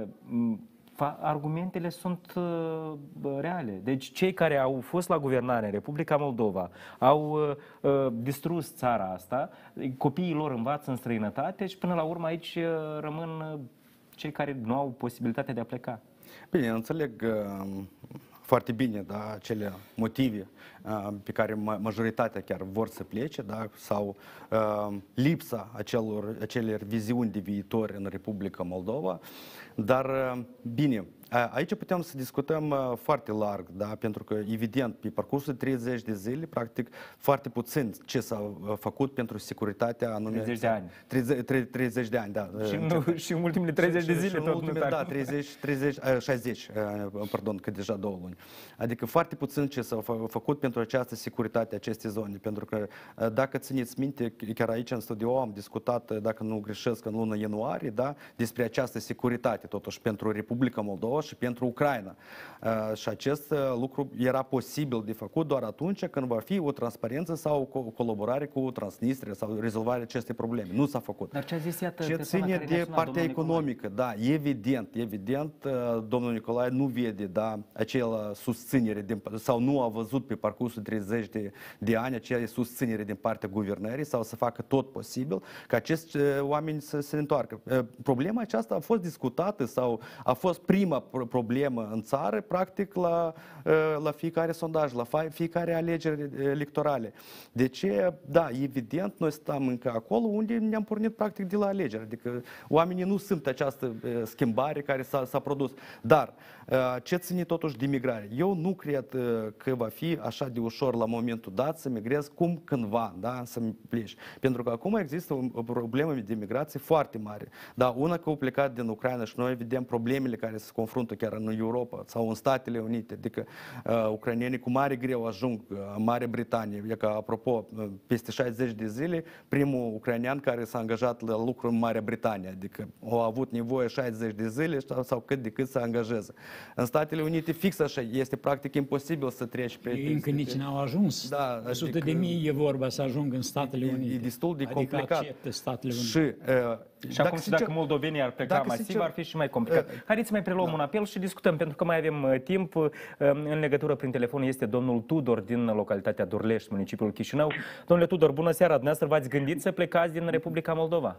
argumentele sunt uh, reale. Deci cei care au fost la guvernare în Republica Moldova au uh, distrus țara asta, copiii lor învață în străinătate și până la urmă aici uh, rămân uh, cei care nu au posibilitatea de a pleca. Bine, înțeleg uh, foarte bine, da, acele motive uh, pe care majoritatea chiar vor să plece, da, sau uh, lipsa acelor, acelor viziuni de viitor în Republica Moldova. Dar, bine, aici putem să discutăm foarte larg, da? Pentru că, evident, pe parcursul de treizeci de zile, practic, foarte puțin ce s-a făcut pentru securitatea anume... treizeci de ani. treizeci, treizeci de ani, da. Și, nu, și în ultimele treizeci de zile, și, și tot ultimele, da, treizeci, treizeci, șaizeci, pardon, că deja două luni. Adică foarte puțin ce s-a făcut pentru această securitate, aceste zone. Pentru că, dacă țineți minte, chiar aici în studio am discutat, dacă nu greșesc, în luna ianuarie, da, despre această securitate, totuși, pentru Republica Moldova și pentru Ucraina. Uh, și acest uh, lucru era posibil de făcut doar atunci când va fi o transparență sau o colaborare cu Transnistria sau rezolvarea acestei probleme. Nu s-a făcut. Dar ce a zis, iată, ce ține de partea economică, da, evident, evident, uh, domnul Nicolae nu vede, da, acea susținere din, sau nu a văzut pe parcursul treizeci de, de ani acea susținere din partea guvernării sau să facă tot posibil ca acești uh, oameni să se întoarcă. Uh, problema aceasta a fost discutată sau a fost prima problemă în țară, practic, la, la fiecare sondaj, la fiecare alegeri electorale. De ce? Da, evident, noi stăm încă acolo unde ne-am pornit, practic, de la alegeri. Adică oamenii nu simt această schimbare care s-a produs. Dar ce ține totuși de migrare? Eu nu cred că va fi așa de ușor la momentul dat să migrez cum cândva, da, să-mi pleci. Pentru că acum există o problemă de migrație foarte mare. Da, una că au plecat din Ucraina și noi vedem problemele care se confruntă chiar în Europa sau în Statele Unite. Adică uh, ucrainenii cu mare greu ajung uh, în Marea Britanie. E că, apropo, uh, peste șaizeci de zile, primul ucrainean care s-a angajat la lucru în Marea Britanie. Adică au avut nevoie șaizeci de zile sau cât de cât să angajeze. În Statele Unite fix așa, este practic imposibil să treci pe... Ei încă nici n-au ajuns. Da, o sută de mii e vorba să ajungă în Statele Unite. E destul de adică complicat. Acceptă Statele Unite. Și, uh, și acum, dacă, dacă moldovenii ar pleca masiv, sincer, ar fi și mai complicat. Uh, Haideți să mai preluăm da. un apel și discutăm, pentru că mai avem uh, timp. Uh, în legătură prin telefon este domnul Tudor din localitatea Dorlești, municipiul Chișinău. Domnule Tudor, bună seara! Dumneavoastră v-ați gândit să plecați din Republica Moldova?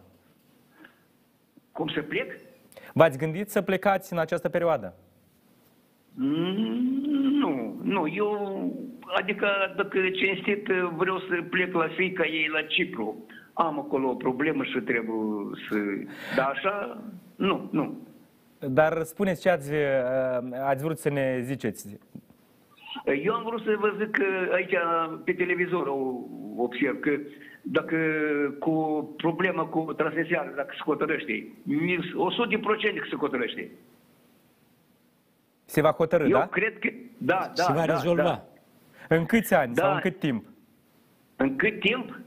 Cum să plec? V-ați gândit să plecați în această perioadă? Nu, nu, eu, adică dacă cinstit vreau să plec la fiica ei la Cipru, am acolo o problemă și trebuie să... Dar așa, nu, nu. Dar spuneți ce ați, ați vrut să ne ziceți. Eu am vrut să vă zic că aici pe televizor observ că dacă cu problema cu Transnistria, dacă se hotărăște, o sută la sută că se hotărăște. Se va hotărâ, Eu da? Eu cred că, da, da, se va da, rezolva. Da. În câți ani da. sau în cât timp? În cât timp?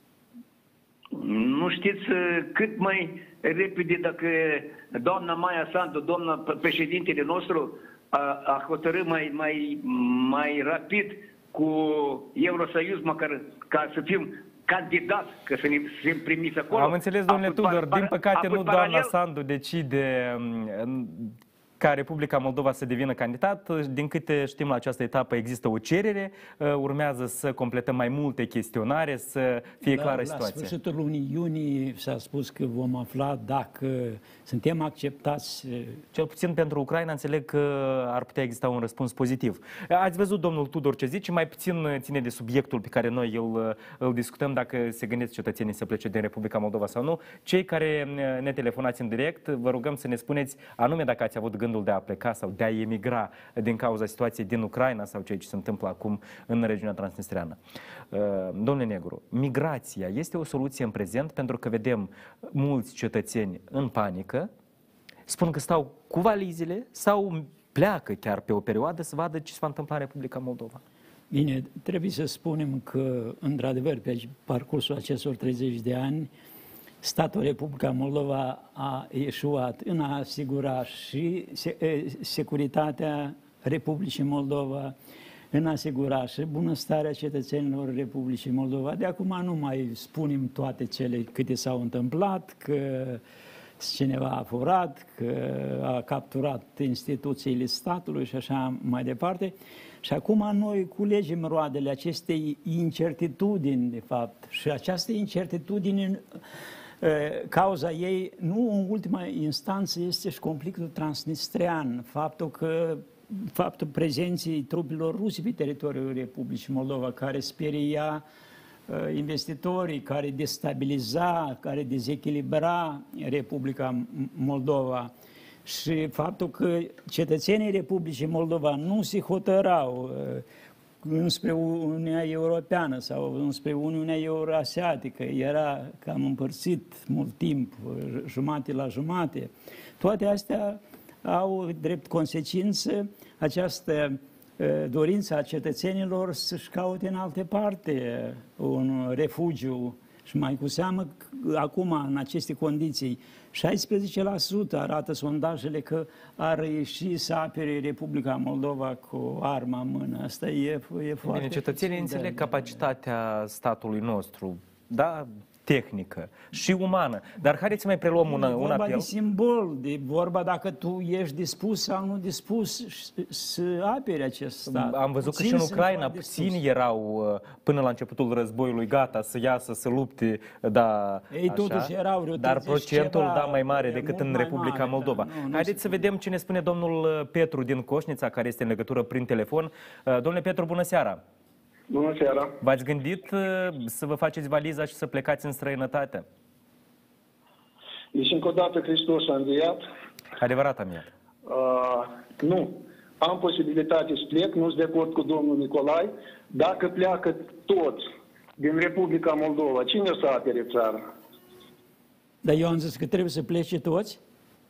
Nu știți cât mai repede dacă doamna Maia Sandu, doamna președintele nostru, a, a hotărât mai, mai, mai rapid cu Eurosaiuz, măcar ca să fim candidați, că să ne fim primiți acolo. Am înțeles, domnule Tudor, din păcate nu doamna Sandu decide ca Republica Moldova să devină candidat. Din câte știm, la această etapă există o cerere, urmează să completăm mai multe chestionare, să fie da, clară la situația. La sfârșitul lunii iunie s-a spus că vom afla dacă suntem acceptați. Cel puțin pentru Ucraina înțeleg că ar putea exista un răspuns pozitiv. Ați văzut, domnul Tudor, ce zice, mai puțin ține de subiectul pe care noi îl, îl discutăm, dacă se gândesc cetățenii să plece din Republica Moldova sau nu. Cei care ne telefonați în direct, vă rugăm să ne spuneți anume dacă ați avut gândul de a pleca sau de a emigra din cauza situației din Ucraina sau ceea ce se întâmplă acum în regiunea transnistreană. Domnule Negru, migrația este o soluție în prezent, pentru că vedem mulți cetățeni în panică, spun că stau cu valizele sau pleacă chiar pe o perioadă să vadă ce se va întâmpla în Republica Moldova. Bine, trebuie să spunem că, într-adevăr, pe parcursul acestor treizeci de ani, statul Republica Moldova a eșuat în a asigura și securitatea Republicii Moldova, în a asigura și bunăstarea cetățenilor Republicii Moldova. De acum nu mai spunem toate cele câte s-au întâmplat, că cineva a furat, că a capturat instituțiile statului și așa mai departe. Și acum noi culegem roadele acestei incertitudini, de fapt. Și această incertitudine, cauza ei, nu în ultima instanță, este și conflictul transnistrean. Faptul că faptul prezenței trupelor ruse pe teritoriul Republicii Moldova, care speria investitorii, care destabiliza, care dezechilibra Republica Moldova, și faptul că cetățenii Republicii Moldova nu se hotărau înspre Uniunea Europeană sau înspre Uniunea Euroasiatică, era cam împărțit mult timp, jumate la jumate. Toate astea au drept consecință această dorință a cetățenilor să-și caute în alte parte un refugiu. Și mai cu seamă, acum, în aceste condiții, șaisprezece la sută arată sondajele că ar ieși să apere Republica Moldova cu arma în mână. Asta e, e foarte... Bine, cetățenii înțeleg capacitatea statului nostru, da, tehnică și umană. Dar haideți să mai preluăm un, un apel. De simbol, de vorba dacă tu ești dispus sau nu dispus să aperi acest stat. Am văzut că și în Ucraina puțini erau până la începutul războiului gata să iasă, să lupte, da, ei, așa, totuși erau dar procentul da mai mare decât în Republica mare, Moldova. Da, nu, Haideți nu să vedem ce ne spune domnul Petru din Coșnița, care este în legătură prin telefon. Domnule Petru, bună seara! Bună seara! V-ați gândit să vă faceți valiza și să plecați în străinătate? Deci, încă o dată, Hristos a înviat. Adevărat, amiat. Uh, nu. Am posibilitate să plec, nu sunt de acord cu domnul Nicolae. Dacă pleacă toți din Republica Moldova, cine o să apere țara? Dar eu am zis că trebuie să plece toți?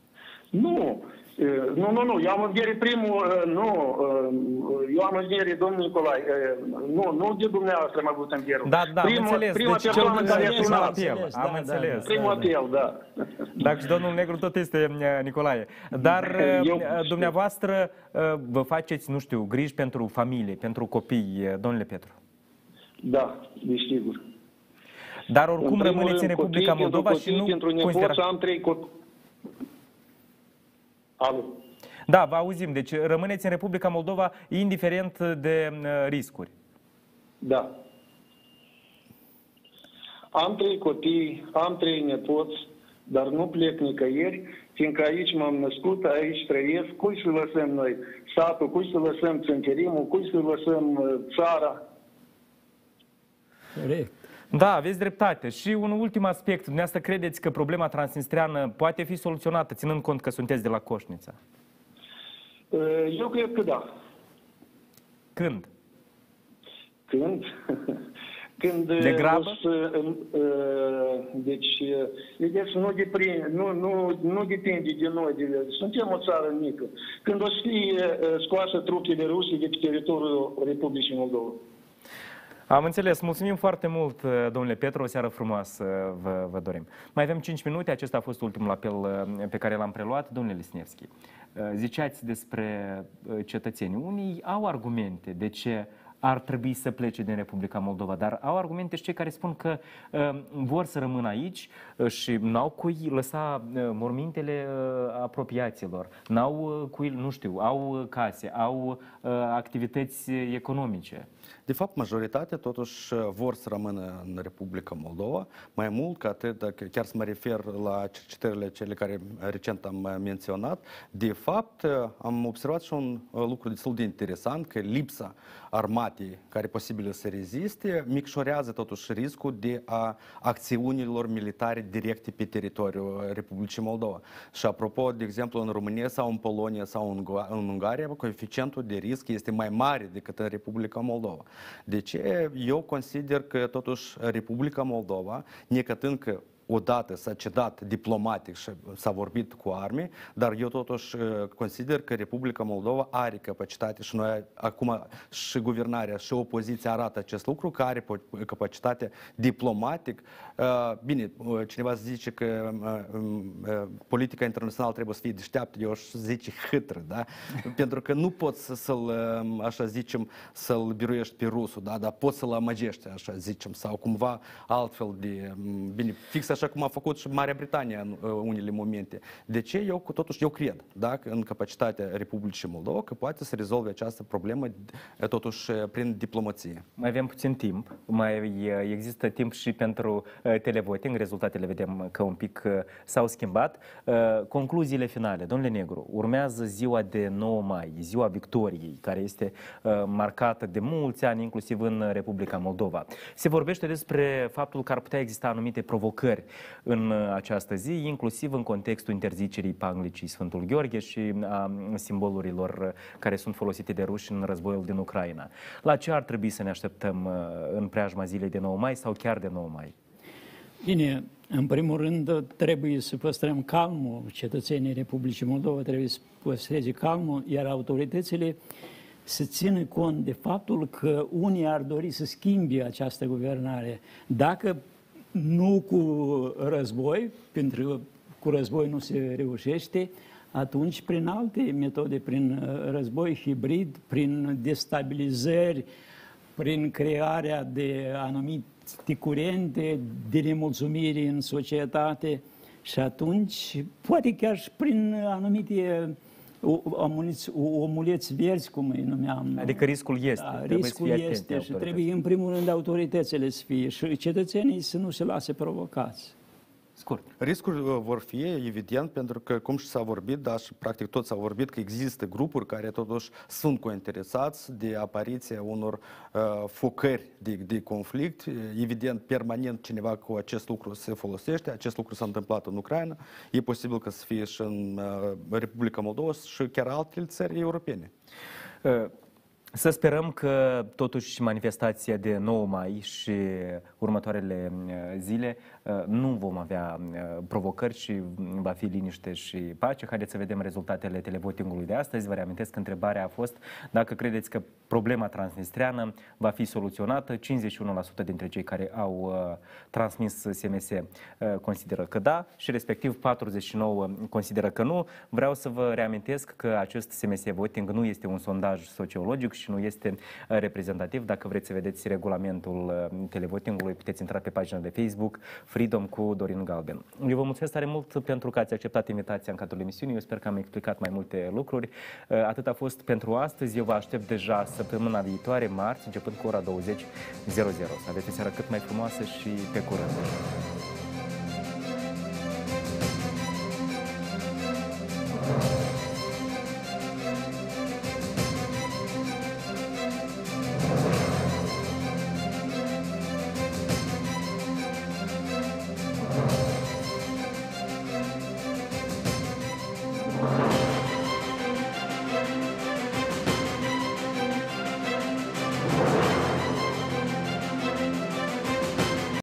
Nu. Nu, nu, nu, eu am în vedere primul, nu, eu am în vedere, domnul Nicolae, nu, nu de dumneavoastră am avut în vedere. Da, da, prima, am înțeles. Prima deci persoană care a sunat. Apel. Am înțeles. Primul apel, da. Dacă și domnul Negru tot este Nicolae. Dar eu, dumneavoastră vă faceți, nu știu, griji pentru familie, pentru copii, domnule Petru? Da, desigur. Dar oricum rămâneți în Republica copii, Moldova copii, și nu pentru considerați... am trei copii. Alo. Da, vă auzim. Deci rămâneți în Republica Moldova indiferent de uh, riscuri. Da. Am trei copii, am trei nepoți, dar nu plec nicăieri, fiindcă aici m-am născut, aici trăiesc. Cui să lăsăm noi satul, cui să lăsăm țâncherimul, cui să lăsăm uh, țara? Corect. Da, aveți dreptate. Și un ultim aspect. Dumneavoastră credeți că problema transnistreană poate fi soluționată, ținând cont că sunteți de la Coșnița? Eu cred că da. Când? Când? Când de grabă? Să, deci, vedeți, nu, depinde, nu, nu, nu depinde de noi. De, suntem o țară mică. Când o să fie scoasă trupele ruse de pe teritoriul Republicii Moldova. Am înțeles. Mulțumim foarte mult, domnule Petru. O seară frumoasă vă, vă dorim. Mai avem cinci minute. Acesta a fost ultimul apel pe care l-am preluat. Domnule Lisnevski, ziceați despre cetățenii. Unii au argumente de ce ar trebui să plece din Republica Moldova, dar au argumente și cei care spun că uh, vor să rămână aici uh, și n-au cui lăsa uh, mormintele uh, apropiaților, n-au uh, cui, nu știu, au case, au uh, activități economice. De fapt, majoritatea totuși vor să rămână în Republica Moldova. Mai mult ca atât, dacă chiar să mă refer la cercetările cele care recent am menționat, de fapt am observat și un lucru destul de interesant, că lipsa armatei care e posibilă să reziste micșorează totuși riscul de a acțiunilor militare directe pe teritoriul Republicii Moldova. Și apropo, de exemplu, în România sau în Polonia sau în Ungaria, coeficientul de risc este mai mare decât în Republica Moldova. De ce? Eu consider că totuși Republica Moldova, necătând că odată s-a cedat diplomatic și s-a vorbit cu arme, dar eu totuși consider că Republica Moldova are capacitate și noi acum și guvernarea și opoziția arată acest lucru, că are capacitate diplomatic. Bine, cineva zice că politica internațională trebuie să fie deșteaptă, eu aș zice hâtră, da? Pentru că nu poți să-l, așa zicem, să-l biruiești pe rusul, da? Dar poți să-l amăgești, așa zicem, sau cumva altfel de, bine, fix așa cum a făcut și Marea Britanie în unele momente. De ce? Eu totuși eu cred, da, în capacitatea Republicii Moldova, că poate să rezolve această problemă totuși prin diplomație. Mai avem puțin timp, mai există timp și pentru televoting, rezultatele vedem că un pic s-au schimbat. Concluziile finale, domnule Negru, urmează ziua de nouă mai, ziua victoriei, care este marcată de mulți ani, inclusiv în Republica Moldova. Se vorbește despre faptul că ar putea exista anumite provocări în această zi, inclusiv în contextul interzicerii Panglicii Sfântul Gheorghe și a simbolurilor care sunt folosite de ruși în războiul din Ucraina. La ce ar trebui să ne așteptăm în preajma zilei de nouă mai sau chiar de nouă mai? Bine, în primul rând trebuie să păstrăm calmul, cetățenii Republicii Moldova trebuie să păstreze calmul, iar autoritățile să țină cont de faptul că unii ar dori să schimbe această guvernare. Dacă nu cu război, pentru că cu război nu se reușește, atunci prin alte metode, prin război hibrid, prin destabilizări, prin crearea de anumite curente de nemulțumiri în societate și atunci, poate chiar și prin anumite omuleți verzi, cum îi numeam. Adică riscul este. Da, riscul este și trebuie în primul rând autoritățile să fie și cetățenii să nu se lase provocați. Scurt. Riscuri vor fi, evident, pentru că, cum și s-a vorbit, dar și practic tot s-a vorbit, că există grupuri care totuși sunt cointeresați de apariția unor uh, focări de, de conflict. Evident, permanent cineva cu acest lucru se folosește. Acest lucru s-a întâmplat în Ucraina. E posibil că să fie și în uh, Republica Moldova și chiar alte țări europene. Uh. Să sperăm că totuși manifestația de nouă mai și următoarele zile nu vom avea provocări și va fi liniște și pace. Haideți să vedem rezultatele televotingului de astăzi. Vă reamintesc că întrebarea a fost dacă credeți că problema transnistreană va fi soluționată. cincizeci și unu la sută dintre cei care au transmis S M S consideră că da și respectiv patruzeci și nouă la sută consideră că nu. Vreau să vă reamintesc că acest S M S voting nu este un sondaj sociologic și nu este reprezentativ. Dacă vreți să vedeți regulamentul televotingului, puteți intra pe pagina de Facebook Freedom cu Dorin Galben. Eu vă mulțumesc tare mult pentru că ați acceptat invitația în cadrul emisiunii. Eu sper că am explicat mai multe lucruri. Atât a fost pentru astăzi. Eu vă aștept deja săptămâna viitoare, marți, începând cu ora douăzeci. Să aveți o seară cât mai frumoasă și pe curând.